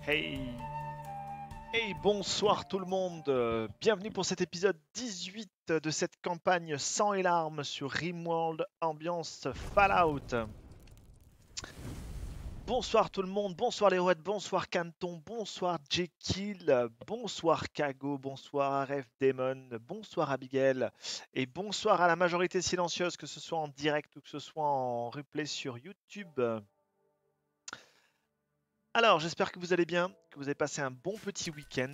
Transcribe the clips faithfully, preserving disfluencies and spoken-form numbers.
Hey, hey, bonsoir tout le monde. Euh, Bienvenue pour cet épisode dix-huit de cette campagne Sang et larmes sur Rimworld ambiance Fallout. Bonsoir tout le monde, bonsoir les Rouettes, bonsoir Canton, bonsoir Jekyll, bonsoir Kago, bonsoir Aref Demon, bonsoir Abigail et bonsoir à la majorité silencieuse, que ce soit en direct ou que ce soit en replay sur YouTube. Alors, j'espère que vous allez bien, que vous avez passé un bon petit week-end.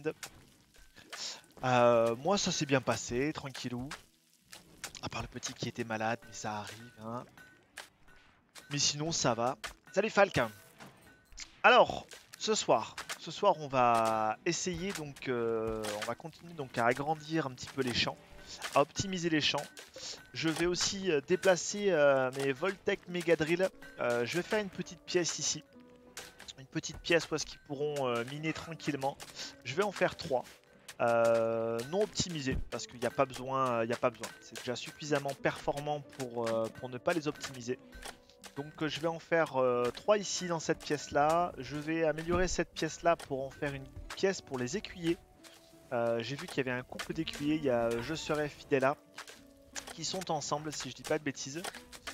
Euh, moi, ça s'est bien passé, tranquillou. À part le petit qui était malade, mais ça arrive, hein. Mais sinon, ça va. Salut Falcon. Alors, ce soir, ce soir, on va essayer donc, euh, on va continuer donc à agrandir un petit peu les champs, à optimiser les champs. Je vais aussi euh, déplacer euh, mes Voltec Megadrill. Euh, je vais faire une petite pièce ici. Une petite pièce où est-ce qu'ils pourront euh, miner tranquillement. Je vais en faire trois. Euh, non optimisés parce qu'il n'y a pas besoin, il y a pas besoin. C'est déjà suffisamment performant pour, euh, pour ne pas les optimiser. Donc euh, je vais en faire euh, trois ici dans cette pièce là. Je vais améliorer cette pièce là pour en faire une pièce pour les écuyers. Euh, J'ai vu qu'il y avait un couple d'écuyers. Il y a Je serai Fidela qui sont ensemble si je dis pas de bêtises.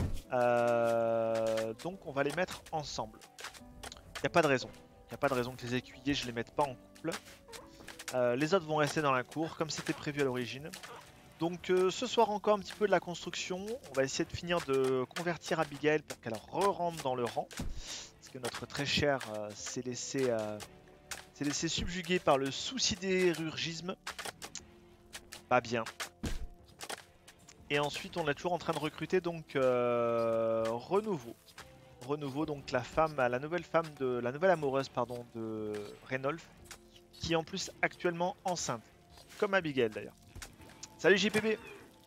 Euh, donc on va les mettre ensemble. Il n'y a pas de raison. Il n'y a pas de raison que les écuyers je les mette pas en couple. Euh, les autres vont rester dans la cour comme c'était prévu à l'origine. Donc euh, ce soir encore un petit peu de la construction. On va essayer de finir de convertir Abigail pour qu'elle re-rentre dans le rang. Parce que notre très cher euh, s'est laissé, euh, s'est laissé subjuguer par le soucidérurgisme. Pas bien. Et ensuite on est toujours en train de recruter donc euh, Renouveau. Renouveau, donc la femme, la nouvelle femme de la nouvelle amoureuse pardon de Reynolf, qui est en plus actuellement enceinte, comme Abigail d'ailleurs. Salut J P B.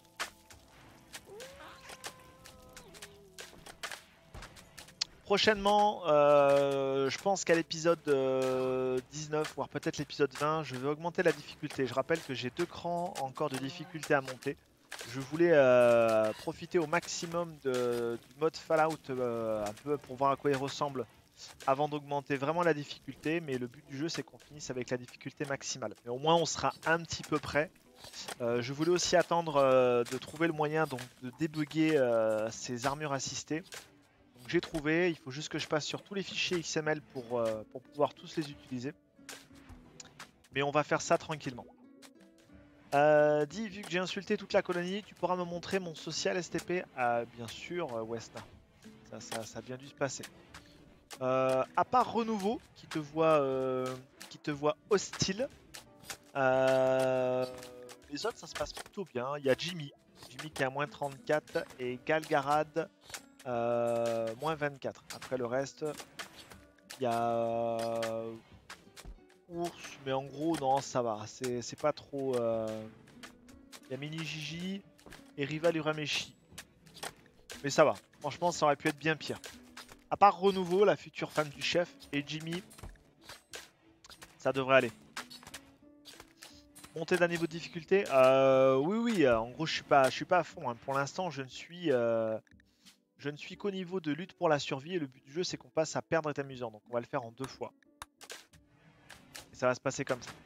Prochainement, euh, je pense qu'à l'épisode euh, dix-neuf, voire peut-être l'épisode vingt, je vais augmenter la difficulté. Je rappelle que j'ai deux crans encore de difficulté à monter. Je voulais euh, profiter au maximum de, du mode Fallout, euh, un peu pour voir à quoi il ressemble, avant d'augmenter vraiment la difficulté. Mais le but du jeu, c'est qu'on finisse avec la difficulté maximale. Mais au moins, on sera un petit peu près. Euh, je voulais aussi attendre euh, de trouver le moyen donc, de débugger euh, ces armures assistées. Donc j'ai trouvé, il faut juste que je passe sur tous les fichiers X M L pour, euh, pour pouvoir tous les utiliser. Mais on va faire ça tranquillement. Euh, dis, vu que j'ai insulté toute la colonie, tu pourras me montrer mon social S T P. Ah, bien sûr, euh, Wesna. Ça, ça, ça a bien dû se passer. Euh, à part Renouveau, qui te voit, euh, qui te voit hostile, euh, les autres, ça se passe plutôt bien. Il y a Jimmy. Jimmy qui est à moins trente-quatre et Galgarad euh, moins vingt-quatre. Après le reste, il y a Ours, mais en gros, non, ça va. C'est pas trop. euh, Il y a Mini Gigi et Rival Urameshi. Mais ça va. Franchement, ça aurait pu être bien pire. À part Renouveau, la future femme du chef, et Jimmy, ça devrait aller. Monter d'un niveau de difficulté euh, Oui, oui. En gros, je suis pas, je suis pas à fond. Hein. Pour l'instant, je ne suis, euh, je ne suis qu'au niveau de lutte pour la survie. Et le but du jeu, c'est qu'on passe à perdre est amusant. Donc, on va le faire en deux fois. Et ça va se passer comme ça.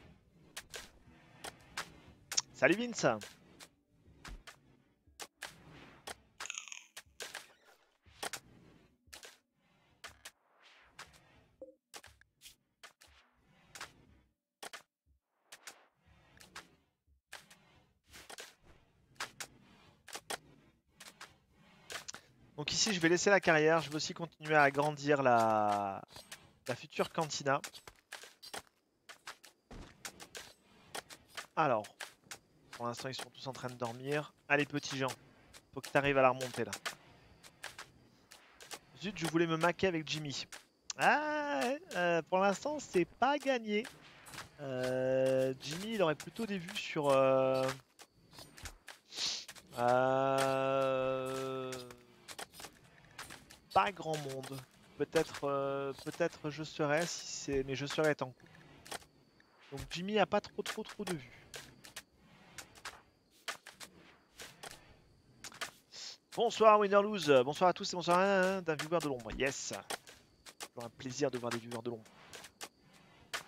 Salut Vince. Donc ici, je vais laisser la carrière. Je vais aussi continuer à agrandir la, la future cantina. Alors, pour l'instant, ils sont tous en train de dormir. Allez, petits gens, faut que tu arrives à la remonter là. Zut, je voulais me maquer avec Jimmy. Ah, euh, pour l'instant, c'est pas gagné. Euh, Jimmy, il aurait plutôt des vues sur. Euh, euh, pas grand monde. Peut-être, euh, peut-être je serais, si c'est, mais je serais en couple. Donc Jimmy a pas trop, trop, trop de vues. Bonsoir Winnerlose, bonsoir à tous et bonsoir d'un viewer de l'ombre. Yes, toujours un plaisir de voir des viewers de l'ombre.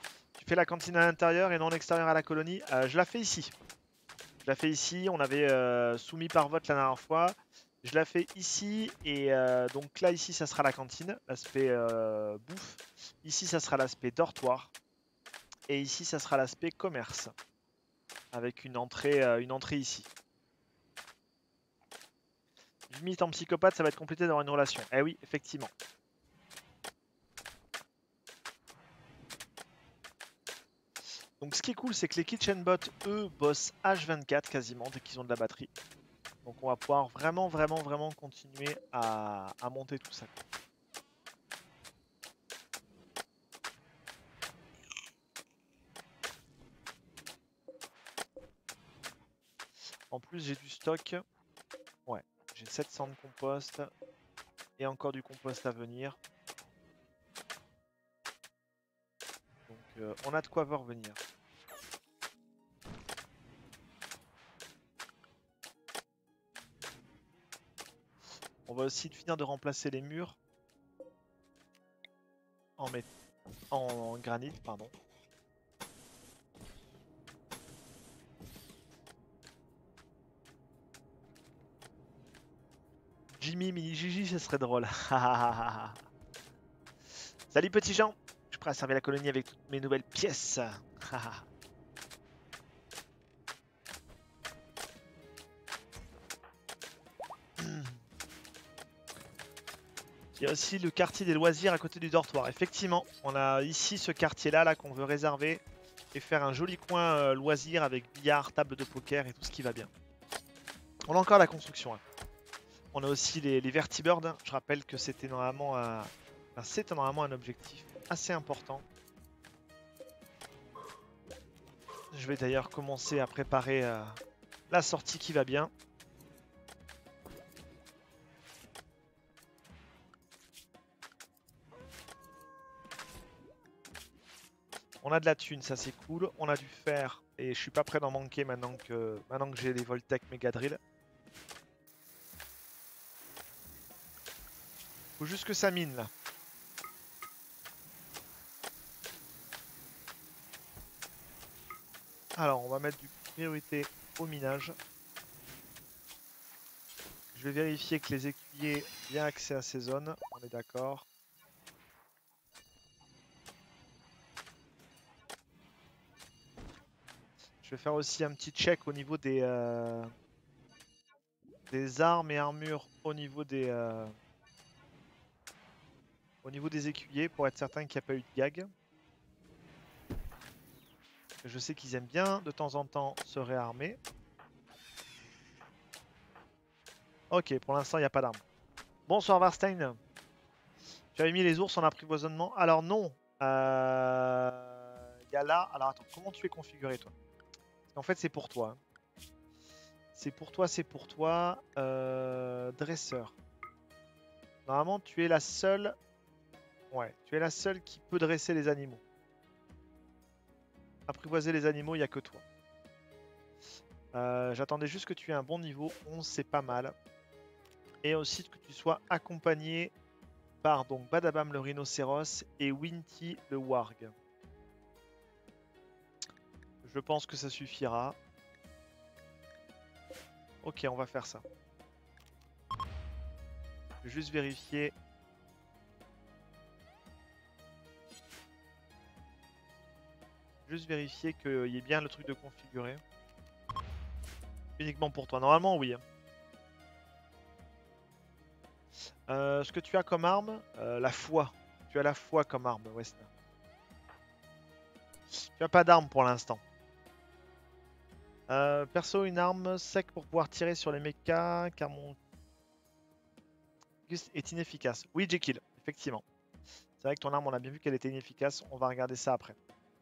fais la cantine à l'intérieur et non l'extérieur à la colonie. Euh, je la fais ici. Je la fais ici. On avait euh, soumis par vote la dernière fois. Je la fais ici. Et euh, donc là, ici, ça sera la cantine. L'aspect euh, bouffe. Ici, ça sera l'aspect dortoir. Et ici, ça sera l'aspect commerce. Avec une entrée, euh, une entrée ici. Limite en psychopathe, ça va être compliqué d'avoir une relation. Eh oui, effectivement. Donc ce qui est cool, c'est que les kitchen bots, eux, bossent H vingt-quatre quasiment dès qu'ils ont de la batterie. Donc on va pouvoir vraiment, vraiment, vraiment continuer à, à monter tout ça. En plus, j'ai du stock. Ouais, j'ai sept cents de compost et encore du compost à venir. Donc euh, on a de quoi revenir. On va aussi finir de remplacer les murs en, mét en granit, pardon. Jimmy, mini Gigi, ce serait drôle. Salut petit Jean, je suis prêt à servir la colonie avec toutes mes nouvelles pièces. Il y a aussi le quartier des loisirs à côté du dortoir. Effectivement, on a ici ce quartier-là là, qu'on veut réserver et faire un joli coin euh, loisirs avec billard, table de poker et tout ce qui va bien. On a encore la construction. Hein. On a aussi les, les vertibirds. Je rappelle que c'était normalement un, enfin, c'est normalement un objectif assez important. Je vais d'ailleurs commencer à préparer euh, la sortie qui va bien. On a de la thune, ça c'est cool. On a du fer et je suis pas prêt d'en manquer maintenant que, maintenant que j'ai les Voltec Mega Drill. Faut juste que ça mine là. Alors on va mettre du priorité au minage. Je vais vérifier que les écuyers ont bien accès à ces zones. On est d'accord. Je vais faire aussi un petit check au niveau des, euh, des armes et armures au niveau des, euh, au niveau des écuyers pour être certain qu'il n'y a pas eu de gag. Je sais qu'ils aiment bien de temps en temps se réarmer. Ok, pour l'instant il n'y a pas d'armes. Bonsoir Varstein. Tu avais mis les ours en apprivoisonnement? Alors non. Euh, Il y a là. Alors attends, comment tu es configuré toi? Parce qu'en fait c'est pour toi. Hein. C'est pour toi, c'est pour toi. Euh, dresseur. Normalement, tu es la seule. Ouais, tu es la seule qui peut dresser les animaux. Apprivoiser les animaux, il n'y a que toi. Euh, J'attendais juste que tu aies un bon niveau. onze, c'est pas mal. Et aussi que tu sois accompagné par donc Badabam le rhinocéros et Winty le warg. Je pense que ça suffira. Ok, on va faire ça. Je vais juste vérifier. Juste vérifier qu'il y ait bien le truc de configurer. Uniquement pour toi. Normalement, oui. Euh, ce que tu as comme arme, euh, la foi. Tu as la foi comme arme, Westner. Tu n'as pas d'arme pour l'instant. Euh, perso, une arme sec pour pouvoir tirer sur les mechas, car mon Gus est inefficace. Oui, Jekyll, effectivement. C'est vrai que ton arme, on a bien vu qu'elle était inefficace. On va regarder ça après.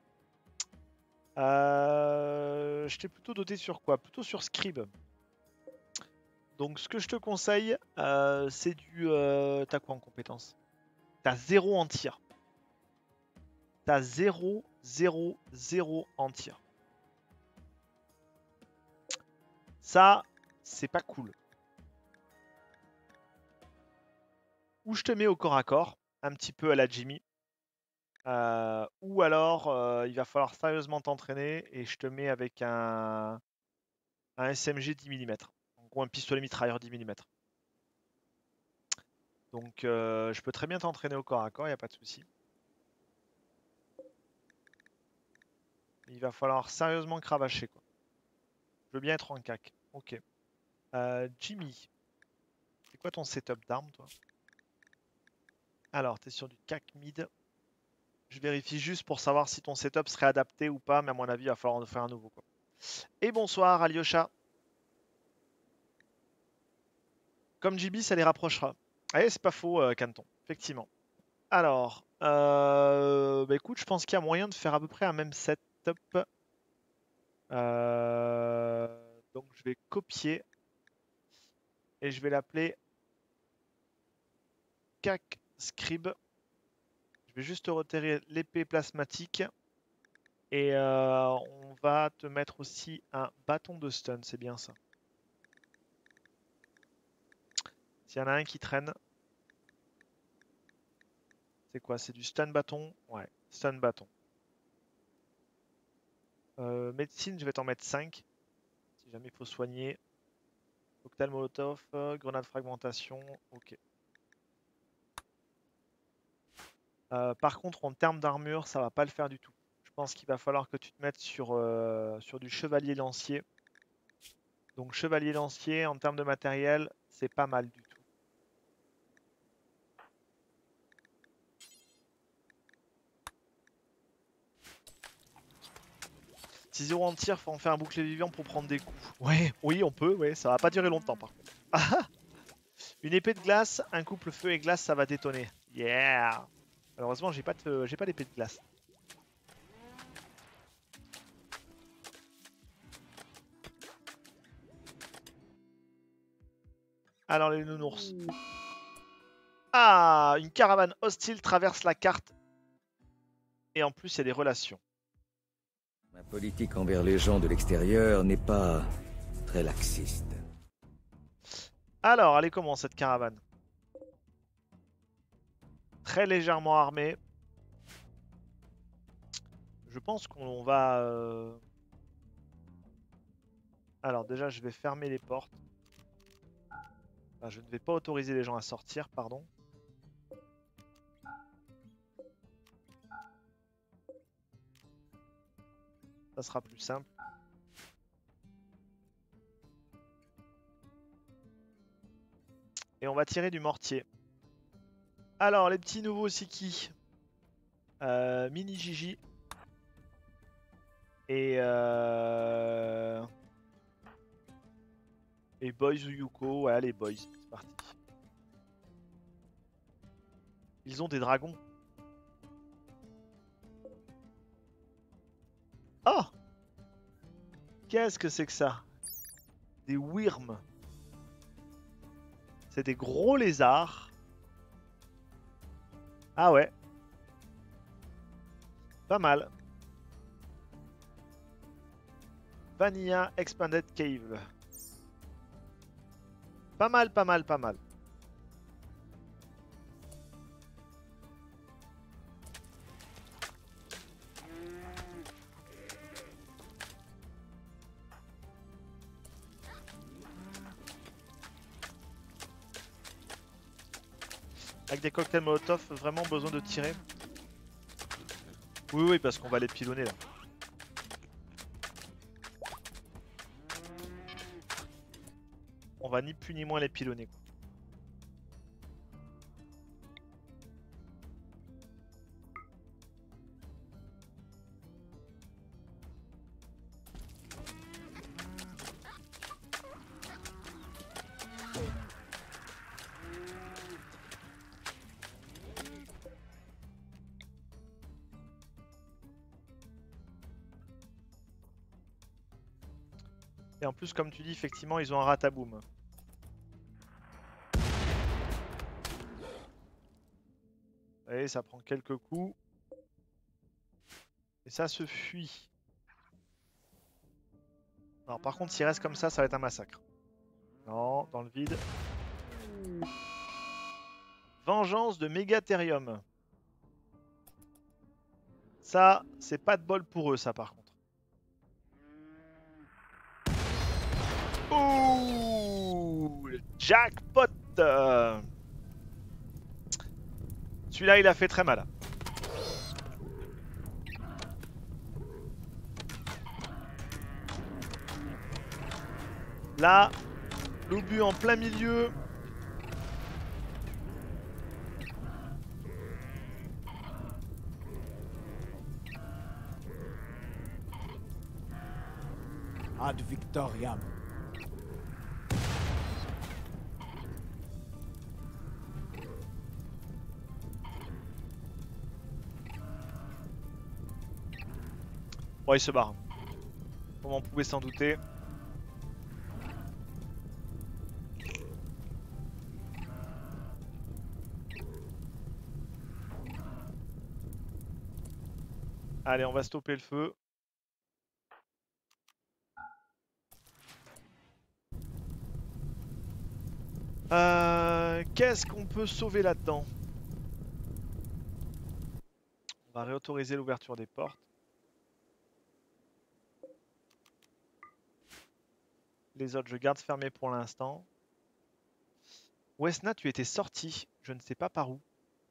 Euh, je t'ai plutôt doté sur quoi? Plutôt sur Scribe. Donc, ce que je te conseille, euh, c'est du... Euh, T'as quoi en compétence? T'as zéro en tir. T'as zéro, zéro, zéro en tir. Ça, c'est pas cool. Ou je te mets au corps à corps, un petit peu à la Jimmy. Euh, ou alors, euh, il va falloir sérieusement t'entraîner et je te mets avec un, un S M G dix millimètres. En gros, un pistolet mitrailleur dix millimètres. Donc, euh, je peux très bien t'entraîner au corps à corps, il n'y a pas de souci. Il va falloir sérieusement cravacher, quoi. Je veux bien être en cac. Ok. Euh, Jimmy, c'est quoi ton setup d'armes, toi? Alors, tu es sur du cac mid. Je vérifie juste pour savoir si ton setup serait adapté ou pas, mais à mon avis, il va falloir en faire un nouveau, quoi. Et bonsoir, Alyosha. Comme J B, ça les rapprochera. Allez, c'est pas faux, euh, Canton, effectivement. Alors, euh, bah écoute, je pense qu'il y a moyen de faire à peu près un même setup. Euh, donc, je vais copier et je vais l'appeler Cac Scribe. Je vais juste retirer l'épée plasmatique et euh, on va te mettre aussi un bâton de stun, c'est bien ça. S'il y en a un qui traîne, c'est quoi? C'est du stun bâton? Ouais, stun bâton. Euh, médecine, je vais t'en mettre cinq. Si jamais il faut soigner. Cocktail molotov, euh, grenade fragmentation, ok. Euh, par contre, en termes d'armure, ça va pas le faire du tout. Je pense qu'il va falloir que tu te mettes sur, euh, sur du chevalier lancier. Donc chevalier lancier, en termes de matériel, c'est pas mal du tout. six zéro en tir, faut en faire un bouclier vivant pour prendre des coups. Ouais, oui, on peut, ouais, ça va pas durer longtemps par contre. Une épée de glace, un couple feu et glace, ça va détonner. Yeah! Malheureusement, j'ai pas de- j'ai pas d'épée de glace. Alors les nounours. Ah, une caravane hostile traverse la carte. Et en plus, il y a des relations. Ma politique envers les gens de l'extérieur n'est pas très laxiste. Alors, elle est comment cette caravane? Très légèrement armée. Je pense qu'on va... euh, Alors déjà, je vais fermer les portes. Enfin, je ne vais pas autoriser les gens à sortir, pardon. Ça sera plus simple. Et on va tirer du mortier. Alors, les petits nouveaux, c'est qui? euh, Mini Gigi. Et... Euh... Et Boys ou Yuko. Ouais, les Boys. C'est parti. Ils ont des dragons. Oh! Qu'est-ce que c'est que ça? Des Wyrms. C'est des gros lézards. Ah ouais. Pas mal. Vanilla Expanded Cave. Pas mal, pas mal, pas mal. Avec des cocktails molotov, vraiment besoin de tirer. Oui, oui, parce qu'on va les pilonner là. On va ni plus ni moins les pilonner, quoi. Et en plus, comme tu dis, effectivement, ils ont un rataboum. Et ça prend quelques coups. Et ça se fuit. Alors par contre, s'il reste comme ça, ça va être un massacre. Non, dans le vide. Vengeance de Megatherium. Ça, c'est pas de bol pour eux, ça, par contre. Ouh, le jackpot. euh. Celui-là, il a fait très mal. Là, l'obus en plein milieu. Ad victoriam. Bon, il se barre. Comme on pouvait s'en douter. Allez, on va stopper le feu. Euh, Qu'est-ce qu'on peut sauver là-dedans? On va réautoriser l'ouverture des portes. Les autres, je garde fermés pour l'instant. Wesna, tu étais sorti. Je ne sais pas par où.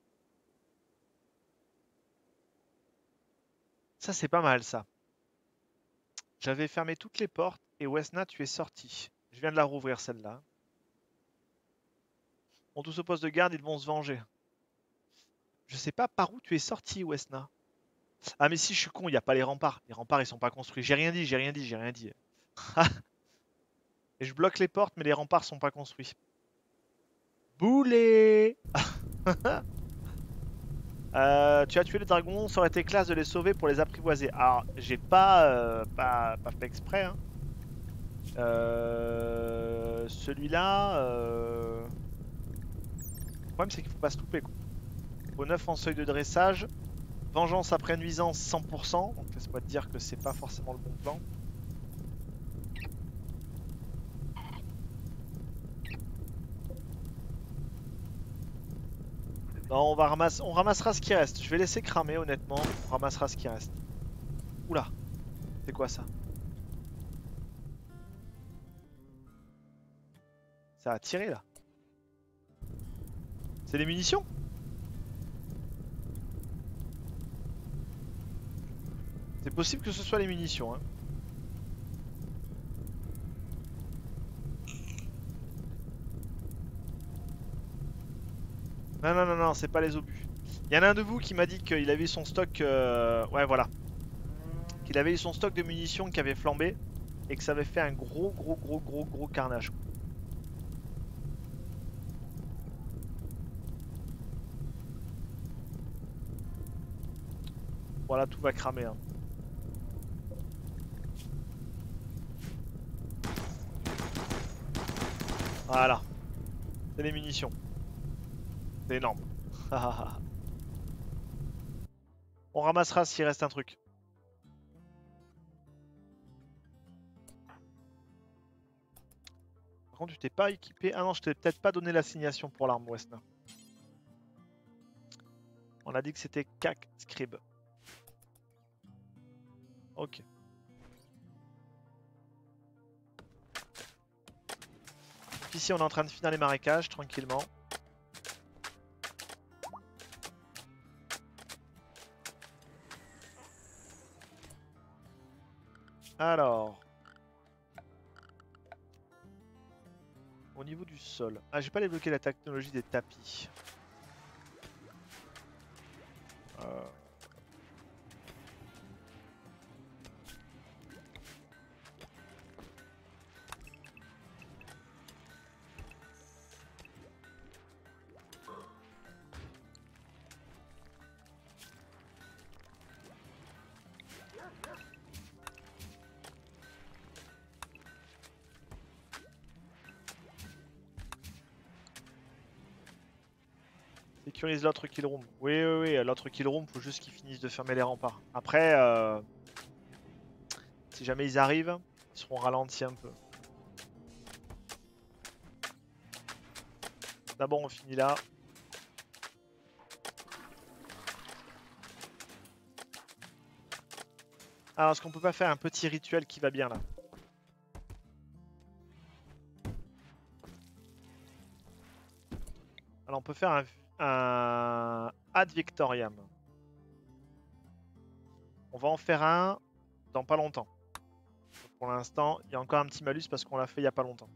Ça, c'est pas mal, ça. J'avais fermé toutes les portes et Wesna, tu es sorti. Je viens de la rouvrir, celle-là. Bon, tous au poste de garde, ils vont se venger. Je sais pas par où tu es sorti, Wesna. Ah, mais si, je suis con, il n'y a pas les remparts. Les remparts, ils sont pas construits. J'ai rien dit, j'ai rien dit, j'ai rien dit. Et je bloque les portes, mais les remparts sont pas construits. Boulet. euh, Tu as tué les dragons, ça aurait été classe de les sauver pour les apprivoiser. Alors, j'ai pas, euh, pas, pas fait exprès. Hein. Euh, Celui-là... Euh... Le problème, c'est qu'il faut pas se louper. Quoi. Au neuf en seuil de dressage. Vengeance après nuisance cent pour cent. Donc laisse-moi te dire que c'est pas forcément le bon plan. Non, on, va ramasse... on ramassera ce qui reste. Je vais laisser cramer honnêtement. On ramassera ce qui reste. Oula. C'est quoi ça? Ça a tiré là. C'est des munitions? C'est possible que ce soit les munitions. Hein. Non, non, non, non, c'est pas les obus. Il y en a un de vous qui m'a dit qu'il avait eu son stock... Euh... Ouais, voilà. Qu'il avait eu son stock de munitions qui avait flambé. Et que ça avait fait un gros, gros, gros, gros, gros carnage. Voilà, tout va cramer. Hein. Voilà. C'est les munitions. C'est énorme. On ramassera s'il reste un truc. Par contre, tu t'es pas équipé. Ah non, je t'ai peut-être pas donné l'assignation pour l'arme Wesna. On a dit que c'était Cac Scribe. Ok. Donc ici, on est en train de finir les marécages tranquillement. Alors. Au niveau du sol. Ah, j'ai pas débloqué la technologie des tapis. Euh... Sécurise l'autre kill room. Oui, oui, oui, l'autre kill room, faut juste qu'ils finissent de fermer les remparts. Après, euh... si jamais ils arrivent, ils seront ralentis un peu. D'abord, on finit là. Alors, est-ce qu'on peut pas faire un petit rituel qui va bien là? Alors, on peut faire un, un Ad Victoriam. On va en faire un dans pas longtemps. Donc, pour l'instant, il y a encore un petit malus parce qu'on l'a fait il y a pas longtemps.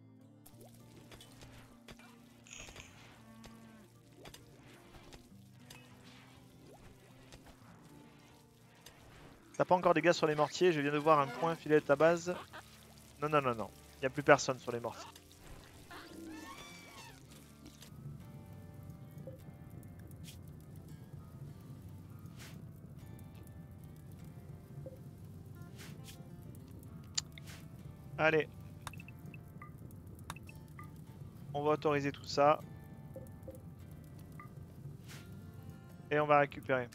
T'as pas encore des gars sur les mortiers, je viens de voir un point filé de ta base. Non, non, non, non. Il n'y a plus personne sur les mortiers. Allez. On va autoriser tout ça. Et on va récupérer.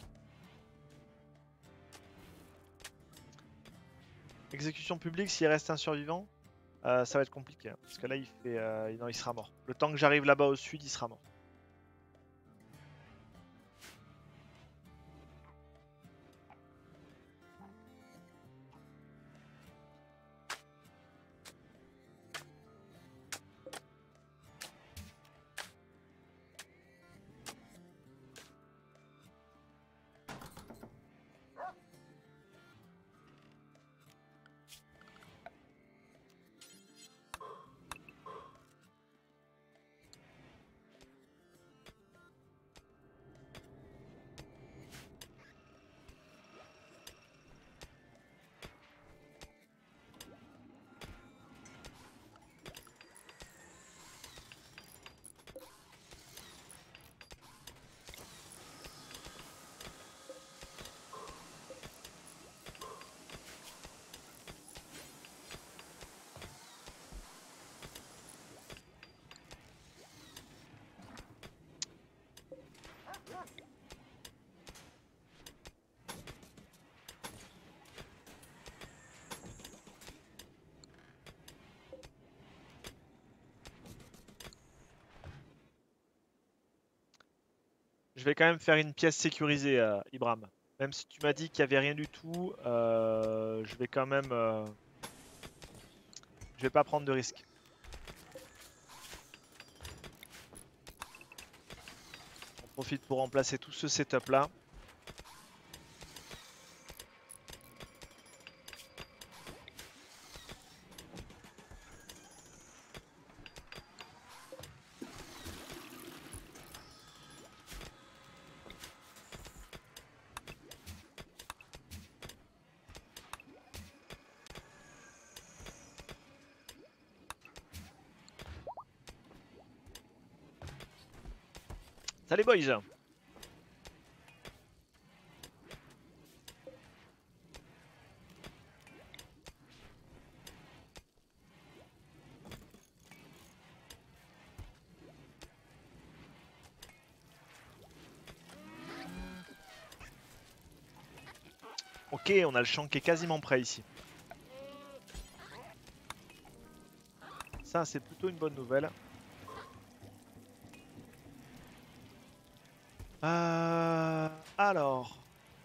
Exécution publique, s'il reste un survivant, euh, ça va être compliqué. Hein, parce que là, il, fait, euh, non, il sera mort. Le temps que j'arrive là-bas au sud, il sera mort. Je vais quand même faire une pièce sécurisée, euh, Ibram. Même si tu m'as dit qu'il n'y avait rien du tout, euh, je vais quand même... Euh, je vais pas prendre de risques. On profite pour remplacer tout ce setup là. Salut boys. Ok, on a le champ qui est quasiment prêt ici. Ça, c'est plutôt une bonne nouvelle. Euh, alors...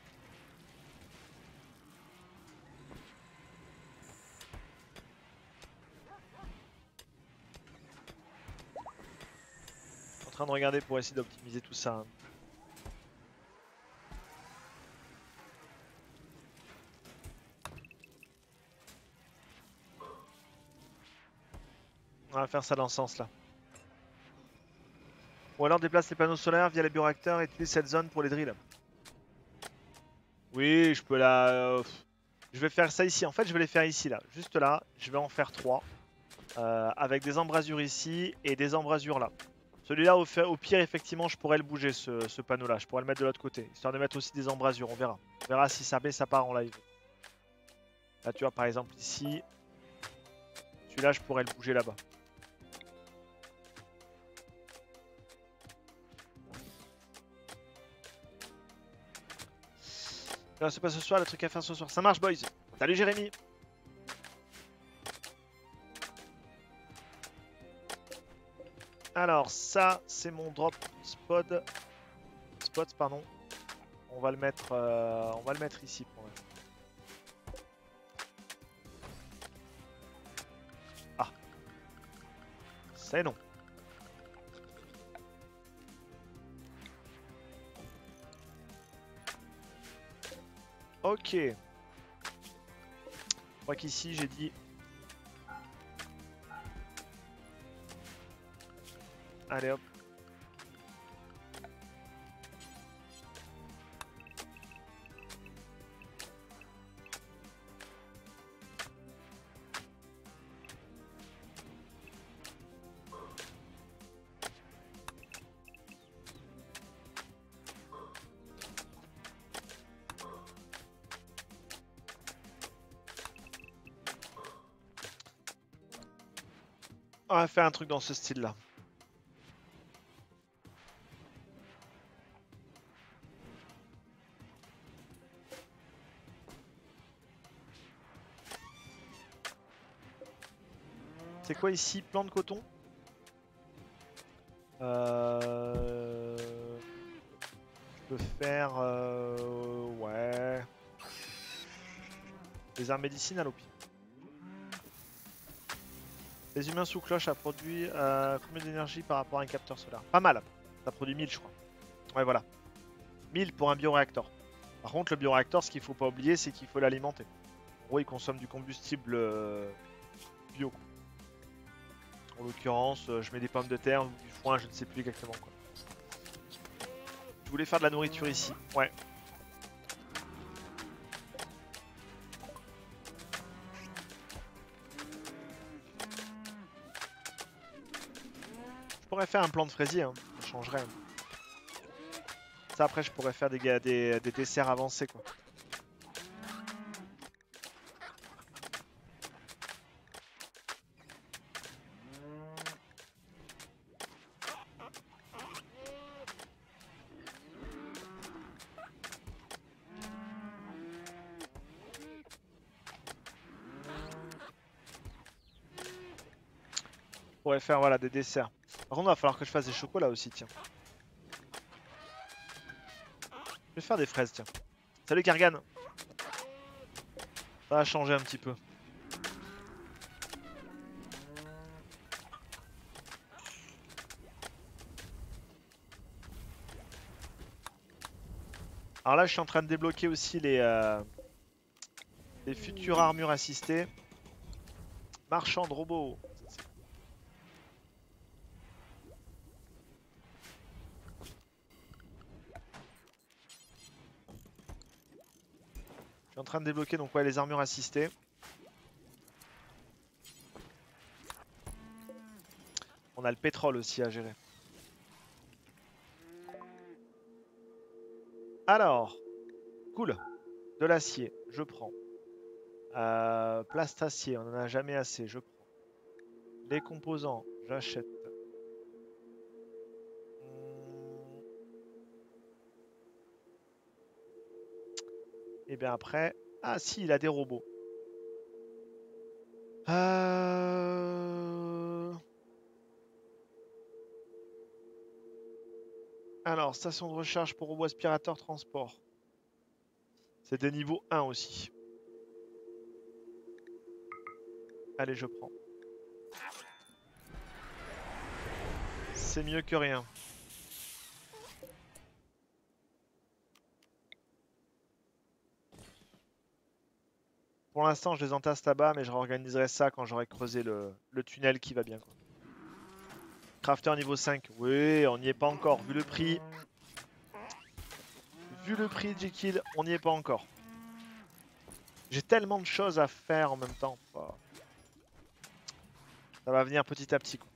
En train de regarder pour essayer d'optimiser tout ça. On va faire ça dans ce sens là. Ou alors déplace les panneaux solaires via les bioréacteurs et utilise cette zone pour les drills. Oui, je peux la... euh, Je vais faire ça ici. En fait, je vais les faire ici là. Juste là. Je vais en faire trois. Euh, avec des embrasures ici et des embrasures là. Celui-là, au, au pire, effectivement, je pourrais le bouger, ce, ce panneau-là. Je pourrais le mettre de l'autre côté, histoire de mettre aussi des embrasures. On verra. On verra si ça, ça part en live. Là, tu vois, par exemple, ici. Celui-là, je pourrais le bouger là-bas. Là, c'est pas ce soir, le truc à faire ce soir. Ça marche, boys. Salut, Jérémy. Alors, ça, c'est mon drop spot. Spot, pardon. On va le mettre, euh, on va le mettre ici pour l'instant. c'est non. Ok. Je crois qu'ici j'ai dit... Allez hop. On va faire un truc dans ce style-là. C'est quoi ici? Plan de coton? euh... Je peux faire... Euh... Ouais... Des armes médicinales au pire. Les humains sous cloche a produit euh, combien d'énergie par rapport à un capteur solaire? Pas mal. Ça produit mille je crois. Ouais voilà. mille pour un bioréacteur. Par contre le bioréacteur, ce qu'il faut pas oublier, c'est qu'il faut l'alimenter. En gros il consomme du combustible euh, bio. En l'occurrence, euh, je mets des pommes de terre ou du foin, je ne sais plus exactement quoi. Je voulais faire de la nourriture ici. Ouais. Je pourrais faire un plan de fraisier, hein. Ça changerait. Ça après je pourrais faire des, des, des desserts avancés quoi. Je pourrais faire voilà des desserts. Par contre il va falloir que je fasse des chocolats aussi tiens. Je vais faire des fraises tiens. Salut Kargan. Ça va changer un petit peu. Alors là je suis en train de débloquer aussi les, euh, les futures armures assistées. Marchand de robots. Je suis en train de débloquer donc ouais les armures assistées. On a le pétrole aussi à gérer. Alors, cool. De l'acier, je prends. Euh, plastacier, on en a jamais assez, je prends. Les composants, j'achète. Hum. Et bien après, ah si, il a des robots. Euh... Alors, station de recharge pour robot aspirateur transport. C'est des niveaux un aussi. Allez, je prends. C'est mieux que rien. Pour l'instant, je les entasse là-bas, mais je réorganiserai ça quand j'aurai creusé le, le tunnel qui va bien, quoi. Crafter niveau cinq. Oui, on n'y est pas encore. Vu le prix. Vu le prix de Jekyll, on n'y est pas encore. J'ai tellement de choses à faire en même temps. Oh. Ça va venir petit à petit, quoi.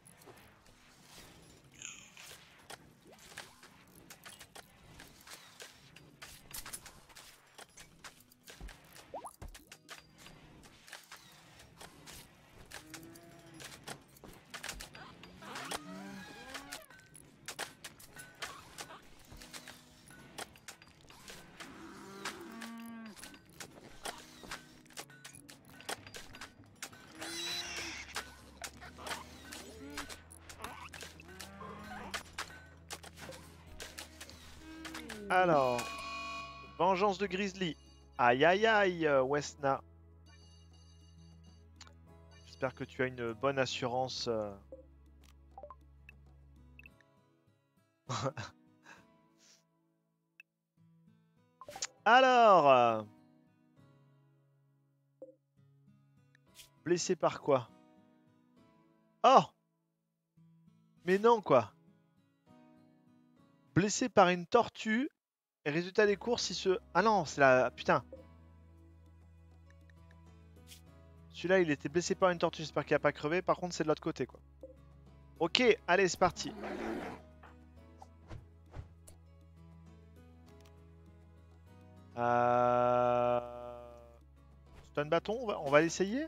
Alors, vengeance de Grizzly. Aïe aïe aïe, Wesna. J'espère que tu as une bonne assurance euh, Alors, euh, blessé par quoi? Oh! Mais non, quoi. Blessé par une tortue. Et résultat des courses, il se... Ah non, c'est la... Putain. Celui-là, il était blessé par une tortue. J'espère qu'il a pas crevé. Par contre, c'est de l'autre côté, quoi. Ok, allez, c'est parti. Euh... Stun bâton, on va, on va l'essayer.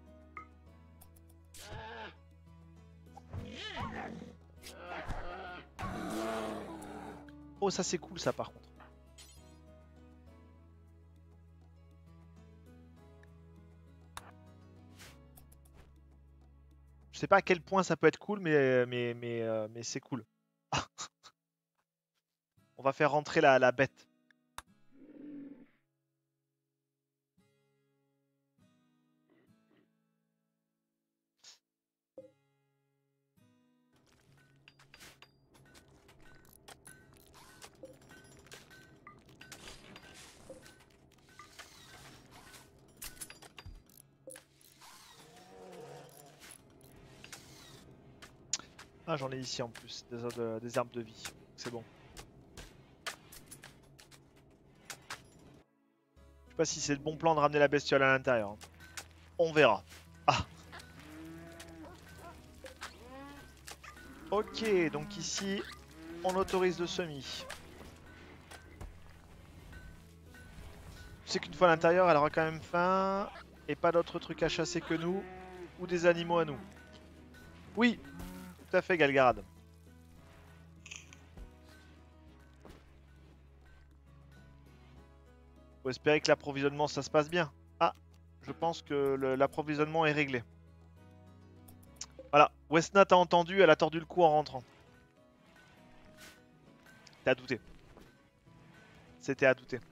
Oh, ça c'est cool ça par contre. Je sais pas à quel point ça peut être cool, mais, mais, mais, euh, mais c'est cool. On va faire rentrer la, la bête. Ah, j'en ai ici en plus, des, de- des herbes de vie. C'est bon. Je sais pas si c'est le bon plan de ramener la bestiole à l'intérieur. Hein. On verra. Ah. Ok, donc ici, on autorise le semi. Je sais qu'une fois à l'intérieur, elle aura quand même faim. Et pas d'autres trucs à chasser que nous. Ou des animaux à nous. Oui, tout à fait, Galgarad. Faut espérer que l'approvisionnement ça se passe bien. Ah, je pense que l'approvisionnement est réglé. Voilà, Wesnat a entendu, elle a tordu le cou en rentrant. T'es à douter. C'était à douter.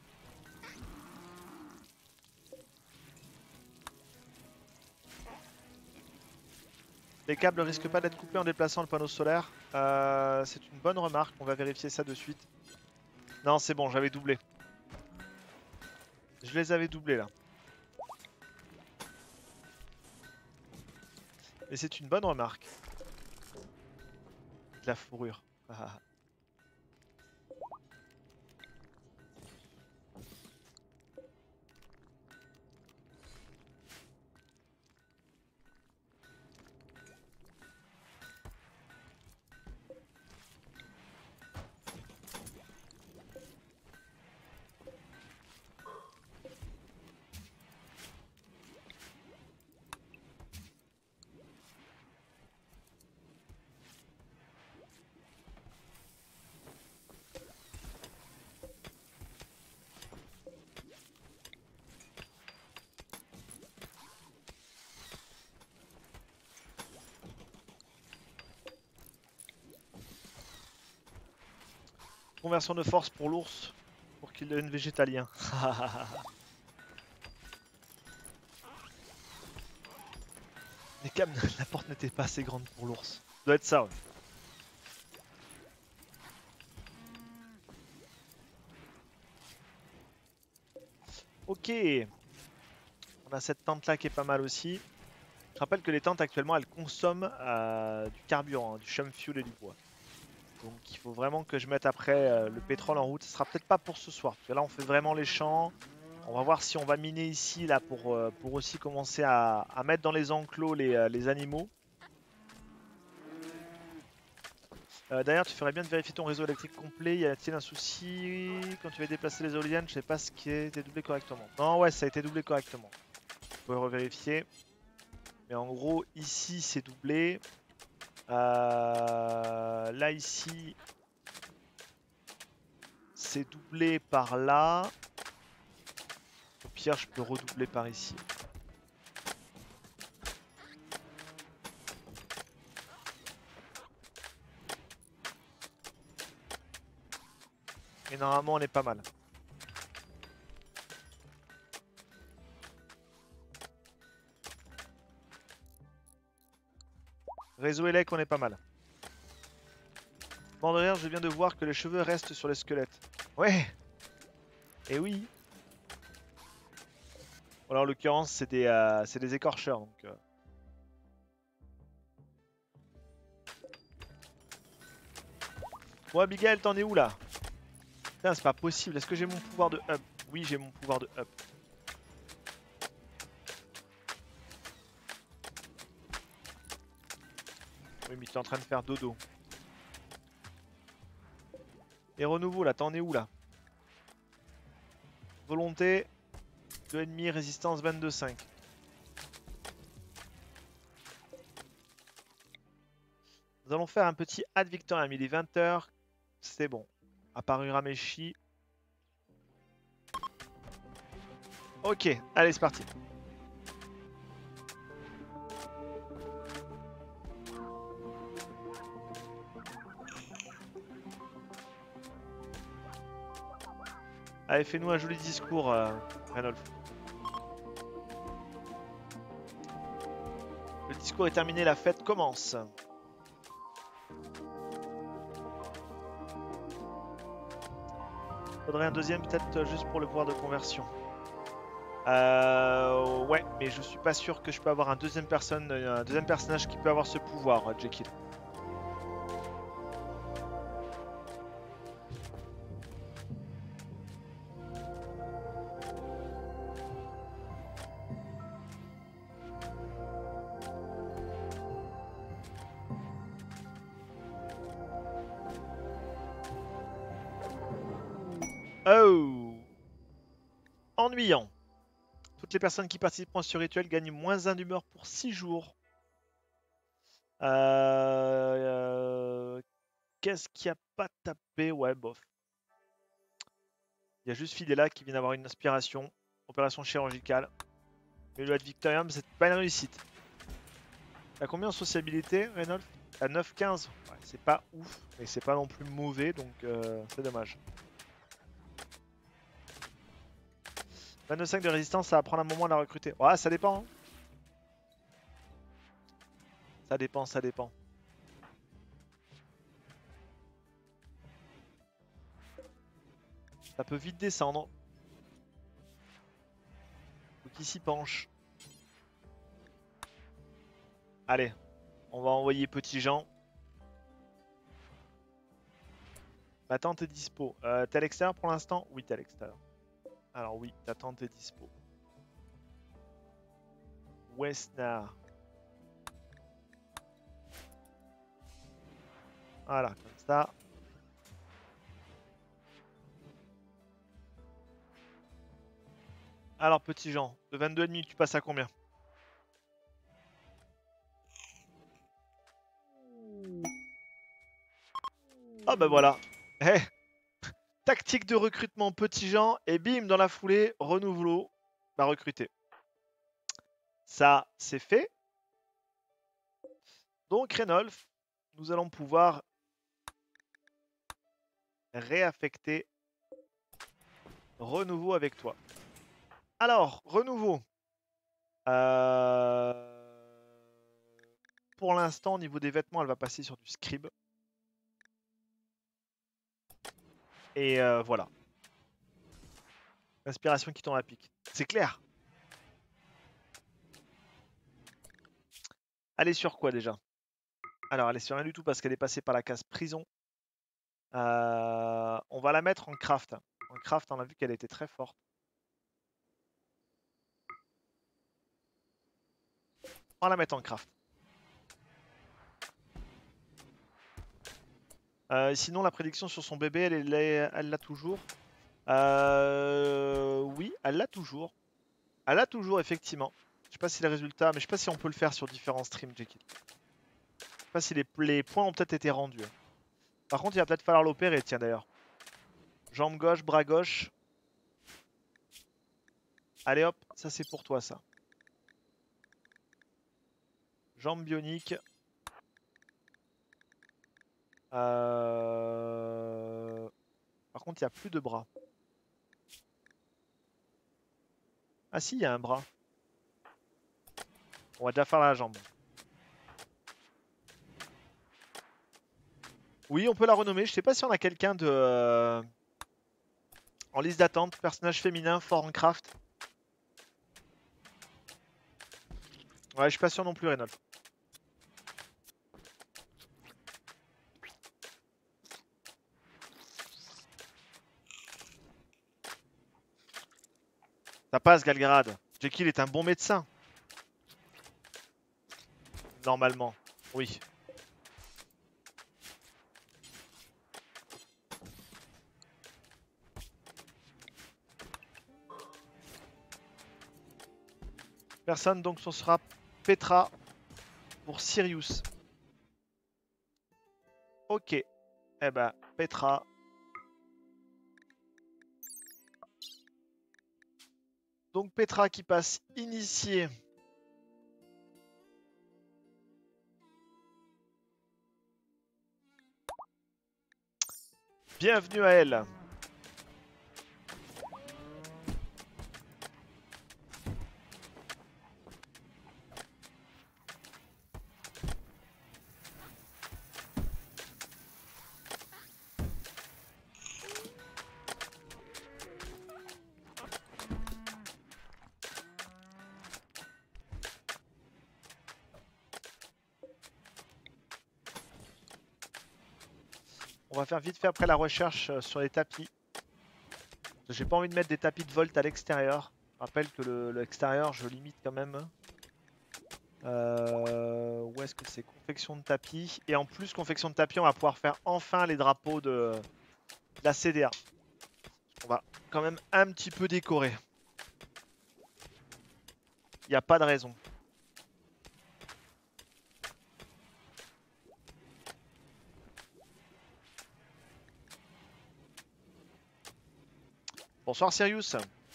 Les câbles risquent pas d'être coupés en déplaçant le panneau solaire. Euh, c'est une bonne remarque, on va vérifier ça de suite. Non, c'est bon, j'avais doublé. Je les avais doublés là. Mais c'est une bonne remarque. De la fourrure. Ah. Conversion de force pour l'ours, pour qu'il devienne végétalien. Mais Cam, la porte n'était pas assez grande pour l'ours. Ça doit être ça, ouais. Ok. On a cette tente là qui est pas mal aussi. Je rappelle que les tentes actuellement elles consomment euh, du carburant, hein, du chum fuel et du bois. Donc il faut vraiment que je mette après euh, le pétrole en route. Ce sera peut-être pas pour ce soir, parce que là on fait vraiment les champs. On va voir si on va miner ici là pour, euh, pour aussi commencer à, à mettre dans les enclos les, euh, les animaux. Euh, D'ailleurs tu ferais bien de vérifier ton réseau électrique complet. Y a-t-il un souci quand tu vas déplacer les éoliennes? Je sais pas ce qui a été doublé correctement. Non ouais ça a été doublé correctement. Vous pouvez revérifier. Mais en gros ici c'est doublé. Euh, là ici c'est doublé par là. Au pire je peux redoubler par ici. Et normalement on est pas mal. Réseau élec on est pas mal. Mort de rire, je viens de voir que les cheveux restent sur les squelettes. Ouais. Et oui. Alors en l'occurrence c'est des, euh, c'est des écorcheurs donc. Euh... Bon Abigail, t'en es où là? Putain, c'est pas possible. Est-ce que j'ai mon pouvoir de up? Oui, j'ai mon pouvoir de up. Oui, mais tu es en train de faire dodo. Et renouveau là, t'en es où là? Volonté, deux ennemis, résistance vingt-deux cinq. Nous allons faire un petit ad victoriam. Il est vingt heures. C'est bon. Apparu Rameshi. Ok, allez, c'est parti. Allez, fais-nous un joli discours, euh, Ranulf. Le discours est terminé, la fête commence. Faudrait un deuxième peut-être juste pour le pouvoir de conversion. Euh, ouais, mais je suis pas sûr que je peux avoir un deuxième personne, un deuxième personnage qui peut avoir ce pouvoir, Jekyll. Oh, ennuyant. Toutes les personnes qui participeront à ce rituel gagnent moins un d'humeur pour six jours. Euh, euh, Qu'est-ce qu'il n'y a pas tapé? Ouais, bof. Il y a juste Fidela qui vient d'avoir une inspiration. Opération chirurgicale. Mais le Ad Victoriam, c'est pas une réussite. T'as combien en sociabilité, Reynolds? T'as neuf quinze. Ouais, c'est pas ouf, mais c'est pas non plus mauvais, donc euh, c'est dommage. vingt-deux cinq de résistance, ça va prendre un moment à la recruter. Ouais, ça dépend. Hein. Ça dépend, ça dépend. Ça peut vite descendre. Faut qu'il s'y penche. Allez, on va envoyer Petit Jean. Ma tante est dispo. Euh, t'es à l'extérieur pour l'instant? Oui, t'es à l'extérieur. Alors oui, ta tante est dispo. Westnar. Voilà, comme ça. Alors, Petit Jean, de vingt-deux virgule cinq, tu passes à combien? Ah bah voilà. Hey. Tactique de recrutement Petit Jean et bim, dans la foulée, Renouvelot va recruter. Ça, c'est fait. Donc, Renolf, nous allons pouvoir réaffecter Renouveau avec toi. Alors, Renouveau. Euh... Pour l'instant, au niveau des vêtements, elle va passer sur du scribe. Et euh, voilà. Inspiration qui tombe à pic. C'est clair. Elle est sur quoi déjà? Alors, elle est sur rien du tout parce qu'elle est passée par la case prison. Euh, on va la mettre en craft. En craft, on a vu qu'elle était très forte. On va la mettre en craft. Euh, sinon, la prédiction sur son bébé, elle l'a toujours. Euh, oui, elle l'a toujours. Elle l'a toujours, effectivement. Je sais pas si les résultats, mais je sais pas si on peut le faire sur différents streams, Jekyll. Je sais pas si les, les points ont peut-être été rendus. Par contre, il va peut-être falloir l'opérer, tiens d'ailleurs. Jambe gauche, bras gauche. Allez hop, ça c'est pour toi ça. Jambe bionique. Euh... Par contre, il n'y a plus de bras. Ah si, il y a un bras. On va déjà faire la jambe. Oui, on peut la renommer. Je sais pas si on a quelqu'un de euh, en liste d'attente, personnage féminin fort en craft. Ouais, je suis pas sûr non plus, Reynolds. Ça passe, Galgarad. Jekyll est un bon médecin. Normalement, oui. Personne, donc ce sera Petra pour Sirius. Ok. Eh ben, Petra. Donc Petra qui passe initié. Bienvenue à elle. On va faire vite fait après la recherche sur les tapis. J'ai pas envie de mettre des tapis de volt à l'extérieur. Je rappelle que l'extérieur, je limite quand même. Euh, où est-ce que c'est? Confection de tapis. Et en plus, confection de tapis, on va pouvoir faire enfin les drapeaux de, de la C D A. On va quand même un petit peu décorer. Il n'y a pas de raison. Bonsoir Sirius.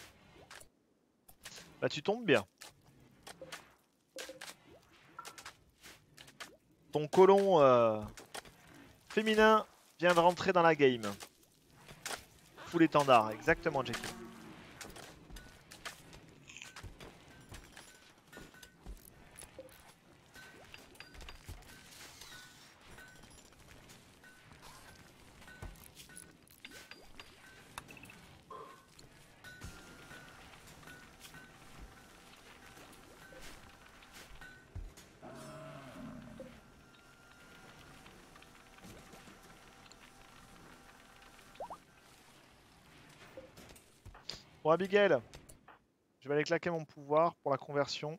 Bah tu tombes bien. Ton colon euh, féminin vient de rentrer dans la game. Full étendard, exactement Jackie. Bon Abigail, je vais aller claquer mon pouvoir pour la conversion.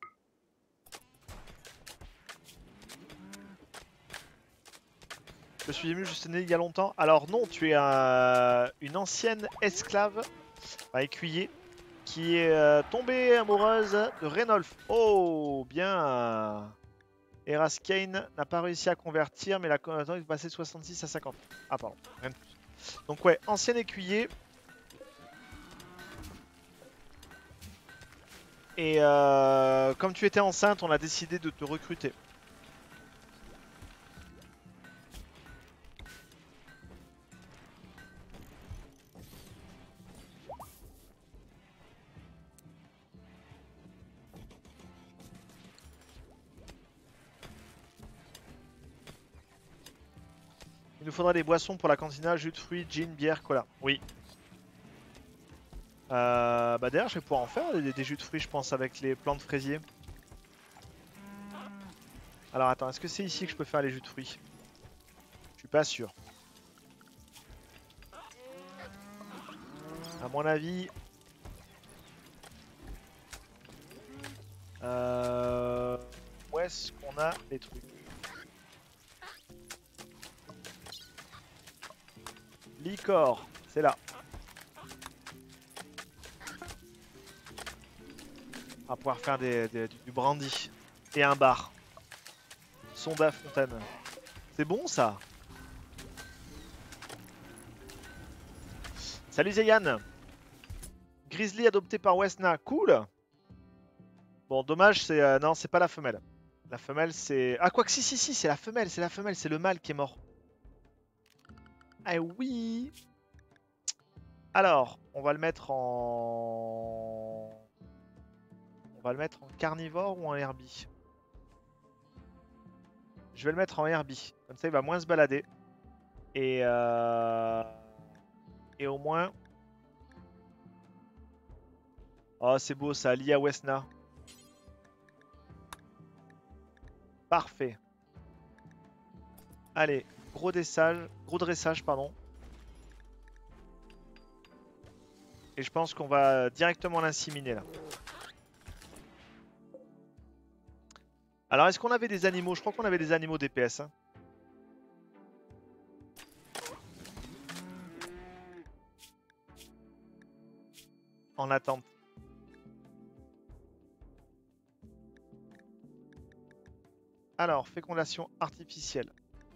Je suis ému, je suis né il y a longtemps. Alors non, tu es un, une ancienne esclave, un écuyer, qui est euh, tombée amoureuse de Renolf. Oh, bien. Eraskane n'a pas réussi à convertir, mais la conversion est passée de soixante-six à cinquante. Ah pardon, rien de plus. Donc ouais, ancien écuyer. Et euh, comme tu étais enceinte, on a décidé de te recruter. Il nous faudra des boissons pour la cantina, jus de fruits, gin, bière, cola. Oui. Euh, bah d'ailleurs, je vais pouvoir en faire des, des jus de fruits, je pense, avec les plantes fraisiers. Alors attends, est-ce que c'est ici que je peux faire les jus de fruits? Je suis pas sûr. À mon avis... Euh... Où est-ce qu'on a les trucs? Licor, c'est là. On va pouvoir faire des, des, du brandy. Et un bar. Sonda fontaine. C'est bon ça? Salut Zeyan. Grizzly adopté par Wesna. Cool. Bon, dommage, c'est... Euh, non, c'est pas la femelle. La femelle, c'est... Ah, quoi que si, si, si, c'est la femelle, c'est la femelle, c'est le mâle qui est mort. Ah oui. Alors, on va le mettre en... On va le mettre en carnivore ou en herbie? Je vais le mettre en herbie. Comme ça, il va moins se balader. Et, euh... et au moins... Oh, c'est beau ça, lié à Wesna. Parfait. Allez, gros dressage, gros dressage, pardon. Et je pense qu'on va directement l'inséminer là. Alors, est-ce qu'on avait des animaux? Je crois qu'on avait des animaux D P S. Hein. En attente. Alors, fécondation artificielle.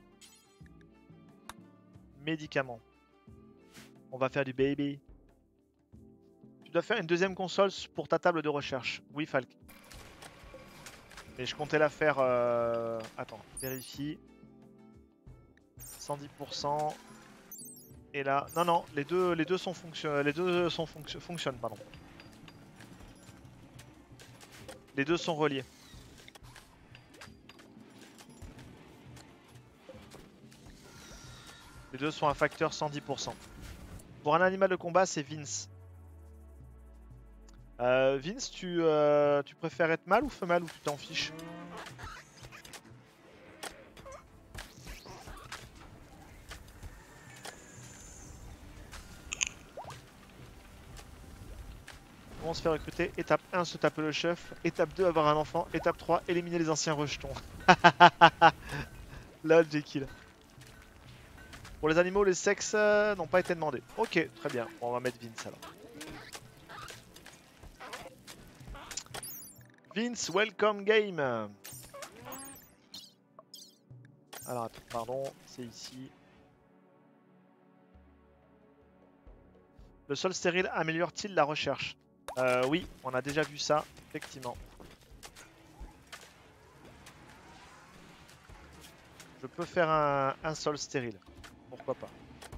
Médicaments. On va faire du baby. Tu dois faire une deuxième console pour ta table de recherche. Oui, Falk. Mais je comptais la faire... Euh... Attends, vérifie. cent dix pour cent. Et là... Non, non, les deux, les deux, sont, fonction... les deux sont fonction... fonctionnent. Pardon. Les deux sont reliés. Les deux sont à facteur cent dix pour cent. Pour un animal de combat, c'est Vince. Euh, Vince, tu, euh, tu préfères être mâle ou femelle ou tu t'en fiches? On se fait recruter. Étape un, se taper le chef. Étape deux, avoir un enfant. Étape trois, éliminer les anciens rejetons. Lol, j'ai kill. Pour les animaux, les sexes euh, n'ont pas été demandés. Ok, très bien. Bon, on va mettre Vince alors. Vince, welcome game. Alors, attends, pardon, c'est ici. Le sol stérile améliore-t-il la recherche? euh, Oui, on a déjà vu ça, effectivement. Je peux faire un, un sol stérile. Pourquoi pas.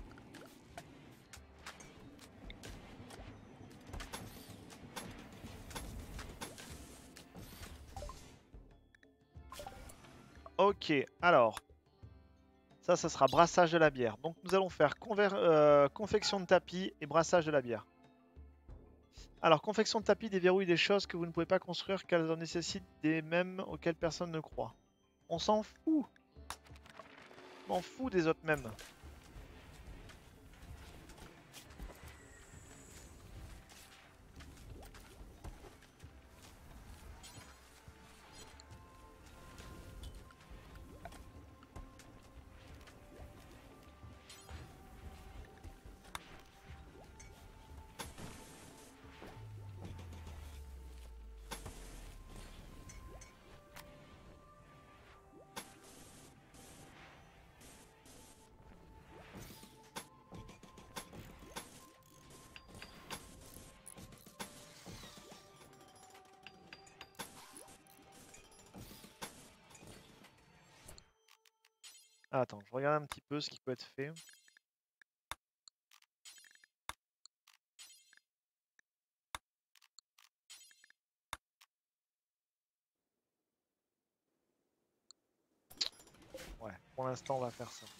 Ok, alors. Ça, ça sera brassage de la bière. Donc nous allons faire euh, confection de tapis et brassage de la bière. Alors, confection de tapis déverrouille des choses que vous ne pouvez pas construire car elles en nécessitent des mêmes auxquels personne ne croit. On s'en fout. On s'en fout des autres mêmes. Ah, attends, je regarde un petit peu ce qui peut être fait. Ouais, pour l'instant, on va faire ça.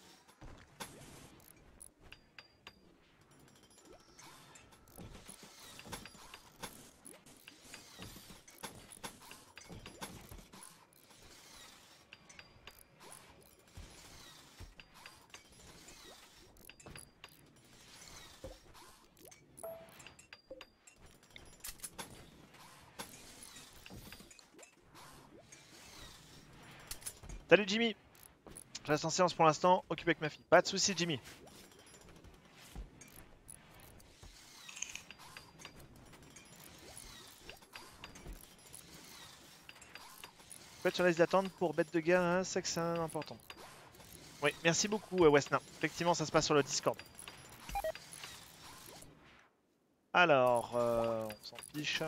Salut Jimmy. Je reste en séance pour l'instant, occupé avec ma fille. Pas de soucis Jimmy. Faites sur la liste d'attente pour bête de guerre, hein, c'est que c'est important. Oui, merci beaucoup Wesna. Effectivement, ça se passe sur le Discord. Alors, euh, on s'en fiche.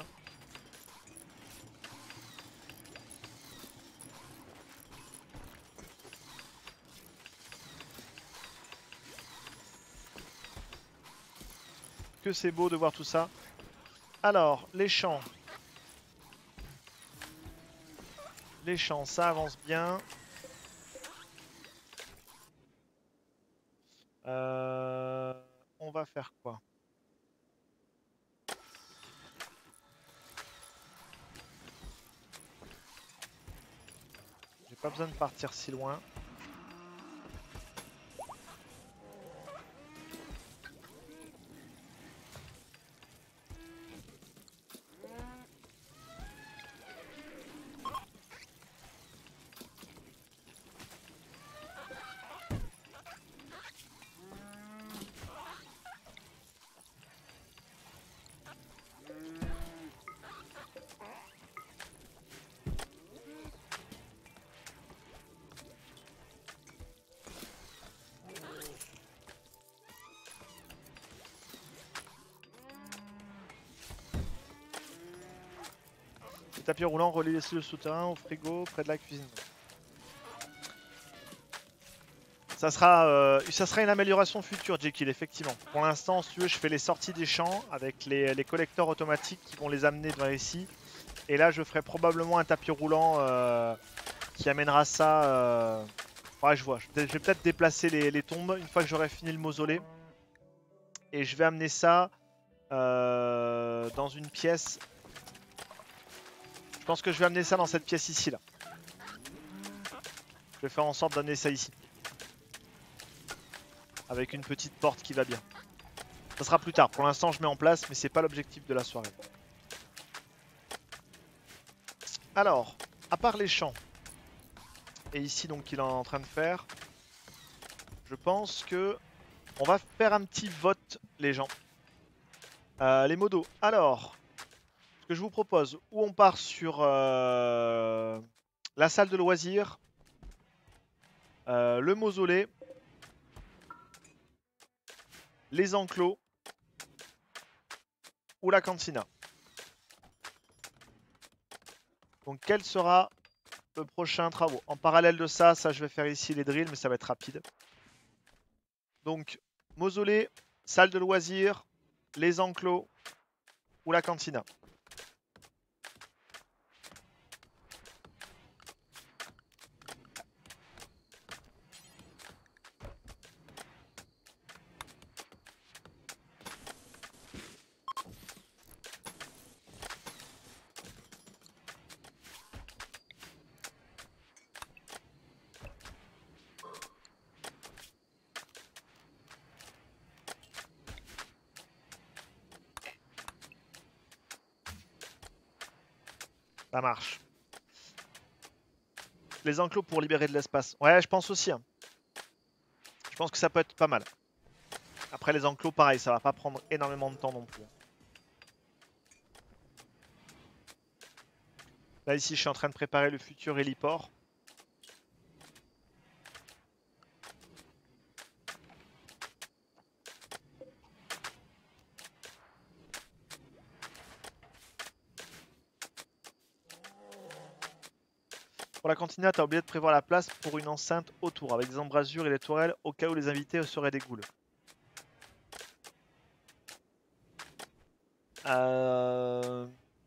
Que c'est beau de voir tout ça. Alors, les champs. Les champs, ça avance bien. Euh, on va faire quoi? J'ai pas besoin de partir si loin. Le tapis roulant relie les cellules souterrains au frigo près de la cuisine. Ça sera, euh, ça sera une amélioration future, Jekyll, effectivement. Pour l'instant, si tu veux, je fais les sorties des champs avec les, les collecteurs automatiques qui vont les amener vers ici. Et là, je ferai probablement un tapis roulant euh, qui amènera ça. Euh... Ouais, je vois. Je vais peut-être déplacer les, les tombes une fois que j'aurai fini le mausolée. Et je vais amener ça euh, dans une pièce. Je pense que je vais amener ça dans cette pièce ici, là. Je vais faire en sorte d'amener ça ici. Avec une petite porte qui va bien. Ça sera plus tard. Pour l'instant, je mets en place, mais c'est pas l'objectif de la soirée. Alors, à part les champs, et ici donc il est en train de faire, je pense que on va faire un petit vote, les gens. Euh, les modos. Alors, ce que je vous propose, où on part sur euh, la salle de loisirs, euh, le mausolée, les enclos ou la cantina. Donc quel sera le prochain travaux? En parallèle de ça, ça je vais faire ici les drills, mais ça va être rapide. Donc mausolée, salle de loisirs, les enclos ou la cantina. Ça marche. Les enclos pour libérer de l'espace. Ouais, je pense aussi. Hein. Je pense que ça peut être pas mal. Après les enclos, pareil, ça va pas prendre énormément de temps non plus. Là ici, je suis en train de préparer le futur héliport. Pour la cantina, t'as oublié de prévoir la place pour une enceinte autour, avec des embrasures et des tourelles au cas où les invités seraient des ghouls. Euh...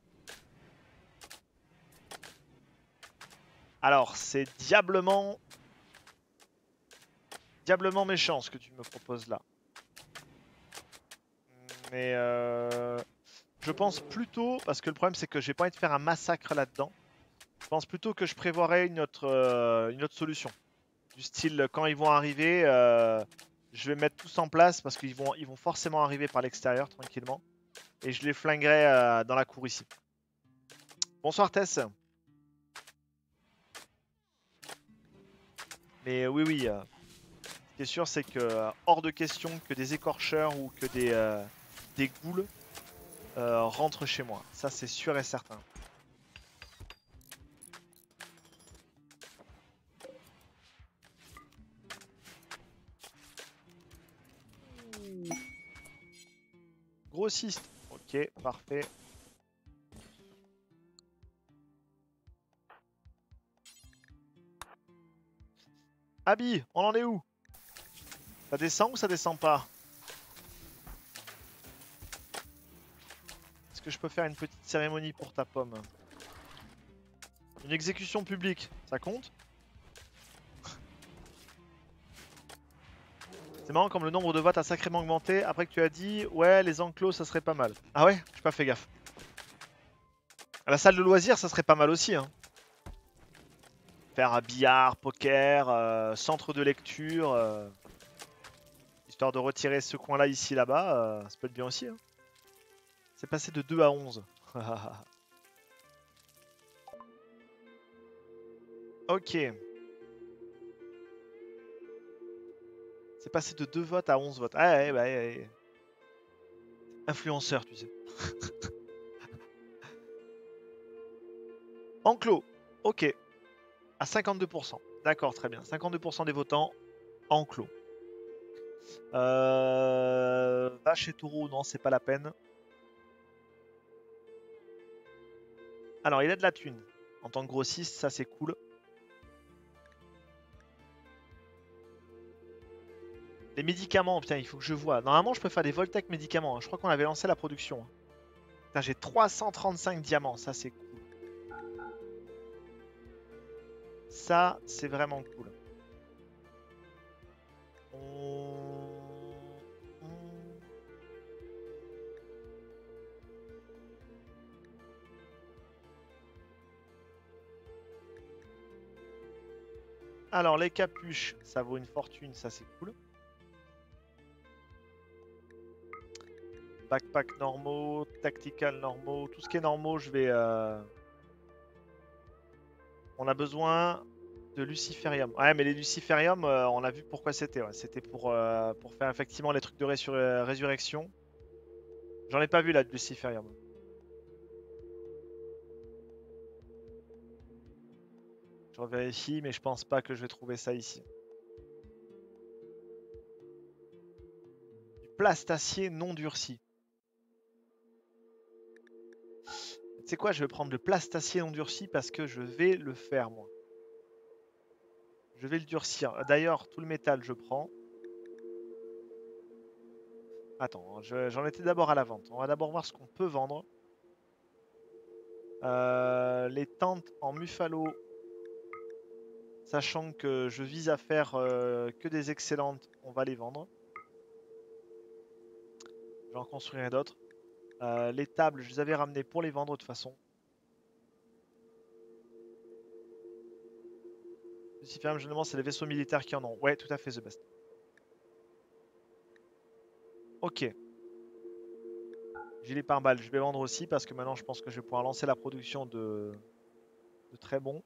Alors, c'est diablement... diablement méchant ce que tu me proposes là. Mais euh... je pense plutôt, parce que le problème c'est que j'ai pas envie de faire un massacre là-dedans. Je pense plutôt que je prévoirais une autre, euh, une autre solution. Du style, quand ils vont arriver, euh, je vais mettre tous en place parce qu'ils vont, ils vont forcément arriver par l'extérieur tranquillement. Et je les flinguerai euh, dans la cour ici. Bonsoir Tess. Mais oui, oui. Euh, ce qui est sûr, c'est que euh, hors de question que des écorcheurs ou que des, euh, des ghouls euh, rentrent chez moi. Ça, c'est sûr et certain. Grossiste. Ok, parfait. Abby, on en est où? Ça descend ou ça descend pas? Est-ce que je peux faire une petite cérémonie pour ta pomme? Une exécution publique, ça compte? C'est marrant comme le nombre de votes a sacrément augmenté après que tu as dit ouais les enclos ça serait pas mal. Ah ouais, j'ai pas fait gaffe. À la salle de loisirs ça serait pas mal aussi hein. Faire un billard, poker, euh, centre de lecture, euh, histoire de retirer ce coin là ici là-bas, euh, ça peut être bien aussi hein. C'est passé de deux à onze. Ok. C'est passé de deux votes à onze votes. Ah ouais, bah ouais, ouais. Influenceur, tu sais. Enclos. Ok. À cinquante-deux pour cent. D'accord, très bien. cinquante-deux pour cent des votants enclos. Euh... Vache et taureau, non, c'est pas la peine. Alors, il a de la thune. En tant que grossiste, ça c'est cool. Les médicaments, putain, il faut que je vois. Normalement, je peux faire des Voltec médicaments. Hein. Je crois qu'on avait lancé la production. Hein. Putain, j'ai trois cent trente-cinq diamants. Ça, c'est cool. Ça, c'est vraiment cool. On... Alors, les capuches, ça vaut une fortune. Ça, c'est cool. Backpack normaux, tactical normaux, tout ce qui est normaux, je vais... Euh... On a besoin de luciferium. Ouais, mais les luciferium, euh, on a vu pourquoi c'était. Ouais. C'était pour, euh, pour faire effectivement les trucs de résur résurrection. J'en ai pas vu là de luciferium. Je revérifie, mais je pense pas que je vais trouver ça ici. Du plastacier non durci. Tu sais quoi, je vais prendre le plastacier non durci parce que je vais le faire moi. Je vais le durcir. D'ailleurs, tout le métal, je prends. Attends, j'en étais d'abord à la vente. On va d'abord voir ce qu'on peut vendre. Euh, les tentes en Muffalo, sachant que je vise à faire euh, que des excellentes, on va les vendre. J'en construirai d'autres. Euh, les tables, je les avais ramenées pour les vendre de toute façon. Luciferium, je me demande, c'est les vaisseaux militaires qui en ont. Ouais, tout à fait, The Best. Ok. Gilet pare-balles, je vais vendre aussi parce que maintenant je pense que je vais pouvoir lancer la production de, de très bons.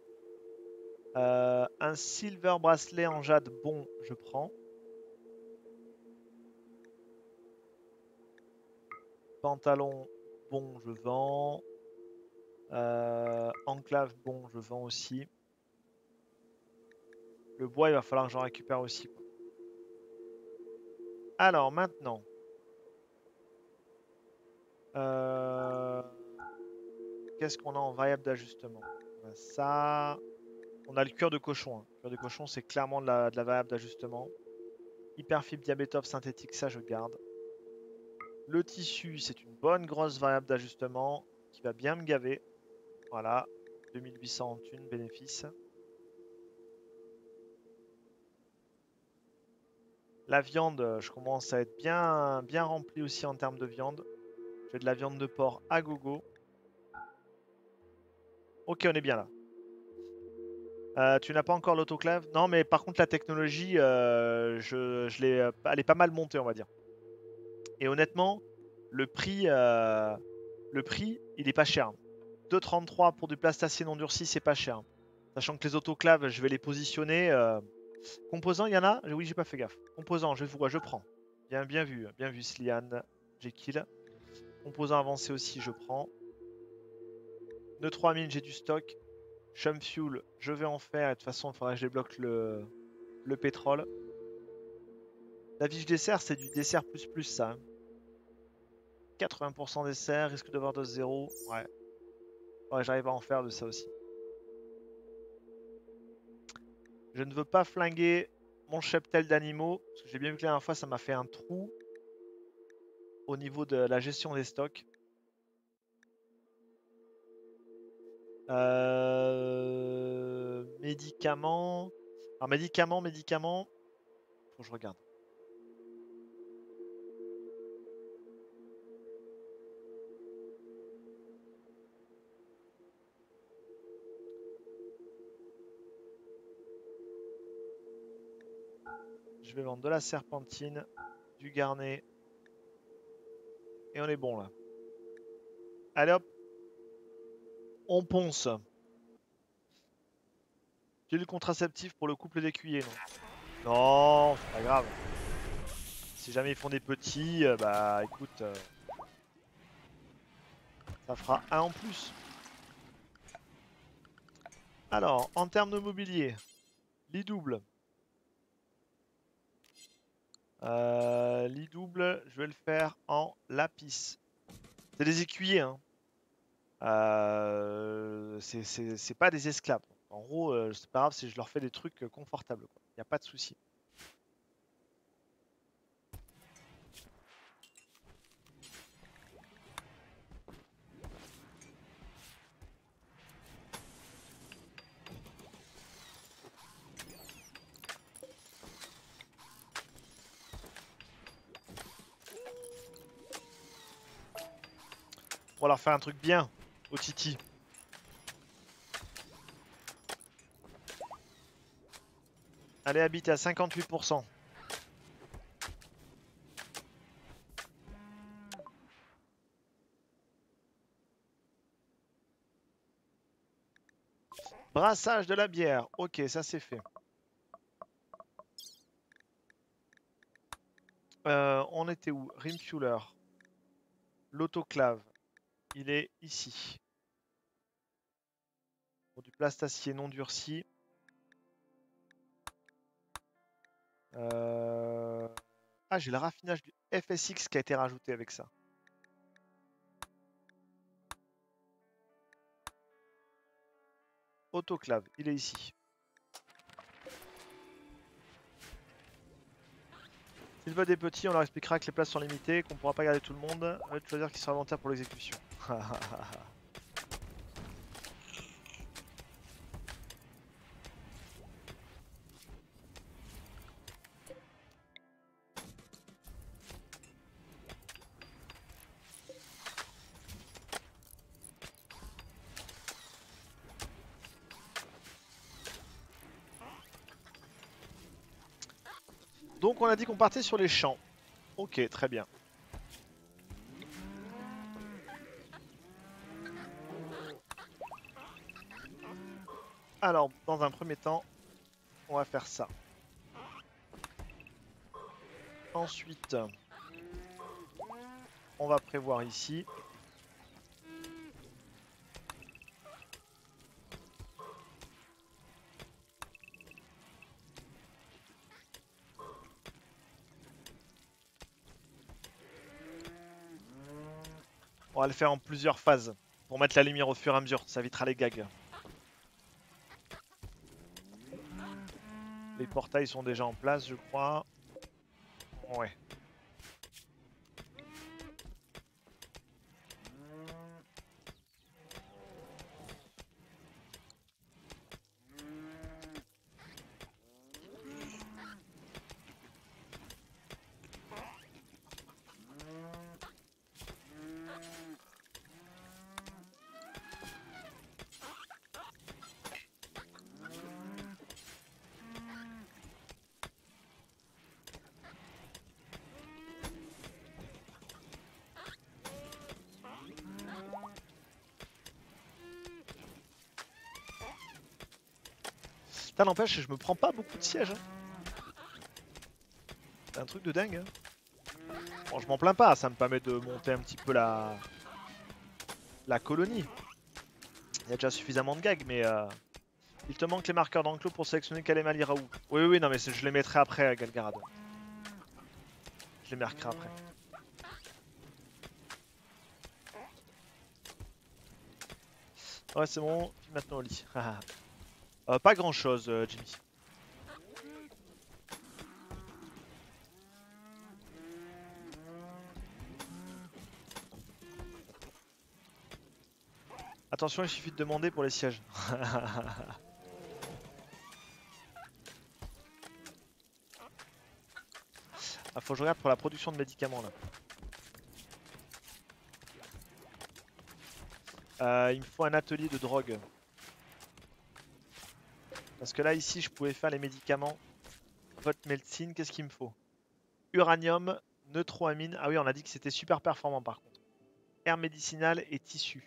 Euh, un silver bracelet en jade, bon, je prends. Pantalon, bon, je vends. Euh, enclave, bon, je vends aussi. Le bois, il va falloir que j'en récupère aussi. Quoi. Alors, maintenant. Euh, Qu'est-ce qu'on a en variable d'ajustement? Ça. On a le cuir de cochon. Hein. Le cuir de cochon, c'est clairement de la, de la variable d'ajustement. Hyperfibre diabétophe synthétique, ça, je garde. Le tissu, c'est une bonne grosse variable d'ajustement qui va bien me gaver. Voilà. deux mille huit cents en thune, bénéfice. La viande, je commence à être bien, bien rempli aussi en termes de viande. J'ai de la viande de porc à gogo. Ok, on est bien là. Euh, tu n'as pas encore l'autoclave? Non, mais par contre, la technologie, euh, je, je l'ai, elle est pas mal montée, on va dire. Et honnêtement, le prix, euh, le prix il est pas cher. deux virgule trente-trois pour du plastacier non durci, c'est pas cher. Sachant que les autoclaves, je vais les positionner. Euh... Composants, il y en a? Oui, j'ai pas fait gaffe. Composants, je vois, je prends. Bien, bien vu, bien vu, Slian. J'ai kill. Composants avancés aussi, je prends. Nœud trois mille, j'ai du stock. Chum Fuel, je vais en faire. Et de toute façon, il faudra que je débloque le, le pétrole. La fiche dessert, c'est du dessert plus plus, ça. quatre-vingts pour cent dessert, risque d'overdose zéro. Ouais. Ouais, j'arrive à en faire de ça aussi. Je ne veux pas flinguer mon cheptel d'animaux. Parce que j'ai bien vu que la dernière fois, ça m'a fait un trou au niveau de la gestion des stocks. Euh... Médicaments. Alors, médicaments, médicaments. Faut que je regarde. Je vais vendre de la serpentine, du garnet. Et on est bon là. Allez hop. On ponce. Pilule contraceptive pour le couple d'écuyers, non? Non, c'est pas grave. Si jamais ils font des petits, euh, bah écoute, euh, ça fera un en plus. Alors, en termes de mobilier, lit double. Euh, lit double, je vais le faire en lapis. C'est des écuyers, hein. Euh, c'est pas des esclaves. En gros, euh, c'est pas grave si je leur fais des trucs confortables. Il n'y a pas de souci. On va leur faire un truc bien au Titi. Allez, habiter à cinquante-huit pour cent. Brassage de la bière. Ok, ça c'est fait. Euh, on était où? Rimfueler. L'autoclave. Il est ici. Pour du plastacier non durci. Euh... Ah, j'ai le raffinage du F S X qui a été rajouté avec ça. Autoclave, il est ici. S'il veut des petits, on leur expliquera que les places sont limitées, qu'on ne pourra pas garder tout le monde. On va choisir qui sera volontaire pour l'exécution. Donc on a dit qu'on partait sur les champs. Ok, très bien. Alors, dans un premier temps, on va faire ça. Ensuite, on va prévoir ici. On va le faire en plusieurs phases pour mettre la lumière au fur et à mesure, ça évitera les gags. Les portails sont déjà en place, je crois. Ouais. Ça n'empêche, je me prends pas beaucoup de sièges. Hein. C'est un truc de dingue. Hein. Bon, je m'en plains pas, ça me permet de monter un petit peu la, la colonie. Il y a déjà suffisamment de gags, mais euh... il te manque les marqueurs d'enclos pour sélectionner Kalema Liraou. Oui, oui, non, mais je les mettrai après à Galgarad. Je les marquerai après. Ouais, c'est bon, maintenant au lit. Euh, pas grand chose, euh, Jimmy. Attention, il suffit de demander pour les sièges. Ah, faut que je regarde pour la production de médicaments là. Euh, il me faut un atelier de drogue. Parce que là, ici, je pouvais faire les médicaments Votre médecine, qu'est-ce qu'il me faut? Uranium, neutroamine. Ah oui, on a dit que c'était super performant par contre. Air médicinal et tissu.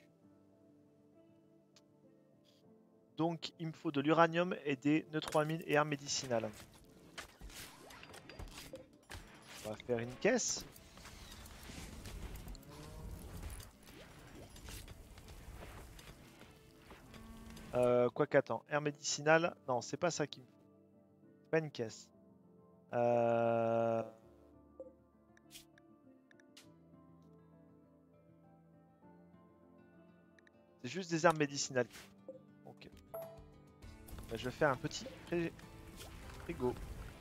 Donc il me faut de l'uranium et des neutroamines et air médicinal. On va faire une caisse. Euh, quoi qu'attends, air médicinal, non, c'est pas ça qui me faut. C'est pas une caisse. Euh... C'est juste des armes médicinales. Ok. Bah, je vais faire un petit fré- frigo.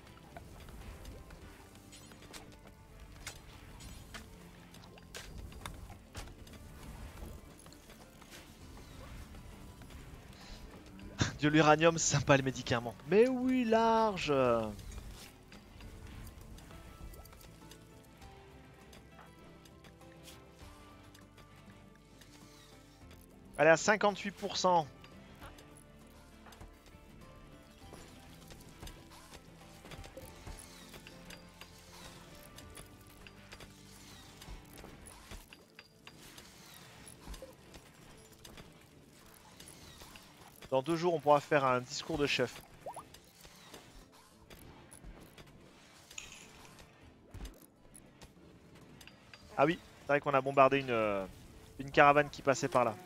De l'uranium, c'est sympa les médicaments. Mais oui, large. Elle est à cinquante-huit pour cent. Dans deux jours, on pourra faire un discours de chef. Ah oui, c'est vrai qu'on a bombardé une, euh, une caravane qui passait par là.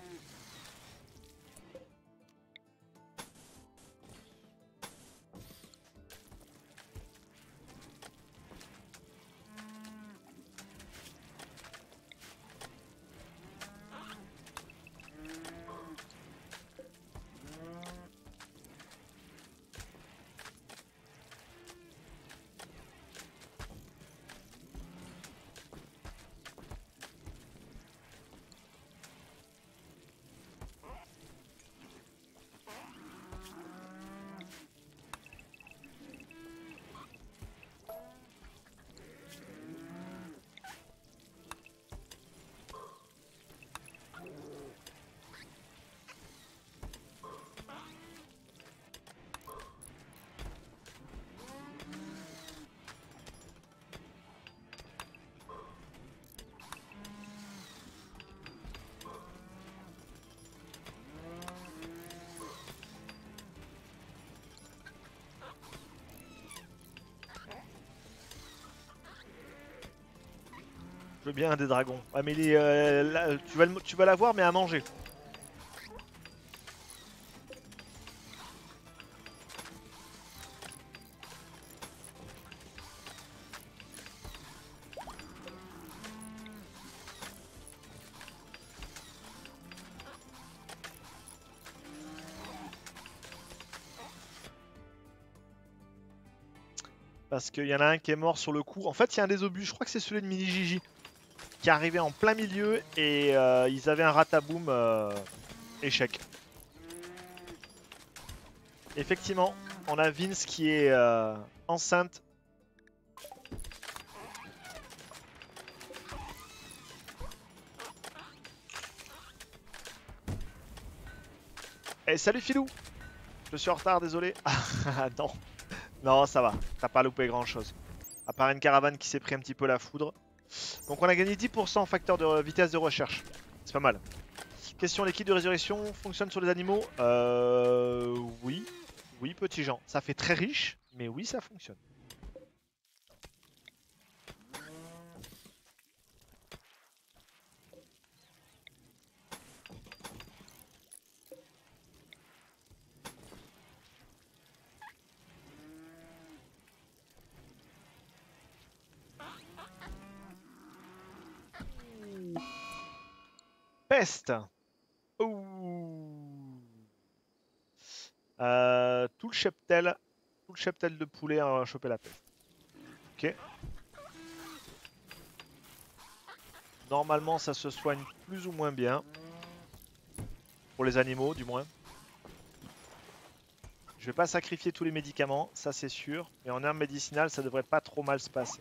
Je veux bien un des dragons. Ah mais les, euh, là, tu vas, le- tu vas l'avoir mais à manger. Parce qu'il y en a un qui est mort sur le coup. En fait, il y a un des obus, je crois que c'est celui de Mini Gigi, qui est arrivé en plein milieu et euh, ils avaient un rataboum euh, échec. Effectivement, on a Vince qui est euh, enceinte. Eh salut Filou! Je suis en retard, désolé. Ah non, non ça va, t'as pas loupé grand chose. À part une caravane qui s'est pris un petit peu la foudre. Donc on a gagné dix pour cent en facteur de vitesse de recherche. C'est pas mal. Question, les kits de résurrection fonctionnent sur les animaux? Euh... Oui. Oui, petit Jean. Ça fait très riche, mais oui, ça fonctionne. Peste. Ouh. Euh, tout le cheptel, tout le cheptel de poulet a chopé la peste. Ok. Normalement, ça se soigne plus ou moins bien. Pour les animaux, du moins. Je vais pas sacrifier tous les médicaments, ça c'est sûr. Mais en herbe médicinale, ça devrait pas trop mal se passer.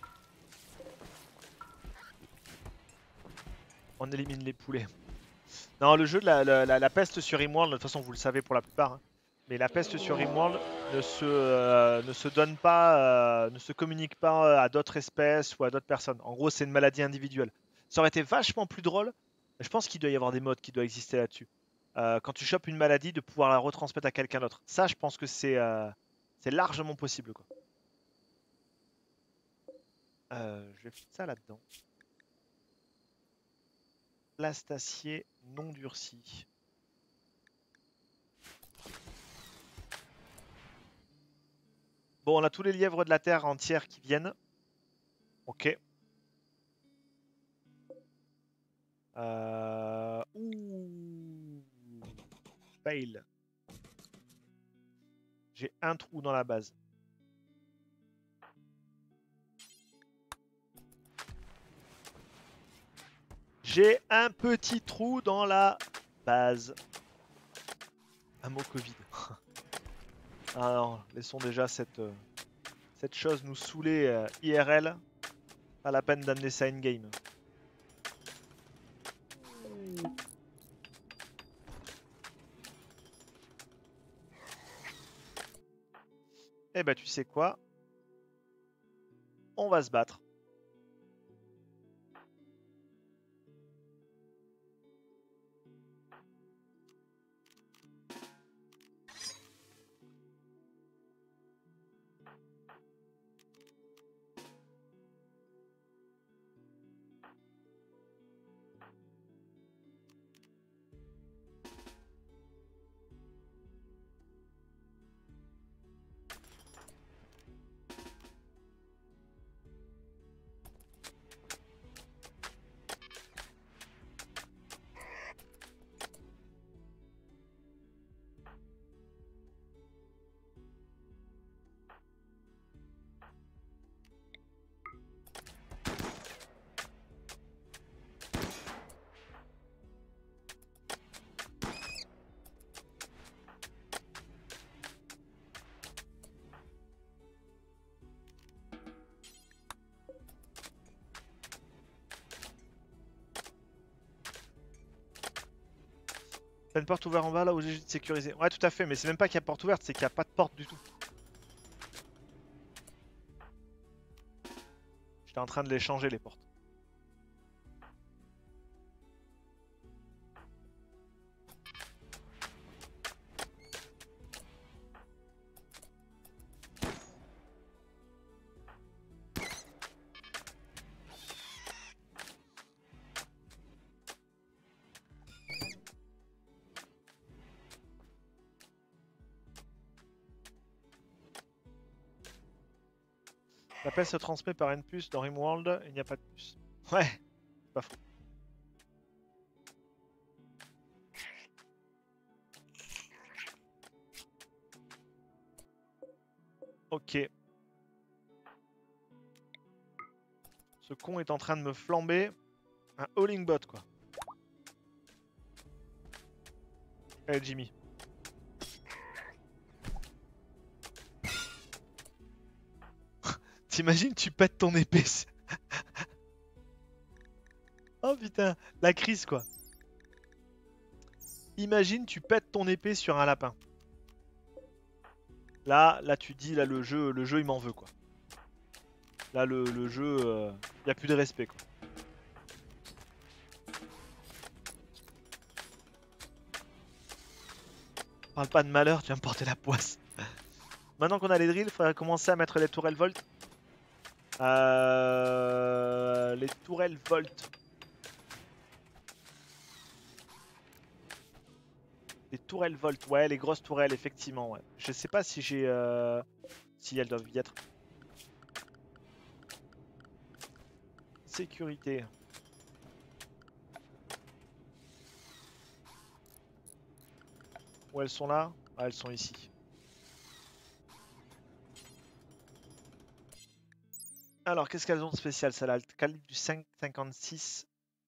On élimine les poulets. Non, le jeu de la, la, la, la peste sur Rimworld, de toute façon vous le savez pour la plupart, hein, mais la peste sur Rimworld ne se, euh, ne se donne pas, euh, ne se communique pas à d'autres espèces ou à d'autres personnes. En gros, c'est une maladie individuelle. Ça aurait été vachement plus drôle. Je pense qu'il doit y avoir des modes qui doivent exister là-dessus. Euh, quand tu chopes une maladie, de pouvoir la retransmettre à quelqu'un d'autre. Ça, je pense que c'est euh, c'est largement possible, quoi. Euh, je vais foutre ça là-dedans. Plastacier non durci. Bon, on a tous les lièvres de la terre entière qui viennent. Ok. Euh... Ouh. Fail. J'ai un trou dans la base. J'ai un petit trou dans la base. Un mot Covid. Alors, laissons déjà cette, euh, cette chose nous saouler euh, I R L. Pas la peine d'amener ça in-game. Eh ben, tu sais quoi? On va se battre. T'as une porte ouverte en bas là où j'ai de sécuriser. Ouais, tout à fait, mais c'est même pas qu'il y a porte ouverte, c'est qu'il n'y a pas de porte du tout. J'étais en train de les changer les portes. La peste se transmet par une puce dans Rimworld, il n'y a pas de puce. Ouais, c'est pas faux. Ok. Ce con est en train de me flamber un Howling Bot, quoi. Allez, Jimmy. T'imagines, tu pètes ton épée. Oh putain, la crise, quoi. Imagine, tu pètes ton épée sur un lapin. Là, là, tu dis, là, le jeu, le jeu, il m'en veut, quoi. Là, le, le jeu, il euh, n'y a plus de respect, quoi. Parle pas de malheur, tu vas me porter la poisse. Maintenant qu'on a les drills, il faudrait commencer à mettre les tourelles volt. Euh... Les tourelles volt. Les tourelles volt, ouais, les grosses tourelles, effectivement, ouais. Je sais pas si j'ai... Euh... Si elles doivent y être. Sécurité. Où elles sont là? Ah, elles sont ici. Alors, qu'est-ce qu'elles ont de spécial, celle-là? Le calibre du cinq cinquante-six.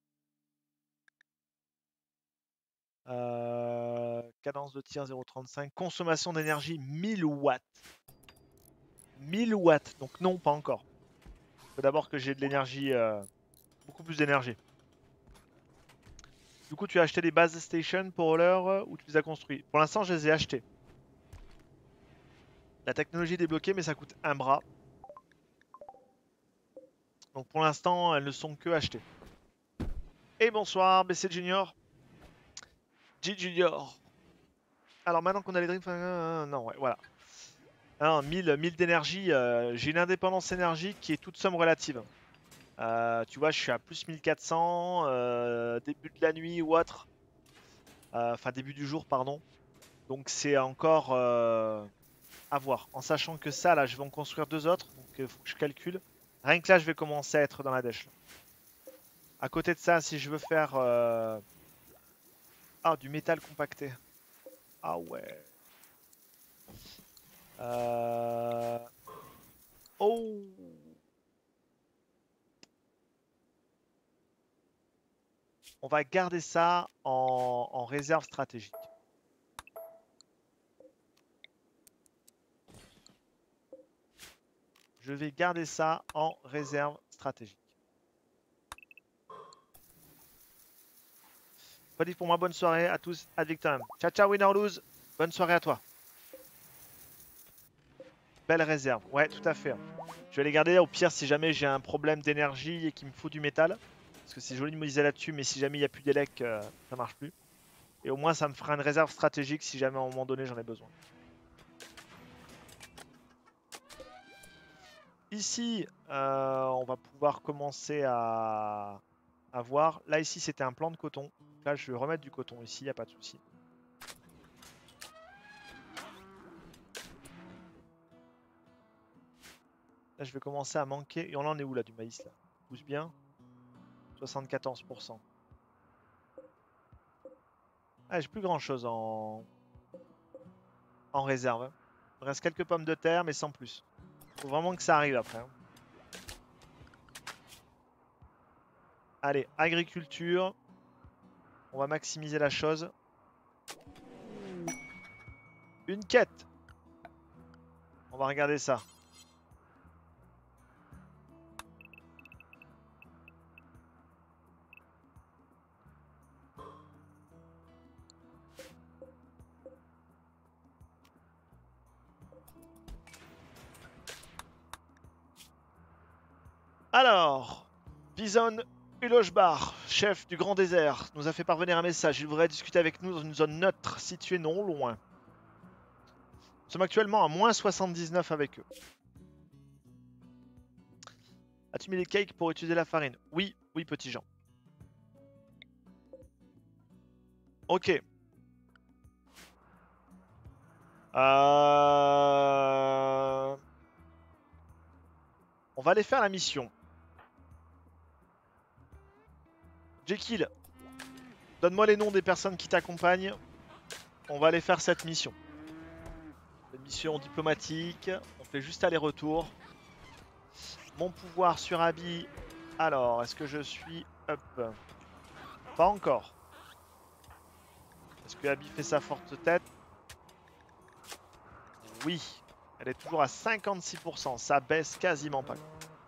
Euh, cadence de tir zéro virgule trente-cinq. Consommation d'énergie mille watts. mille watts. Donc non, pas encore. Il faut d'abord que j'ai de l'énergie. Euh, beaucoup plus d'énergie. Du coup, tu as acheté des base station pour l'heure ou tu les as construits? Pour l'instant, je les ai achetés. La technologie est débloquée, mais ça coûte un bras. Donc pour l'instant, elles ne sont que achetées. Et bonsoir, B C Junior. G Junior. Alors maintenant qu'on a les dreams... euh, non, ouais, voilà. Alors, mille, mille d'énergie, euh, j'ai une indépendance énergique qui est toute somme relative. Euh, tu vois, je suis à plus mille quatre cents, euh, début de la nuit ou autre. Euh, Enfin, début du jour, pardon. Donc c'est encore euh, à voir. En sachant que ça, là, je vais en construire deux autres. Donc il faut que je calcule. Rien que là, je vais commencer à être dans la dèche. Là. À côté de ça, si je veux faire... Euh... Ah, du métal compacté. Ah ouais. Euh... Oh. On va garder ça en, en réserve stratégique. Je vais garder ça en réserve stratégique. Pas dit pour moi, bonne soirée à tous, ad victam. Ciao ciao win or lose, bonne soirée à toi. Belle réserve, ouais tout à fait. Je vais les garder au pire si jamais j'ai un problème d'énergie et qu'il me faut du métal. Parce que c'est joli de miser là-dessus, mais si jamais il n'y a plus d'élec, euh, ça marche plus. Et au moins ça me fera une réserve stratégique si jamais à un moment donné j'en ai besoin. Ici, euh, on va pouvoir commencer à, à voir. Là ici c'était un plan de coton. Là je vais remettre du coton ici, il n'y a pas de souci. Là, je vais commencer à manquer. Et on en est où là du maïs là? Pousse bien. soixante-quatorze pour cent. Ah, j'ai plus grand chose en... en réserve. Hein. Il me reste quelques pommes de terre, mais sans plus. Faut vraiment que ça arrive après. Hein. Allez, agriculture. On va maximiser la chose. Une quête. On va regarder ça. Alors, Bison Uloshbar, chef du Grand Désert, nous a fait parvenir un message. Il voudrait discuter avec nous dans une zone neutre située non loin. Nous sommes actuellement à moins soixante-dix-neuf avec eux. As-tu mis les cakes pour utiliser la farine? Oui, oui, petit Jean. Ok. Euh... On va aller faire la mission. Jekyll, donne-moi les noms des personnes qui t'accompagnent. On va aller faire cette mission. Une mission diplomatique. On fait juste aller-retour. Mon pouvoir sur Abby. Alors, est-ce que je suis up? Pas encore. Est-ce que Abby fait sa forte tête? Oui. Elle est toujours à cinquante-six pour cent. Ça baisse quasiment pas.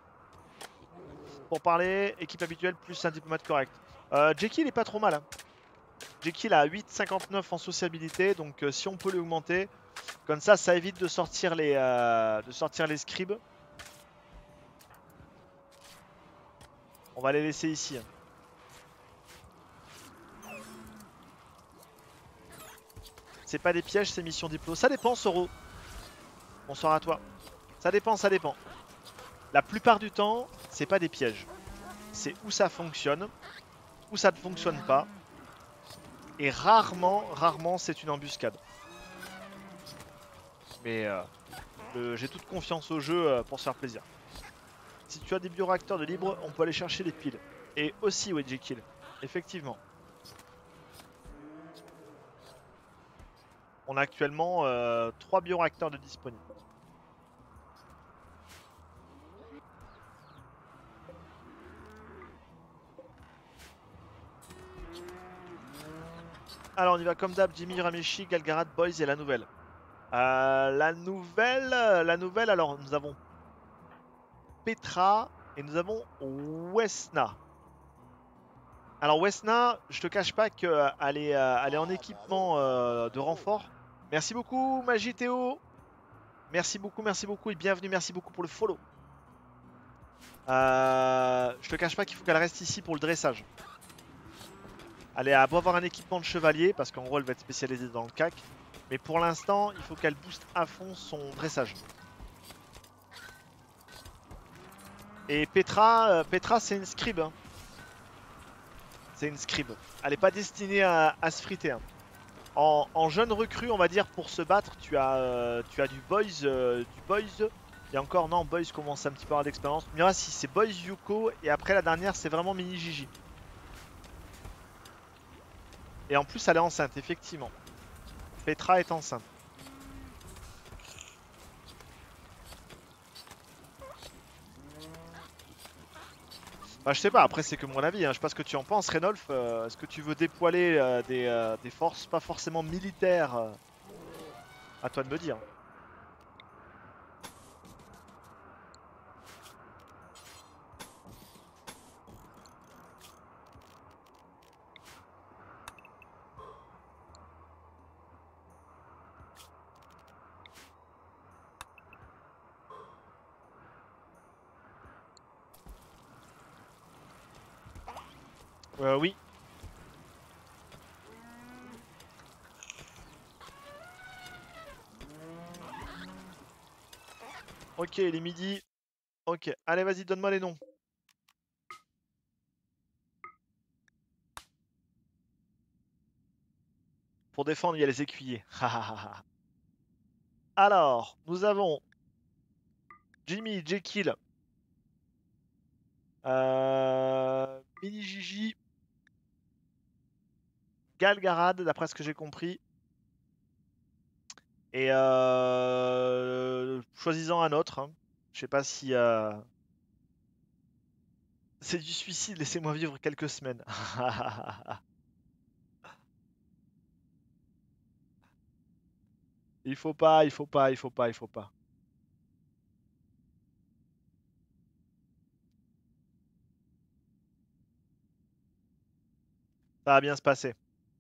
Pour parler, équipe habituelle plus un diplomate correct. Euh, Jekyll est pas trop mal. Hein. Jekyll a huit virgule cinquante-neuf en sociabilité. Donc euh, si on peut l'augmenter. Comme ça, ça évite de sortir les, euh, de sortir les scribes. On va les laisser ici. Hein. C'est pas des pièges ces missions diplo. Ça dépend Soro. Bonsoir à toi. Ça dépend, ça dépend. La plupart du temps, c'est pas des pièges. C'est où ça fonctionne, où ça ne fonctionne pas. Et rarement, rarement c'est une embuscade. Mais euh, euh, j'ai toute confiance au jeu euh, pour se faire plaisir. Si tu as des bioréacteurs de libre, on peut aller chercher les piles. Et aussi, ouais, Jekyll. Effectivement. On a actuellement euh, trois bioréacteurs de disponibles. Alors on y va comme d'hab, Jimmy, Rameshi, Galgarat, Boys et la nouvelle. Euh, la nouvelle, la nouvelle, alors nous avons Petra et nous avons Wesna. Alors Wesna, je te cache pas qu'elle est, euh, elle est en équipement euh, de renfort. Merci beaucoup Magithéo. Merci beaucoup, merci beaucoup et bienvenue, merci beaucoup pour le follow. Euh, je te cache pas qu'il faut qu'elle reste ici pour le dressage. Elle a beau avoir un équipement de chevalier, parce qu'en gros elle va être spécialisée dans le C A C. Mais pour l'instant, il faut qu'elle booste à fond son dressage. Et Petra, euh, Petra c'est une scribe. Hein. C'est une scribe. Elle n'est pas destinée à, à se friter. Hein. En, en jeune recrue, on va dire, pour se battre, tu as, euh, tu as du boys, euh, du boys. Et encore, non, boys commence un petit peu à avoir d'expérience. Mira, si c'est boys Yuko, et après la dernière, c'est vraiment mini Gigi. Et en plus, elle est enceinte, effectivement. Petra est enceinte. Bah, je sais pas, après c'est que mon avis, hein. Je sais pas ce que tu en penses, Renolf. Euh, Est-ce que tu veux dépoiler euh, des, euh, des forces pas forcément militaires euh, à toi de me dire. Euh, oui. Ok, il est midi. Ok, allez vas-y, donne-moi les noms. Pour défendre, il y a les écuyers. Alors, nous avons Jimmy, Jekyll, euh, Mini Gigi, Galgarad, d'après ce que j'ai compris. Et euh, choisissant un autre. Hein. Je sais pas si... euh, C'est du suicide, laissez-moi vivre quelques semaines. Il faut pas, il faut pas, il faut pas, il faut pas. Ça va bien se passer.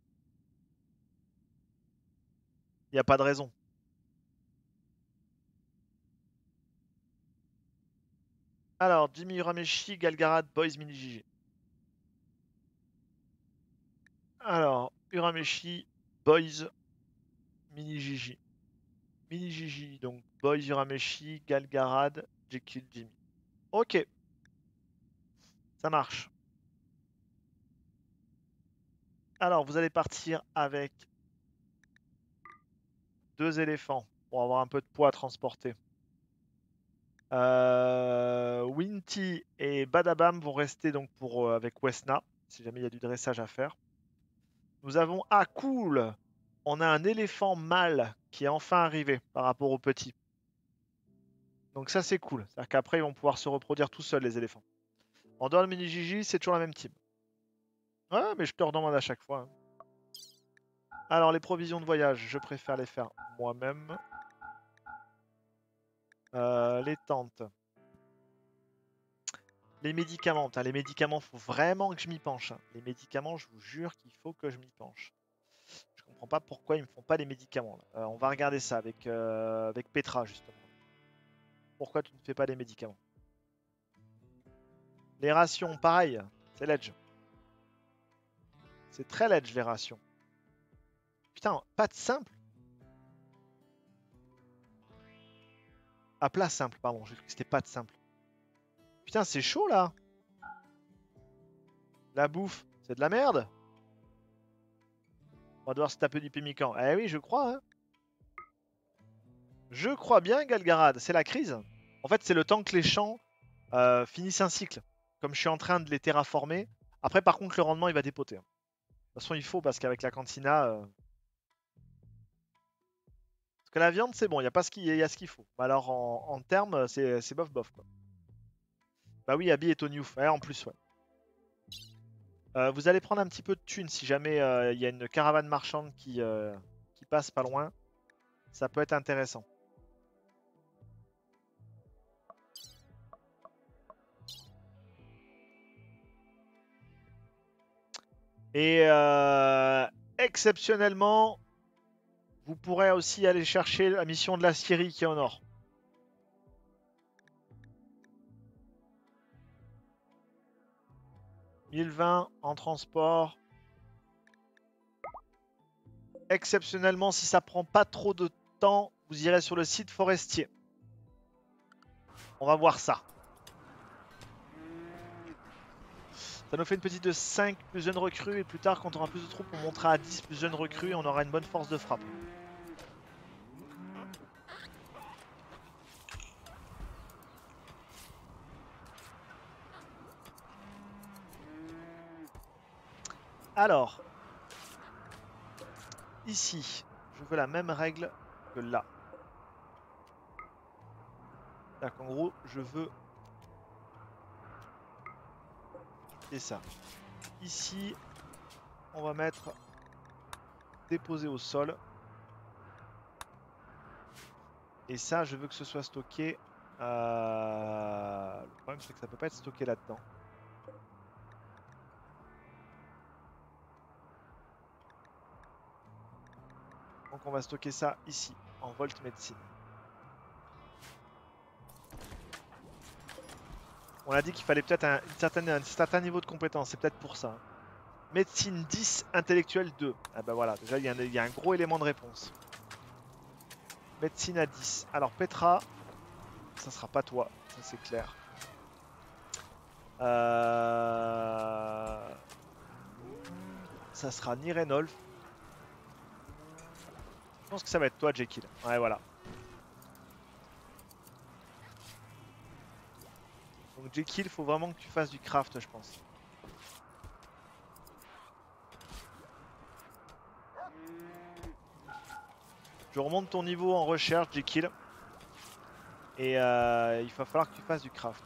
Il n'y a pas de raison. Alors, Jimmy Urameshi, Galgarad, Boys, Mini Gigi. Alors, Urameshi, Boys, Mini Gigi. Mini Gigi, donc Boys, Urameshi, Galgarad, Jekyll, Jimmy. Ok, ça marche. Alors, vous allez partir avec deux éléphants pour avoir un peu de poids à transporter. Euh, Winty et Badabam vont rester donc pour, euh, avec Wesna, si jamais il y a du dressage à faire. Nous avons... Ah, cool! On a un éléphant mâle qui est enfin arrivé par rapport au petit. Donc ça, c'est cool. C'est-à-dire qu'après, ils vont pouvoir se reproduire tout seuls, les éléphants. En dehors de Mini Gigi, c'est toujours la même team. Ouais, mais je te redemande à chaque fois. Hein. Alors, les provisions de voyage, je préfère les faire moi-même. Euh, les tentes. Les médicaments. Putain, les médicaments, faut vraiment que je m'y penche. Hein. Les médicaments, je vous jure qu'il faut que je m'y penche. Je comprends pas pourquoi ils me font pas les médicaments. Euh, on va regarder ça avec, euh, avec Petra, justement. Pourquoi tu ne fais pas les médicaments? Les rations, pareil. C'est ledge. C'est très ledge, les rations. Putain, pâte simple. Ah, plat simple, pardon. J'ai cru que c'était pâte simple. Putain, c'est chaud, là. La bouffe, c'est de la merde. On va devoir se taper du pémican. Eh oui, je crois, hein. Je crois bien, Galgarad. C'est la crise. En fait, c'est le temps que les champs euh, finissent un cycle. Comme je suis en train de les terraformer. Après, par contre, le rendement, il va dépoter. hein. De toute façon, il faut, parce qu'avec la cantina... euh, Parce que la viande, c'est bon, il y a pas ce qu'il y a ce qu'il faut. Alors, en, en termes, c'est c'est bof bof, quoi. Bah oui, Abby est au New. Ouais, en plus, ouais. Euh, vous allez prendre un petit peu de thunes si jamais euh, il y a une caravane marchande qui, euh, qui passe pas loin. Ça peut être intéressant. Et euh, exceptionnellement, vous pourrez aussi aller chercher la mission de la Syrie qui est au nord. mille vingt en transport. Exceptionnellement, si ça prend pas trop de temps, vous irez sur le site forestier. On va voir ça. Ça nous fait une petite de cinq plus jeunes recrues et plus tard quand on aura plus de troupes on montera à dix plus jeunes recrues et on aura une bonne force de frappe. Alors, ici, je veux la même règle que là. C'est-à-dire qu'en gros, je veux... Et ça. Ici, on va mettre déposer au sol. Et ça, je veux que ce soit stocké. Euh... Le problème, c'est que ça peut pas être stocké là-dedans. Donc on va stocker ça ici, en Volt Médecine. On a dit qu'il fallait peut-être un, un certain niveau de compétence, c'est peut-être pour ça. Médecine dix, intellectuel deux. Ah bah voilà, déjà il y, y a un gros élément de réponse. Médecine à dix. Alors Petra, ça sera pas toi, ça c'est clair. Euh... Ça sera ni Renolf. Je pense que ça va être toi, Jekyll. Ouais, voilà. Donc Jekyll, il faut vraiment que tu fasses du craft, je pense. Je remonte ton niveau en recherche, Jekyll. Et euh, il va falloir que tu fasses du craft.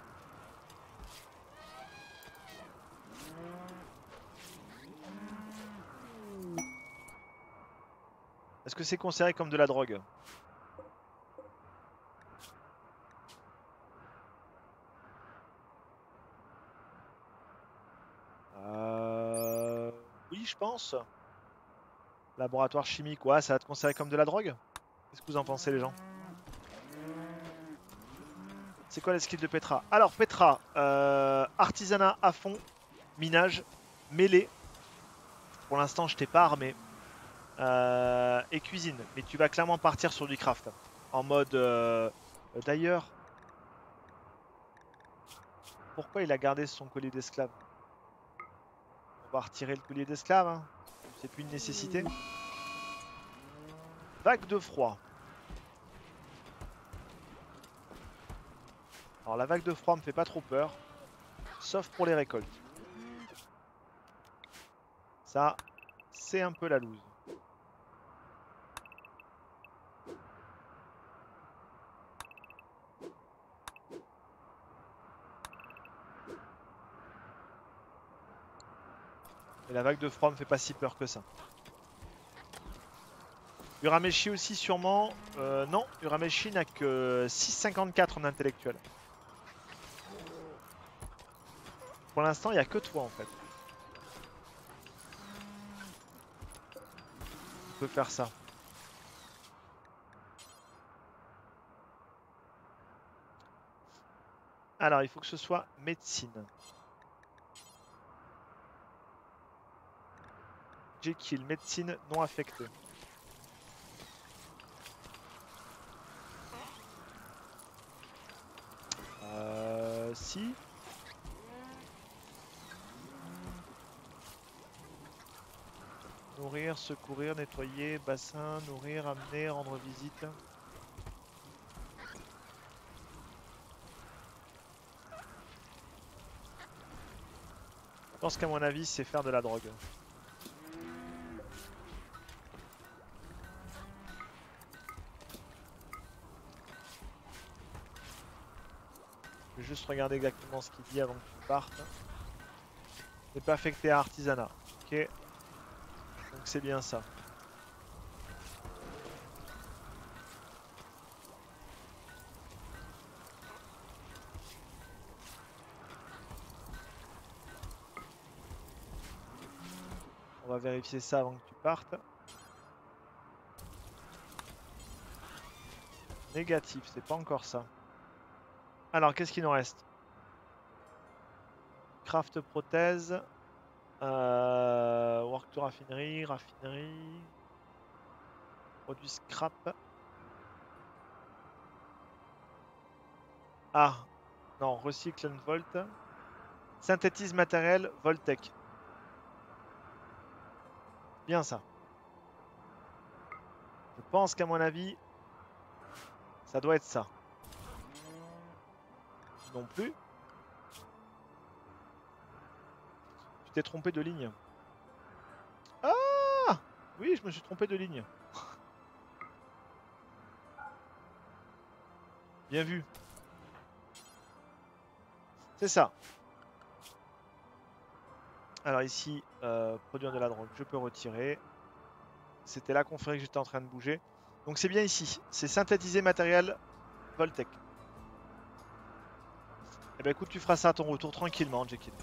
Est-ce que c'est considéré comme de la drogue? euh... Oui, je pense. Laboratoire chimique, ouais, ça va te considérer comme de la drogue? Qu'est-ce que vous en pensez, les gens? C'est quoi les skills de Petra? Alors, Petra, euh, artisanat à fond, minage, mêlée. Pour l'instant, je t'ai pas armé. Euh, et cuisine. Mais tu vas clairement partir sur du craft. En mode... Euh, D'ailleurs... Pourquoi il a gardé son collier d'esclave? On va retirer le collier d'esclave. Hein. C'est plus une nécessité. Vague de froid. Alors la vague de froid me fait pas trop peur. Sauf pour les récoltes. Ça, c'est un peu la loose. Et la vague de froid me fait pas si peur que ça. Urameshi aussi sûrement. Euh, non, Urameshi n'a que six virgule cinquante-quatre en intellectuel. Pour l'instant, il n'y a que toi en fait. On peut faire ça. Alors, il faut que ce soit médecine. Jekyll, médecine non affectée. Euh, si. Nourrir, secourir, nettoyer, bassin, nourrir, amener, rendre visite. Je pense qu'à mon avis, c'est faire de la drogue. Je vais juste regarder exactement ce qu'il dit avant que tu partes. N'est pas affecté à artisanat. Ok. Donc c'est bien ça. vérifier ça avant que tu partes. Négatif, c'est pas encore ça. Alors, qu'est-ce qu'il nous reste? Craft prothèse. Euh, work to raffinerie, raffinerie. Produit scrap. Ah, non, recycle and volt. Synthétise matériel, Voltec. Bien ça. Je pense qu'à mon avis, ça doit être ça. Non plus. Tu t'es trompé de ligne. Ah! Oui, je me suis trompé de ligne. Bien vu. C'est ça. Alors ici, euh, produire de la drogue, je peux retirer. C'était là qu'on ferait que j'étais en train de bouger. Donc c'est bien ici. C'est synthétiser matériel Voltec. Eh ben écoute, tu feras ça à ton retour tranquillement, Jekyll.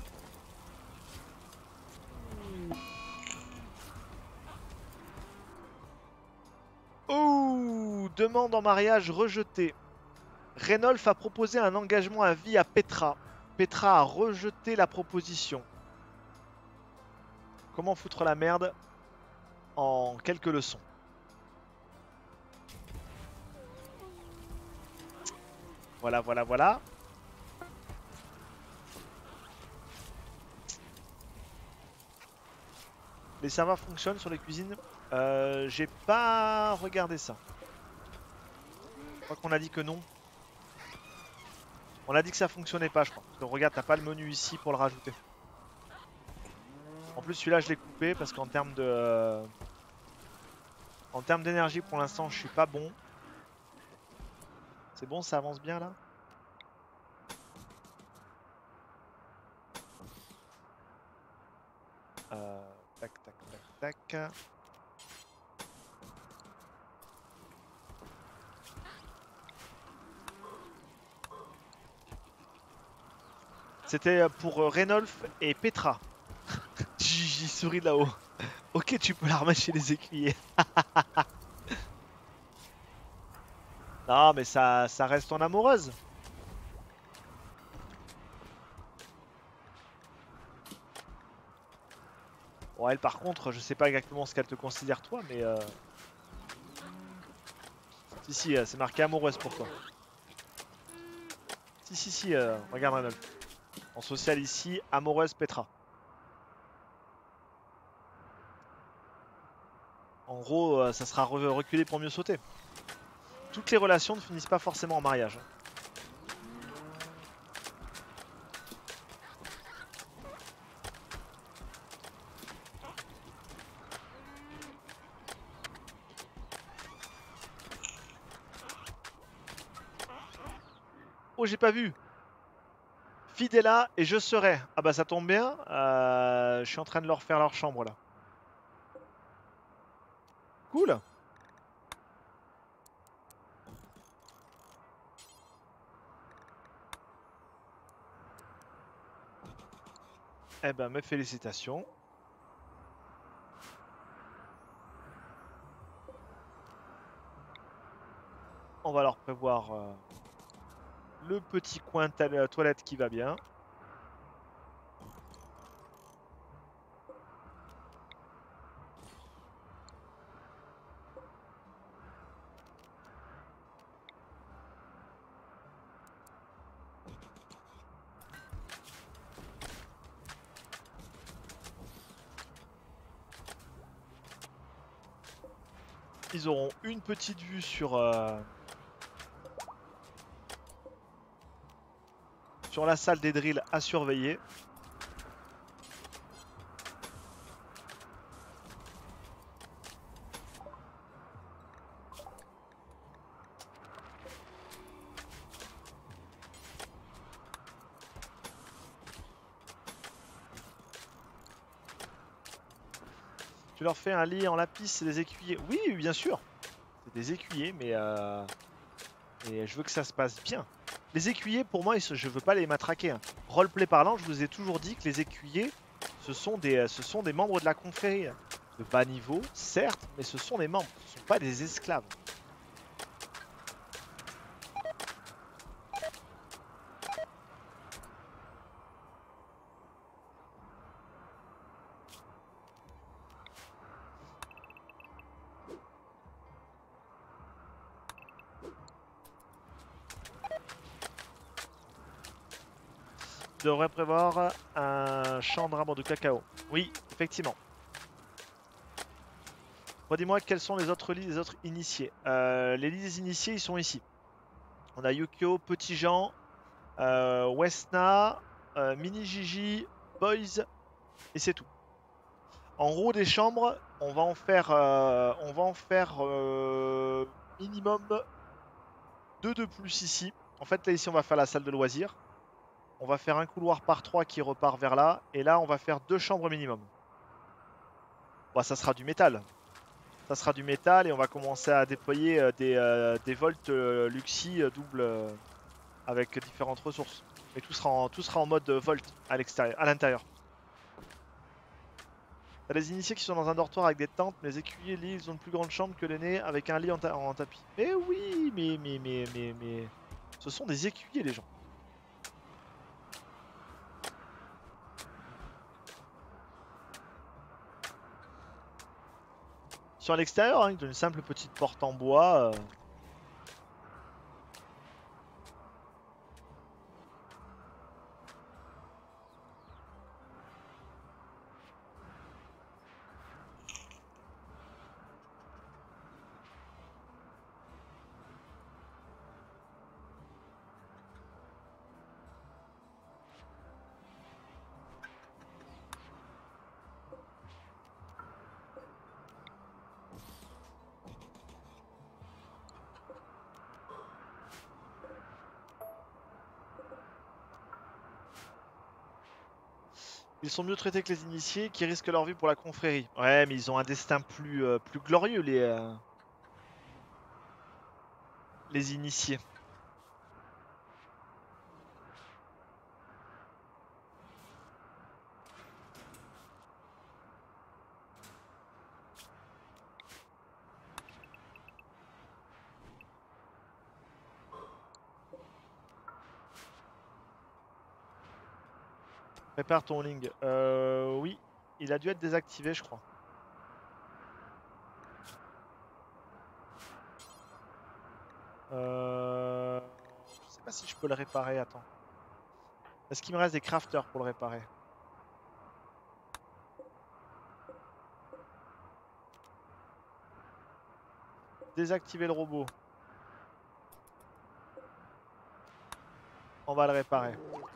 Oh, demande en mariage rejetée. Renolf a proposé un engagement à vie à Petra. Petra a rejeté la proposition. Comment foutre la merde en quelques leçons. Voilà, voilà, voilà. Les serveurs fonctionnent sur les cuisines. Euh, J'ai pas regardé ça. Je crois qu'on a dit que non. On a dit que ça fonctionnait pas, je crois. Parce que regarde, t'as pas le menu ici pour le rajouter. En plus, celui-là, je l'ai coupé parce qu'en termes de... Euh, en termes d'énergie, pour l'instant, je suis pas bon. C'est bon, ça avance bien, là? Euh, tac, tac, tac, tac. C'était pour Renolf et Petra. J'y souris là-haut. Ok, tu peux la remettre chez les écuyers. Non, mais ça, ça reste ton amoureuse. Bon, elle, par contre, je sais pas exactement ce qu'elle te considère toi, mais... Euh... Si, si, c'est marqué amoureuse pour toi. Si, si, si, euh, regarde Renolf. En social ici, amoureuse Petra. En gros, euh, ça sera re reculé pour mieux sauter. Toutes les relations ne finissent pas forcément en mariage. Oh, j'ai pas vu. Fidela et je serai. Ah bah ça tombe bien. Euh, je suis en train de leur faire leur chambre là. Cool. Eh ben mes félicitations. On va leur prévoir euh, le petit coin de toilette qui va bien. Ils auront une petite vue sur euh, sur la salle des drills à surveiller. Tu leur fais un lit en lapis, c'est des écuyers. Oui, bien sûr. C'est des écuyers, mais euh... et je veux que ça se passe bien. Les écuyers, pour moi, je veux pas les matraquer. Hein. Roleplay parlant, je vous ai toujours dit que les écuyers, ce Ce sont des, ce sont des membres de la confrérie. De bas niveau, certes, mais ce sont des membres, ce ne sont pas des esclaves. Tu devrais prévoir un champ de rameaux de cacao. Oui, effectivement. Redis-moi quels sont les autres lits des autres initiés. Euh, les lits des initiés, ils sont ici. On a Yukio, Petit Jean, euh, Wesna, euh, Mini Gigi, Boys, et c'est tout. En haut des chambres, on va en faire, euh, on va en faire euh, minimum deux de plus ici. En fait, là ici, on va faire la salle de loisirs. On va faire un couloir par trois qui repart vers là. Et là, on va faire deux chambres minimum. Bon, ça sera du métal. Ça sera du métal et on va commencer à déployer euh, des, euh, des volts euh, Luxi euh, double euh, avec différentes ressources. Et tout sera en, tout sera en mode euh, volt à l'extérieur, à l'intérieur. T'as les initiés qui sont dans un dortoir avec des tentes, mais les écuyers lits, ils ont une plus grande chambre que l'aîné avec un lit en, ta en tapis. Mais oui, mais mais mais mais mais ce sont des écuyers les gens. Sur l'extérieur, hein, une simple petite porte en bois. Euh... Ils sont mieux traités que les initiés qui risquent leur vie pour la confrérie. Ouais, mais ils ont un destin plus, euh, plus glorieux, les, euh, les initiés. Prépare ton ling. Euh, oui, il a dû être désactivé, je crois. Euh... Je sais pas si je peux le réparer, attends. Est-ce qu'il me reste des crafters pour le réparer? Désactiver le robot. On va le réparer.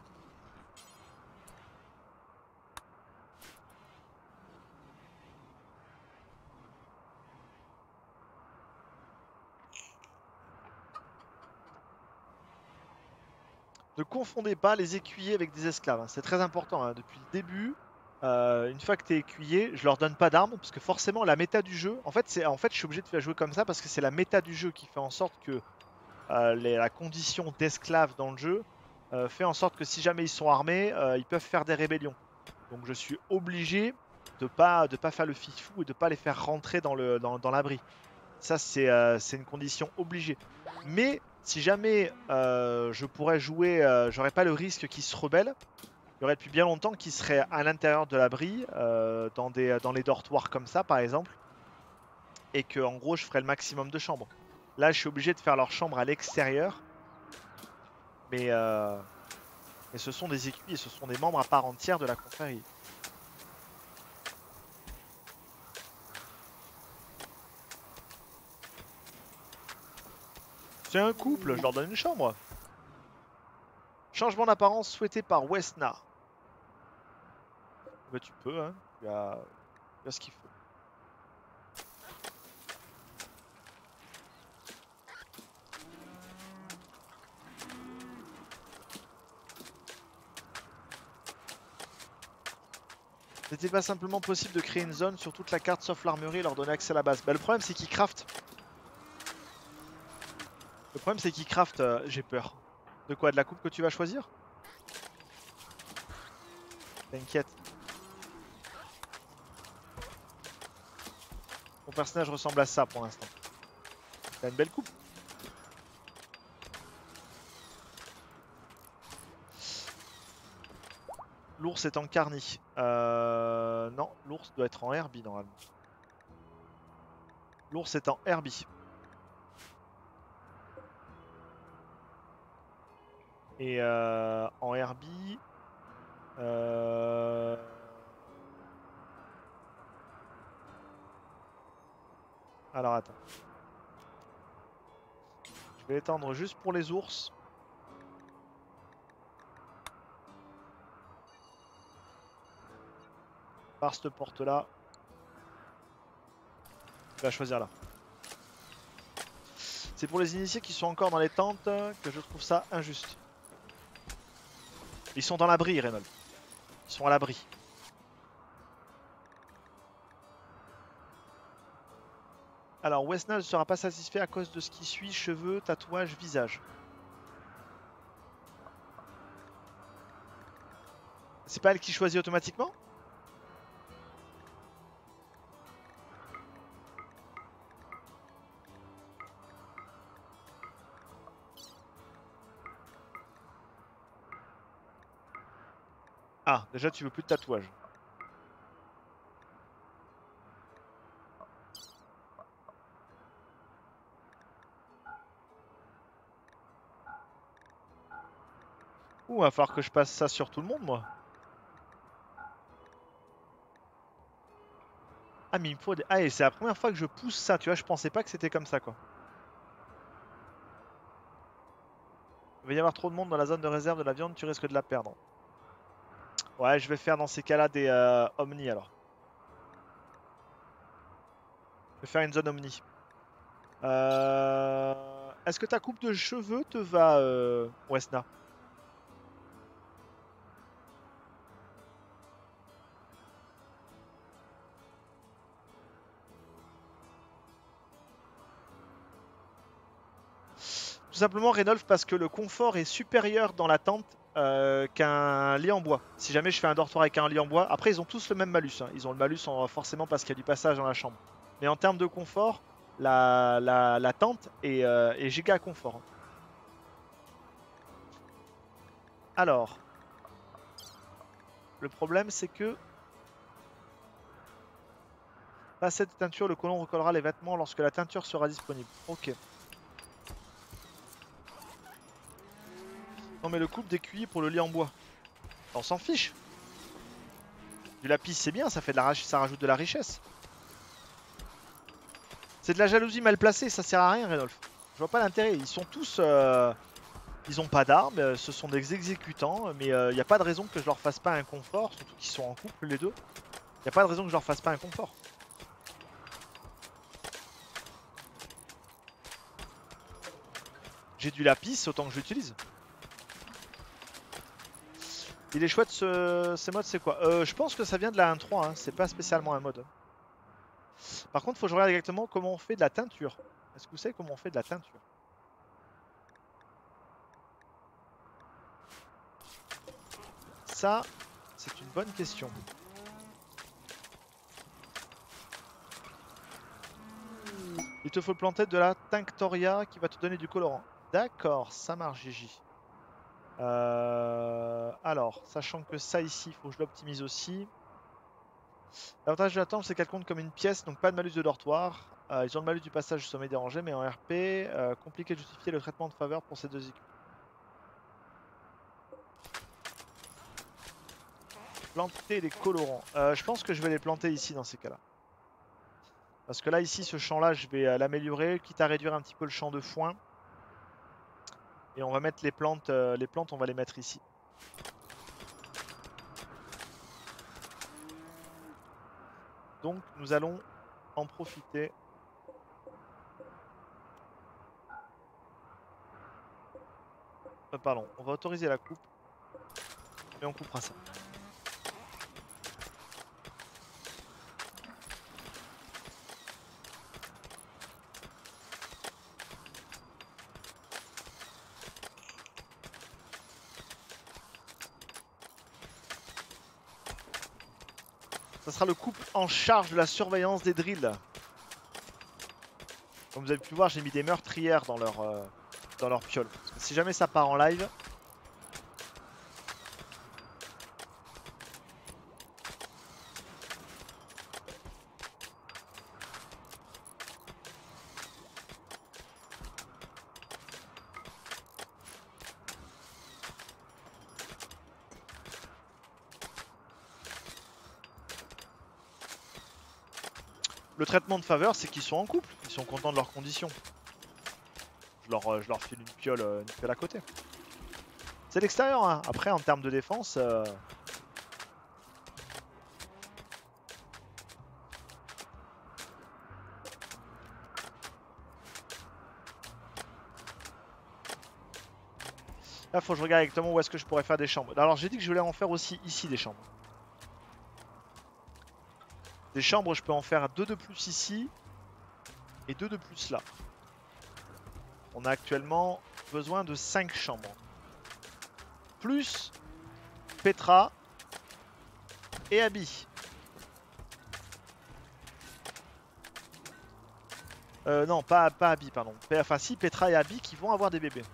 Ne confondez pas les écuyers avec des esclaves, hein. C'est très important, hein. Depuis le début, euh, une fois que tu es écuyer, je leur donne pas d'armes parce que forcément la méta du jeu, en fait, c'est, en fait je suis obligé de faire jouer comme ça parce que c'est la méta du jeu qui fait en sorte que euh, les, la condition d'esclave dans le jeu euh, fait en sorte que si jamais ils sont armés, euh, ils peuvent faire des rébellions. Donc je suis obligé de pas, de pas faire le fifou et de pas les faire rentrer dans le, dans, dans l'abri. Ça c'est euh, c'est une condition obligée. Mais si jamais euh, je pourrais jouer, euh, j'aurais pas le risque qu'ils se rebellent. Il y aurait depuis bien longtemps qu'ils seraient à l'intérieur de l'abri, euh, dans, des, dans les dortoirs comme ça par exemple. Et que en gros je ferais le maximum de chambres. Là je suis obligé de faire leur chambre à l'extérieur. Mais, euh, mais ce sont des écuyers, ce sont des membres à part entière de la confrérie. C'est un couple, je leur donne une chambre. Changement d'apparence souhaité par Wesna. Bah, tu peux, hein. Tu as, tu as ce qu'il faut. N'était pas simplement possible de créer une zone sur toute la carte sauf l'armurerie et leur donner accès à la base. Bah, le problème c'est qu'ils craftent. Le problème c'est qu'ils craftent, euh, j'ai peur. De quoi? De la coupe que tu vas choisir? T'inquiète. personnage ressemble à ça pour l'instant. T'as une belle coupe. L'ours est en carni. Euh... Non, l'ours doit être en Herbie normalement. L'ours est en Herbie. Et euh, en Herbie... Euh... Alors attends. Je vais étendre juste pour les ours. Par cette porte là. Je vais la choisir là. C'est pour les initiés qui sont encore dans les tentes que je trouve ça injuste. Ils sont dans l'abri, Reynold. Ils sont à l'abri. Alors, Wesna ne sera pas satisfait à cause de ce qui suit, cheveux, tatouage, visage. C'est pas elle qui choisit automatiquement? Ah, déjà tu veux plus de tatouage. Ouh, va falloir que je passe ça sur tout le monde, moi. Ah, mais il me faut des... Ah, et c'est la première fois que je pousse ça, tu vois, je pensais pas que c'était comme ça, quoi. Il va y avoir trop de monde dans la zone de réserve de la viande, tu risques de la perdre. Ouais, je vais faire dans ces cas-là des euh, Omni, alors. Je vais faire une zone Omni. Euh... Est-ce que ta coupe de cheveux te va, euh, Wesna? Tout simplement, Reynold, parce que le confort est supérieur dans la tente euh, qu'un lit en bois. Si jamais je fais un dortoir avec un lit en bois, après ils ont tous le même malus. Hein. Ils ont le malus en, forcément parce qu'il y a du passage dans la chambre. Mais en termes de confort, la, la, la tente est, euh, est giga confort. Alors, le problème c'est que pas cette teinture, le colon recollera les vêtements lorsque la teinture sera disponible. Ok. Non mais le coupe d'écuyer pour le lit en bois. On s'en fiche. Du lapis c'est bien, ça fait de la ça rajoute de la richesse. C'est de la jalousie mal placée, ça sert à rien, Reynold. Je vois pas l'intérêt. Ils sont tous... Euh... Ils ont pas d'armes, ce sont des exécutants, mais il euh, n'y a pas de raison que je leur fasse pas un confort, surtout qu'ils sont en couple les deux. Il n'y a pas de raison que je leur fasse pas un confort. J'ai du lapis, autant que je l'utilise. Il est chouette ce... ces modes, c'est quoi euh, Je pense que ça vient de la un point trois, hein. C'est pas spécialement un mode. Par contre, il faut que je regarde exactement comment on fait de la teinture. Est-ce que vous savez comment on fait de la teinture? Ça, c'est une bonne question. Il te faut planter de la Tinctoria qui va te donner du colorant. D'accord, ça marche, Gigi. Euh, alors, sachant que ça ici, il faut que je l'optimise aussi. L'avantage de la tente, c'est qu'elle compte comme une pièce, donc pas de malus de dortoir. Euh, ils ont le malus du passage du sommet dérangé, mais en R P, euh, compliqué de justifier le traitement de faveur pour ces deux équipes. Planter les colorants. Euh, je pense que je vais les planter ici dans ces cas-là. Parce que là, ici, ce champ-là, je vais euh, l'améliorer, quitte à réduire un petit peu le champ de foin. Et on va mettre les plantes, euh, les plantes, on va les mettre ici. Donc, nous allons en profiter. Euh, pardon, on va autoriser la coupe. Et on coupera ça. Ça sera le couple en charge de la surveillance des drills. Comme vous avez pu le voir, j'ai mis des meurtrières dans leur, euh, dans leur piole. Parce que si jamais ça part en live... Le traitement de faveur, c'est qu'ils sont en couple, ils sont contents de leurs conditions. Je leur, euh, je leur file une piole, euh, une piole à côté. C'est l'extérieur, hein. Après en termes de défense... Euh... Là faut que je regarde exactement où est-ce que je pourrais faire des chambres. Alors j'ai dit que je voulais en faire aussi ici des chambres. Des chambres, je peux en faire deux de plus ici et deux de plus là. On a actuellement besoin de cinq chambres. Plus Petra et Abby. Euh, non, pas, pas Abby, pardon. Enfin si, Petra et Abby qui vont avoir des bébés.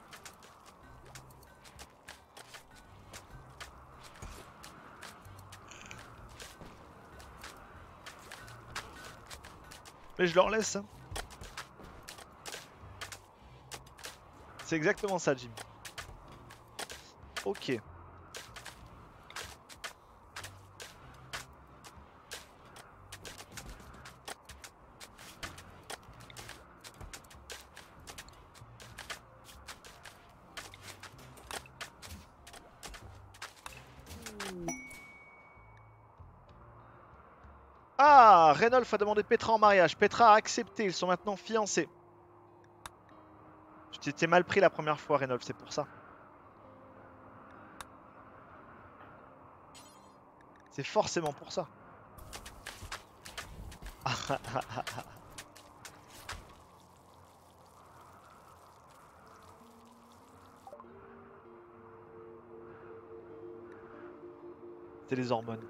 Mais je leur laisse. C'est exactement ça, Jim. Ok. Ah, Reynolf a demandé Petra en mariage. Petra a accepté, ils sont maintenant fiancés. Tu t'étais mal pris la première fois, Reynolf, c'est pour ça. C'est forcément pour ça. C'est les hormones.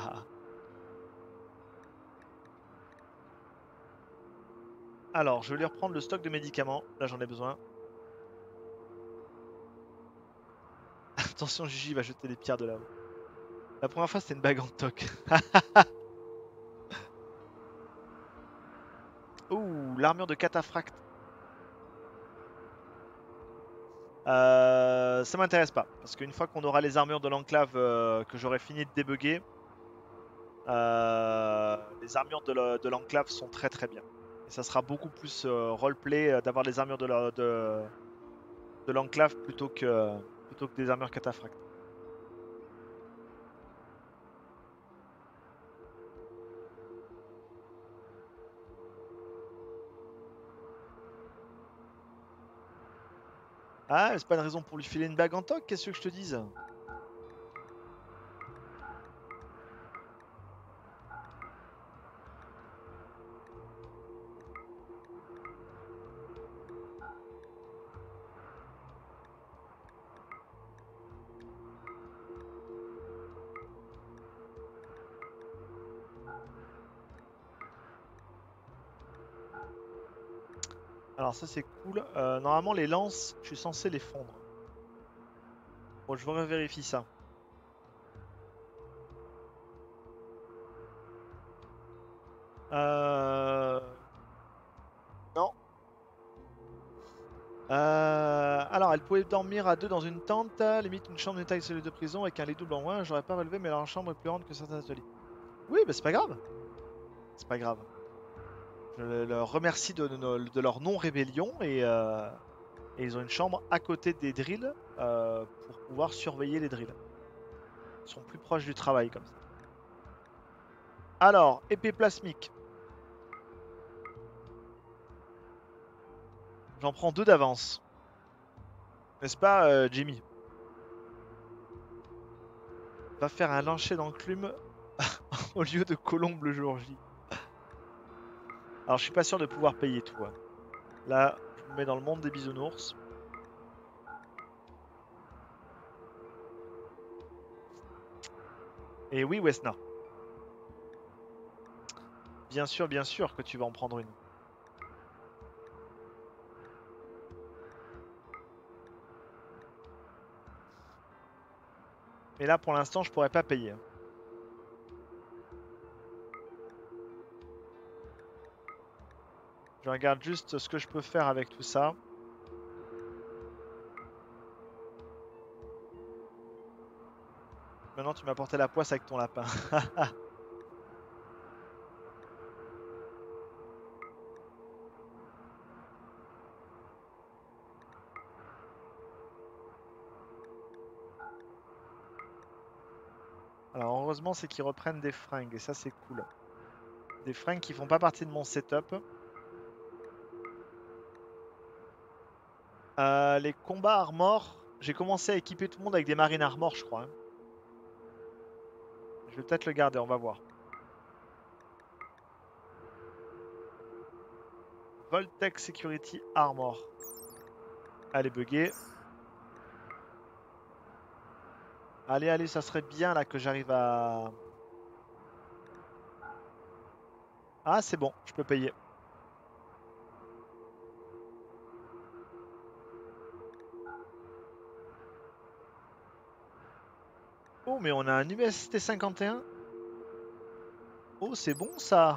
Alors, je vais lui reprendre le stock de médicaments. Là, j'en ai besoin. Attention, Gigi va jeter des pierres de là-haut. La première fois, c'était une bague en toc. Ouh, l'armure de cataphracte. Euh, ça m'intéresse pas. Parce qu'une fois qu'on aura les armures de l'enclave euh, que j'aurai fini de débugger, euh, les armures de l'enclave sont très très bien. Et ça sera beaucoup plus euh, roleplay euh, d'avoir les armures de l'enclave plutôt que, plutôt que des armures cataphractes. Ah, mais c'est pas une raison pour lui filer une bague en toc, qu'est-ce que je te dise? Alors ça c'est cool. Euh, normalement les lances, je suis censé les fondre. Bon, je vérifie ça. Euh... Non. Euh... Alors, elle pouvait dormir à deux dans une tente, limite une chambre de taille cellule de prison avec un lit double en moins. J'aurais pas relevé, mais leur chambre est plus grande que certains ateliers. Oui, bah c'est pas grave. C'est pas grave. Je leur remercie de, de, de leur non-rébellion et, euh, et ils ont une chambre à côté des drills euh, pour pouvoir surveiller les drills. Ils sont plus proches du travail comme ça. Alors, épée plasmique. J'en prends deux d'avance. N'est-ce pas, euh, Jimmy? Va faire un lancer d'enclume au lieu de colombe le jour J. Alors, je suis pas sûr de pouvoir payer tout. Hein. Là, je me mets dans le monde des bisounours. Et oui, Wesna. Bien sûr, bien sûr que tu vas en prendre une. Et là, pour l'instant, je pourrais pas payer. Je regarde juste ce que je peux faire avec tout ça. Maintenant, tu m'as porté la poisse avec ton lapin. Alors, heureusement, c'est qu'ils reprennent des fringues. Et ça, c'est cool. Des fringues qui font pas partie de mon setup. Euh, les combats armor. J'ai commencé à équiper tout le monde avec des marines armor, je crois. hein. Je vais peut-être le garder, on va voir. Voltec Security Armor. Allez, bugger. Allez, allez, ça serait bien là que j'arrive à... Ah, c'est bon, je peux payer. Oh, mais on a un U S T cinquante et un. Oh, c'est bon ça.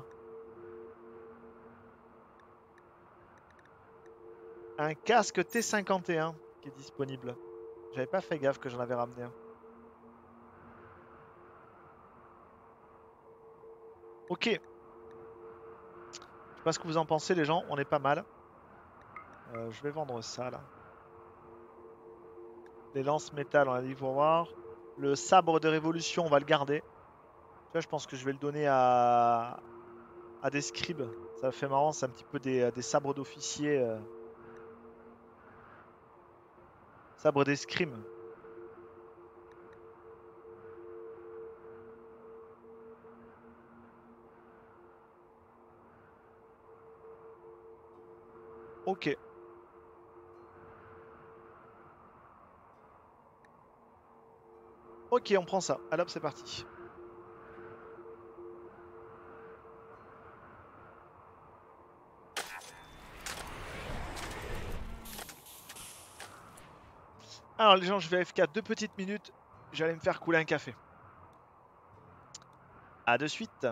Un casque T cinquante et un qui est disponible. J'avais pas fait gaffe que j'en avais ramené un. Ok. Je sais pas ce que vous en pensez les gens, on est pas mal. Euh, je vais vendre ça là. Les lances métal, on a dit pour voir. Le sabre de révolution, on va le garder. Tu vois, je pense que je vais le donner à, à des scribes. Ça fait marrant, c'est un petit peu des, des sabres d'officiers. Euh... Sabre d'escrime. Ok. Ok, on prend ça. Allez hop, c'est parti. Alors les gens, je vais F K deux petites minutes. J'allais me faire couler un café. A de suite.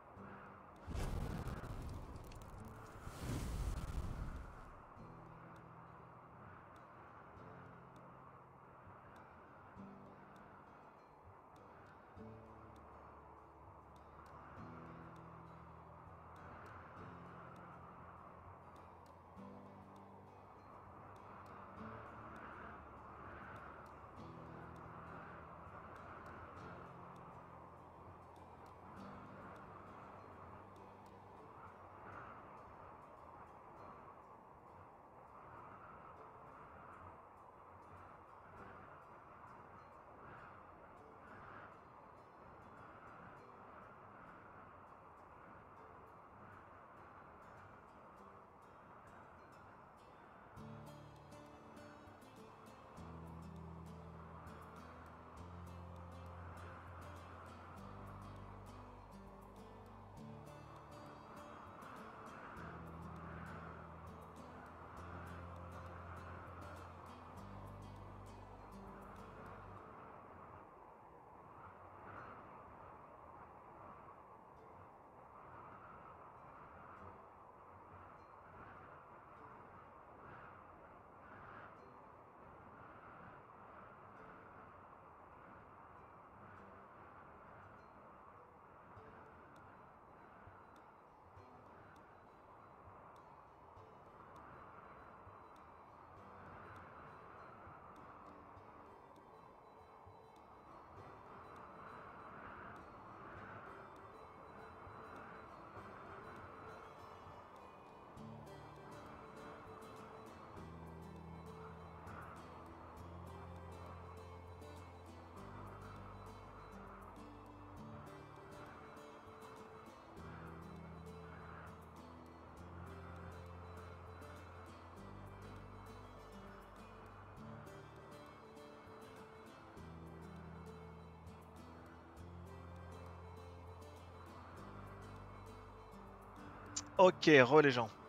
Ok, re les gens.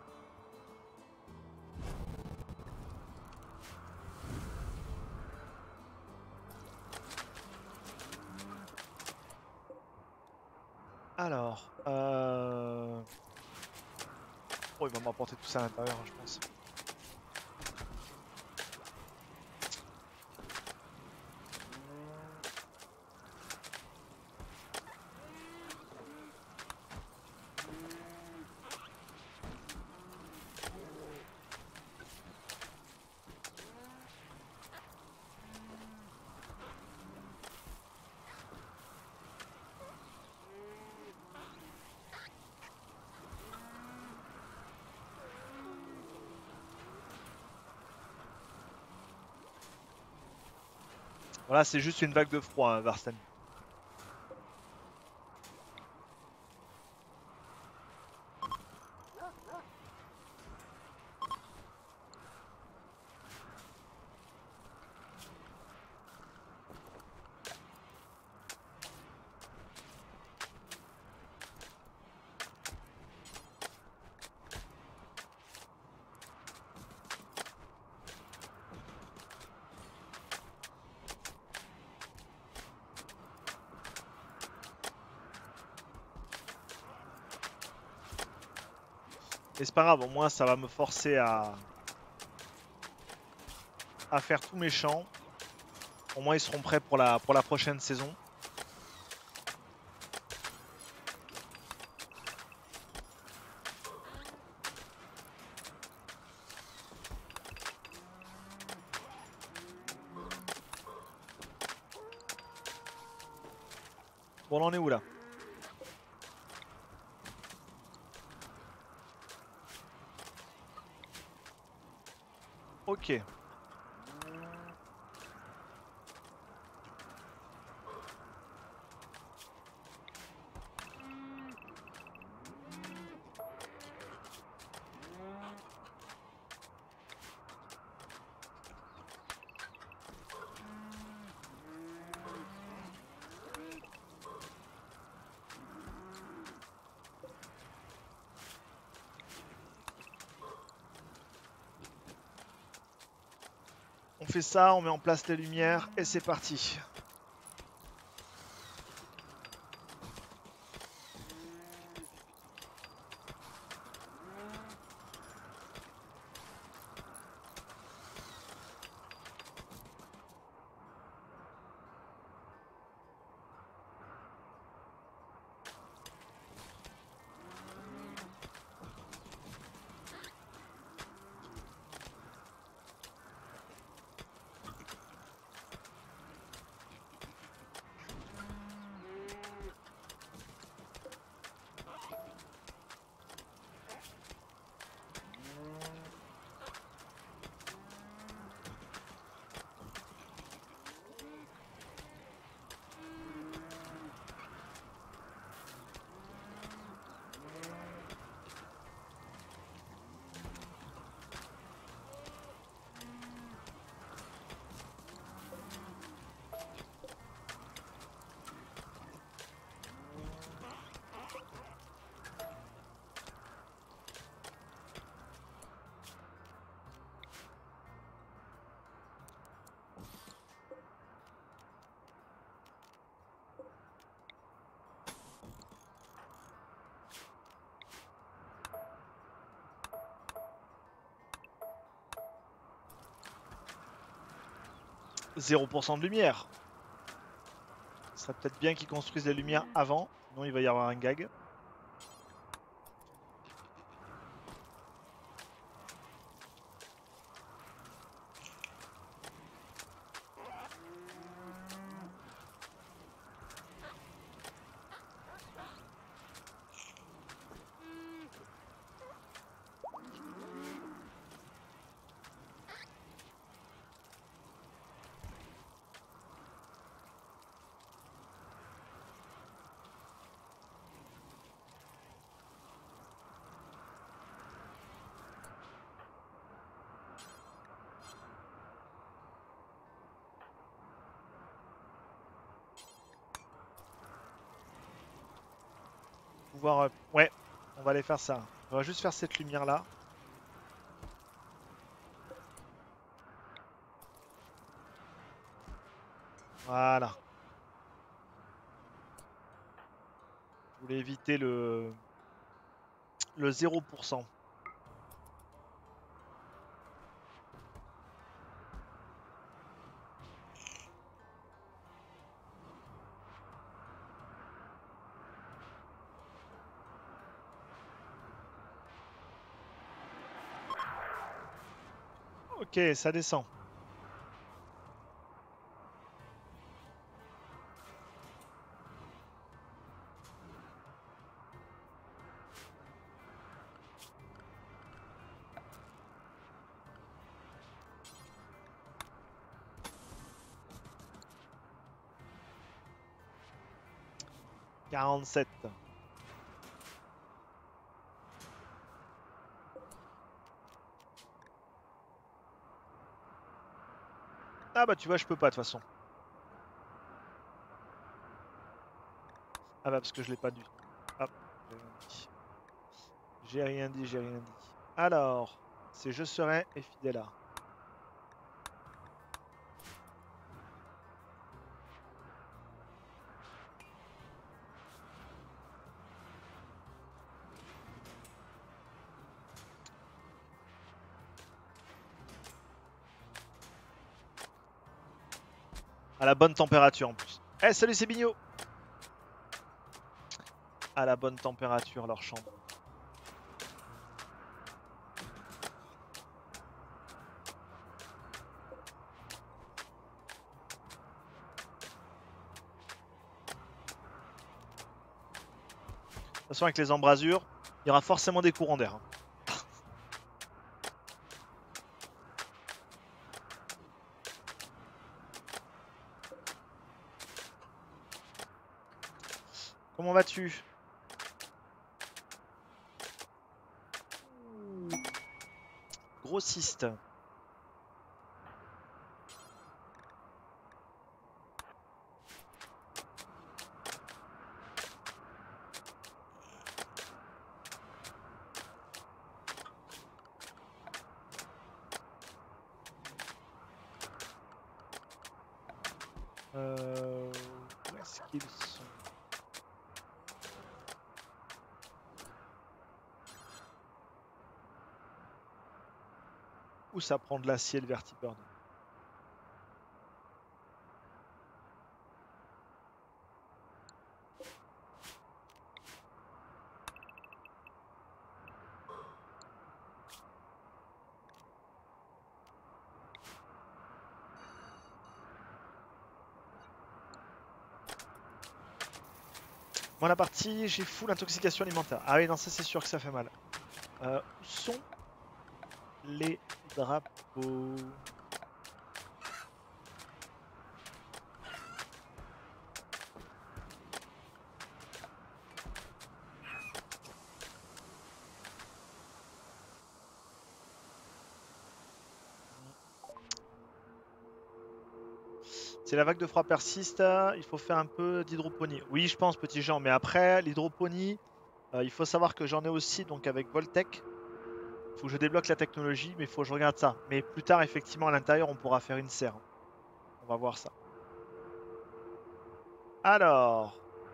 Alors, euh... oh, il va m'apporter tout ça à l'intérieur, hein, je pense. Voilà, c'est juste une vague de froid, hein, Varsten. Mais c'est pas grave, au moins ça va me forcer à... à faire tous mes champs. Au moins ils seront prêts pour la, pour la prochaine saison. Bon, on en est où là? Ok. On fait ça, on met en place les lumières et c'est parti. zéro pour cent de lumière. Ce serait peut-être bien qu'ils construisent les lumières avant, sinon il va y avoir un gag. Pouvoir, euh, ouais, on va aller faire ça. On va juste faire cette lumière là. Voilà. Je voulais éviter le, le zéro pour cent. Ok, ça descend. quarante-sept. Ah bah tu vois, je peux pas de toute façon. Ah bah parce que je l'ai pas dit. Hop, j'ai rien dit. J'ai rien dit, j'ai rien dit. Alors, c'est je serai et Fidela. À la bonne température en plus. Eh salut c'est Bignot. À la bonne température leur chambre. De toute façon avec les embrasures, il y aura forcément des courants d'air. Hein. Comment vas-tu? Grossiste. Euh... Où est-ce qu'ils sont? Où ça prend de l'acier le Vertibird? Moi la partie, j'ai full intoxication alimentaire. Ah oui non ça c'est sûr que ça fait mal. Euh, où sont les drapeaux? Si la vague de froid persiste, il faut faire un peu d'hydroponie. Oui, je pense, petit Jean, mais après, l'hydroponie, euh, il faut savoir que j'en ai aussi donc avec Voltec. Il faut que je débloque la technologie, mais il faut que je regarde ça. Mais plus tard, effectivement, à l'intérieur, on pourra faire une serre. On va voir ça. Alors,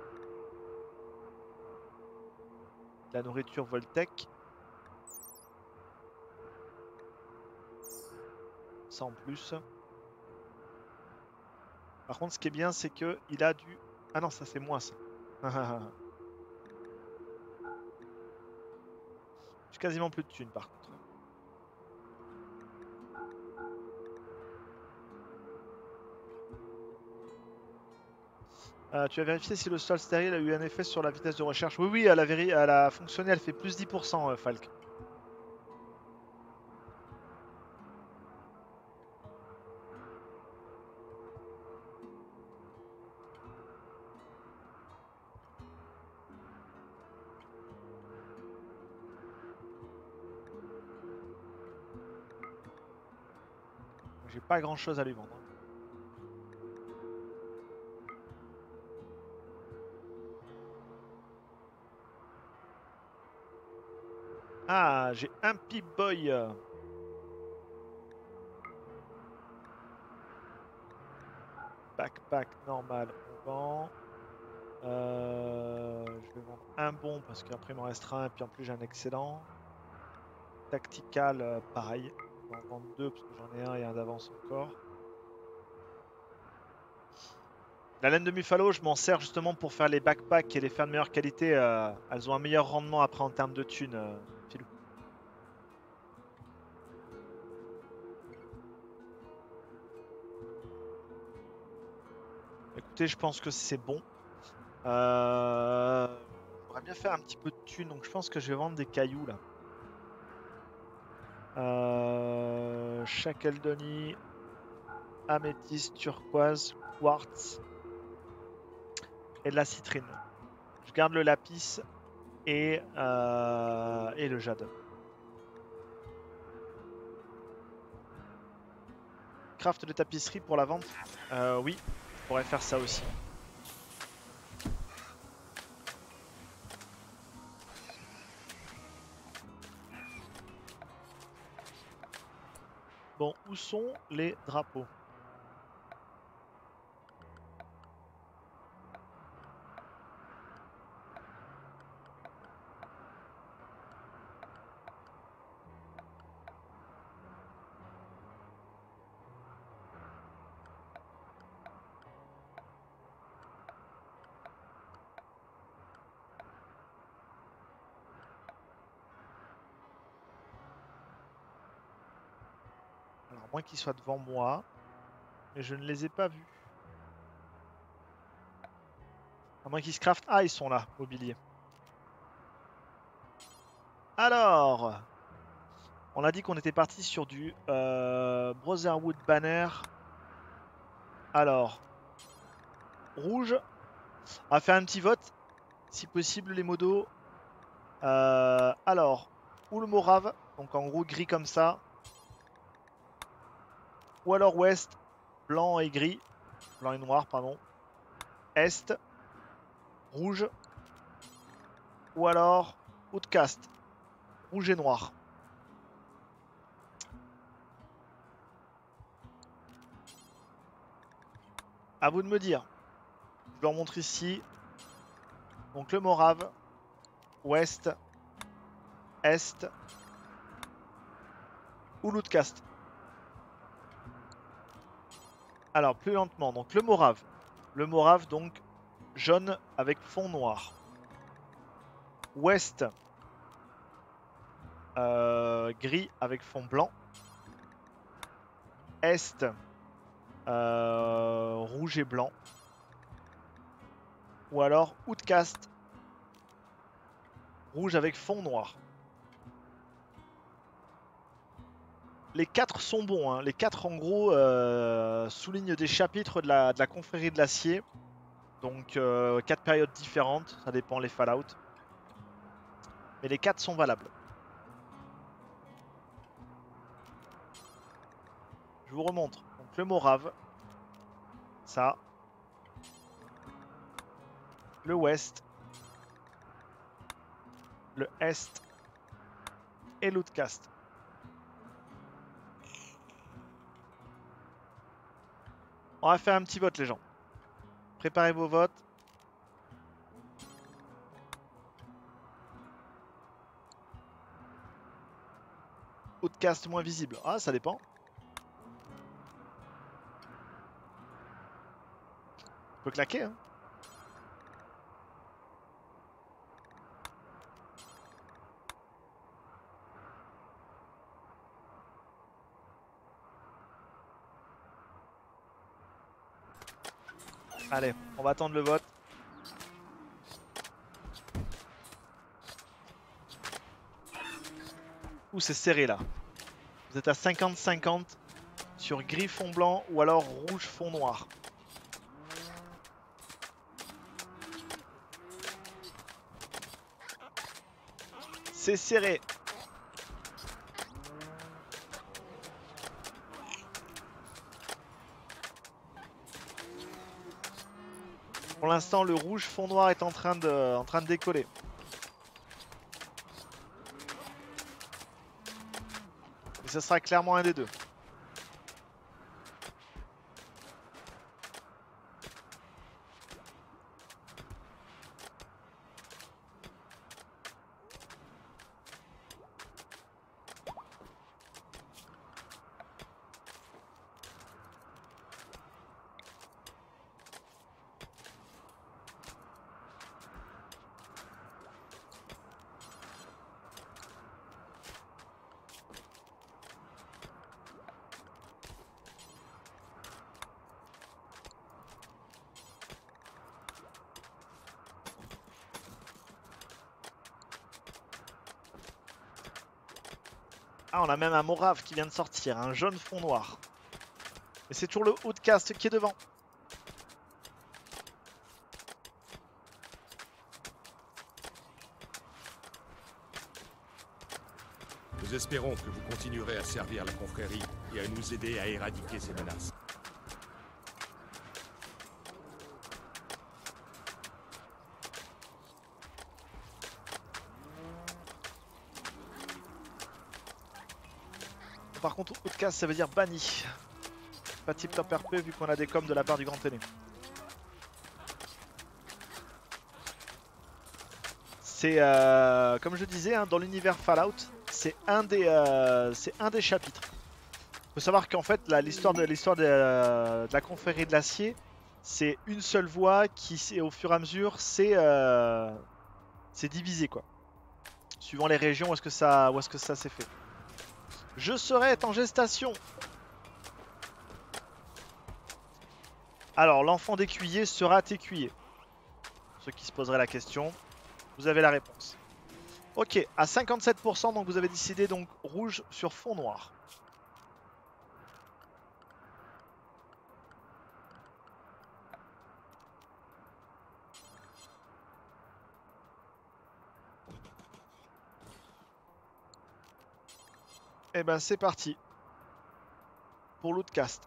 la nourriture Voltec. Ça en plus. Par contre, ce qui est bien, c'est que il a du... Ah non, ça c'est moi ça. J'ai quasiment plus de thunes par contre. Euh, tu as vérifié si le sol stérile a eu un effet sur la vitesse de recherche? Oui, oui, elle a, véri... elle a fonctionné, elle fait plus dix pour cent, euh, Falk. J'ai pas grand chose à lui vendre. Ah, j'ai un Pip-Boy. Backpack normal, on vend. Euh, je vais vendre un bon parce qu'après il m'en restera un, puis en plus j'ai un excellent. Tactical, euh, pareil. Je vais en vendre deux parce que j'en ai un et un d'avance encore. La laine de Buffalo, je m'en sers justement pour faire les backpacks et les faire de meilleure qualité. Euh, elles ont un meilleur rendement après en termes de thunes, euh, Philou. Écoutez, je pense que c'est bon. Euh... J'aimerais bien faire un petit peu de thunes, donc je pense que je vais vendre des cailloux là. Euh... Shakeldony, améthyste, turquoise, quartz et de la citrine. Je garde le lapis et, euh... et le jade. Craft de tapisserie pour la vente. Euh, oui, je pourrais faire ça aussi. Bon, où sont les drapeaux? Alors, à moins qu'ils soient devant moi, mais je ne les ai pas vus. À moins qu'ils se craftent. Ah, ils sont là, mobilier. Alors, on a dit qu'on était parti sur du euh, Brotherwood Banner. Alors, rouge. On va faire un petit vote, si possible, les modos. Euh, alors, ou le Morave, donc en gros gris comme ça. Ou alors ouest, blanc et gris. Blanc et noir, pardon. Est, rouge. Ou alors Outcast, rouge et noir. À vous de me dire. Je leur montre ici. Donc le Morave, ouest, est ou l'Outcast. Alors plus lentement. Donc le Morave. Le Morave donc jaune avec fond noir. Ouest, euh, gris avec fond blanc. Est, euh, rouge et blanc. Ou alors Outcast, rouge avec fond noir. Les quatre sont bons, hein. Les quatre en gros euh, soulignent des chapitres de la, de la confrérie de l'acier. Donc euh, quatre périodes différentes, ça dépend les Fallout. Mais les quatre sont valables. Je vous remontre. Donc le Morave, ça. Le Ouest, le Est et l'Outcast. On va faire un petit vote les gens. Préparez vos votes. Outcast moins visible. Ah, ça dépend. On peut claquer, hein. Allez, on va attendre le vote. Ouh, c'est serré là. Vous êtes à cinquante cinquante sur gris fond blanc ou alors rouge fond noir. C'est serré. Pour l'instant, le rouge fond noir est en train de, en train de décoller. Et ce sera clairement un des deux. Ah, on a même un Morave qui vient de sortir, un jaune fond noir. Et c'est toujours le Outcast qui est devant. Nous espérons que vous continuerez à servir la confrérie et à nous aider à éradiquer ces menaces. Par contre, Outcast, ça veut dire banni. Pas tip top R P vu qu'on a des coms de la part du Grand Aîné. C'est, euh, comme je disais, hein, dans l'univers Fallout, c'est un, euh, un des chapitres. Il faut savoir qu'en fait, l'histoire de, l'histoire de, euh, de la confrérie de l'acier, c'est une seule voie qui, au fur et à mesure, c'est euh, divisé, quoi. Suivant les régions où est-ce que ça, où est-ce que ça s'est fait. Je serai en gestation. Alors, l'enfant d'écuyer sera écuyer. Ceux qui se poseraient la question, vous avez la réponse. Ok, à cinquante-sept pour cent, donc vous avez décidé donc rouge sur fond noir. Et ben c'est parti pour l'Outcast.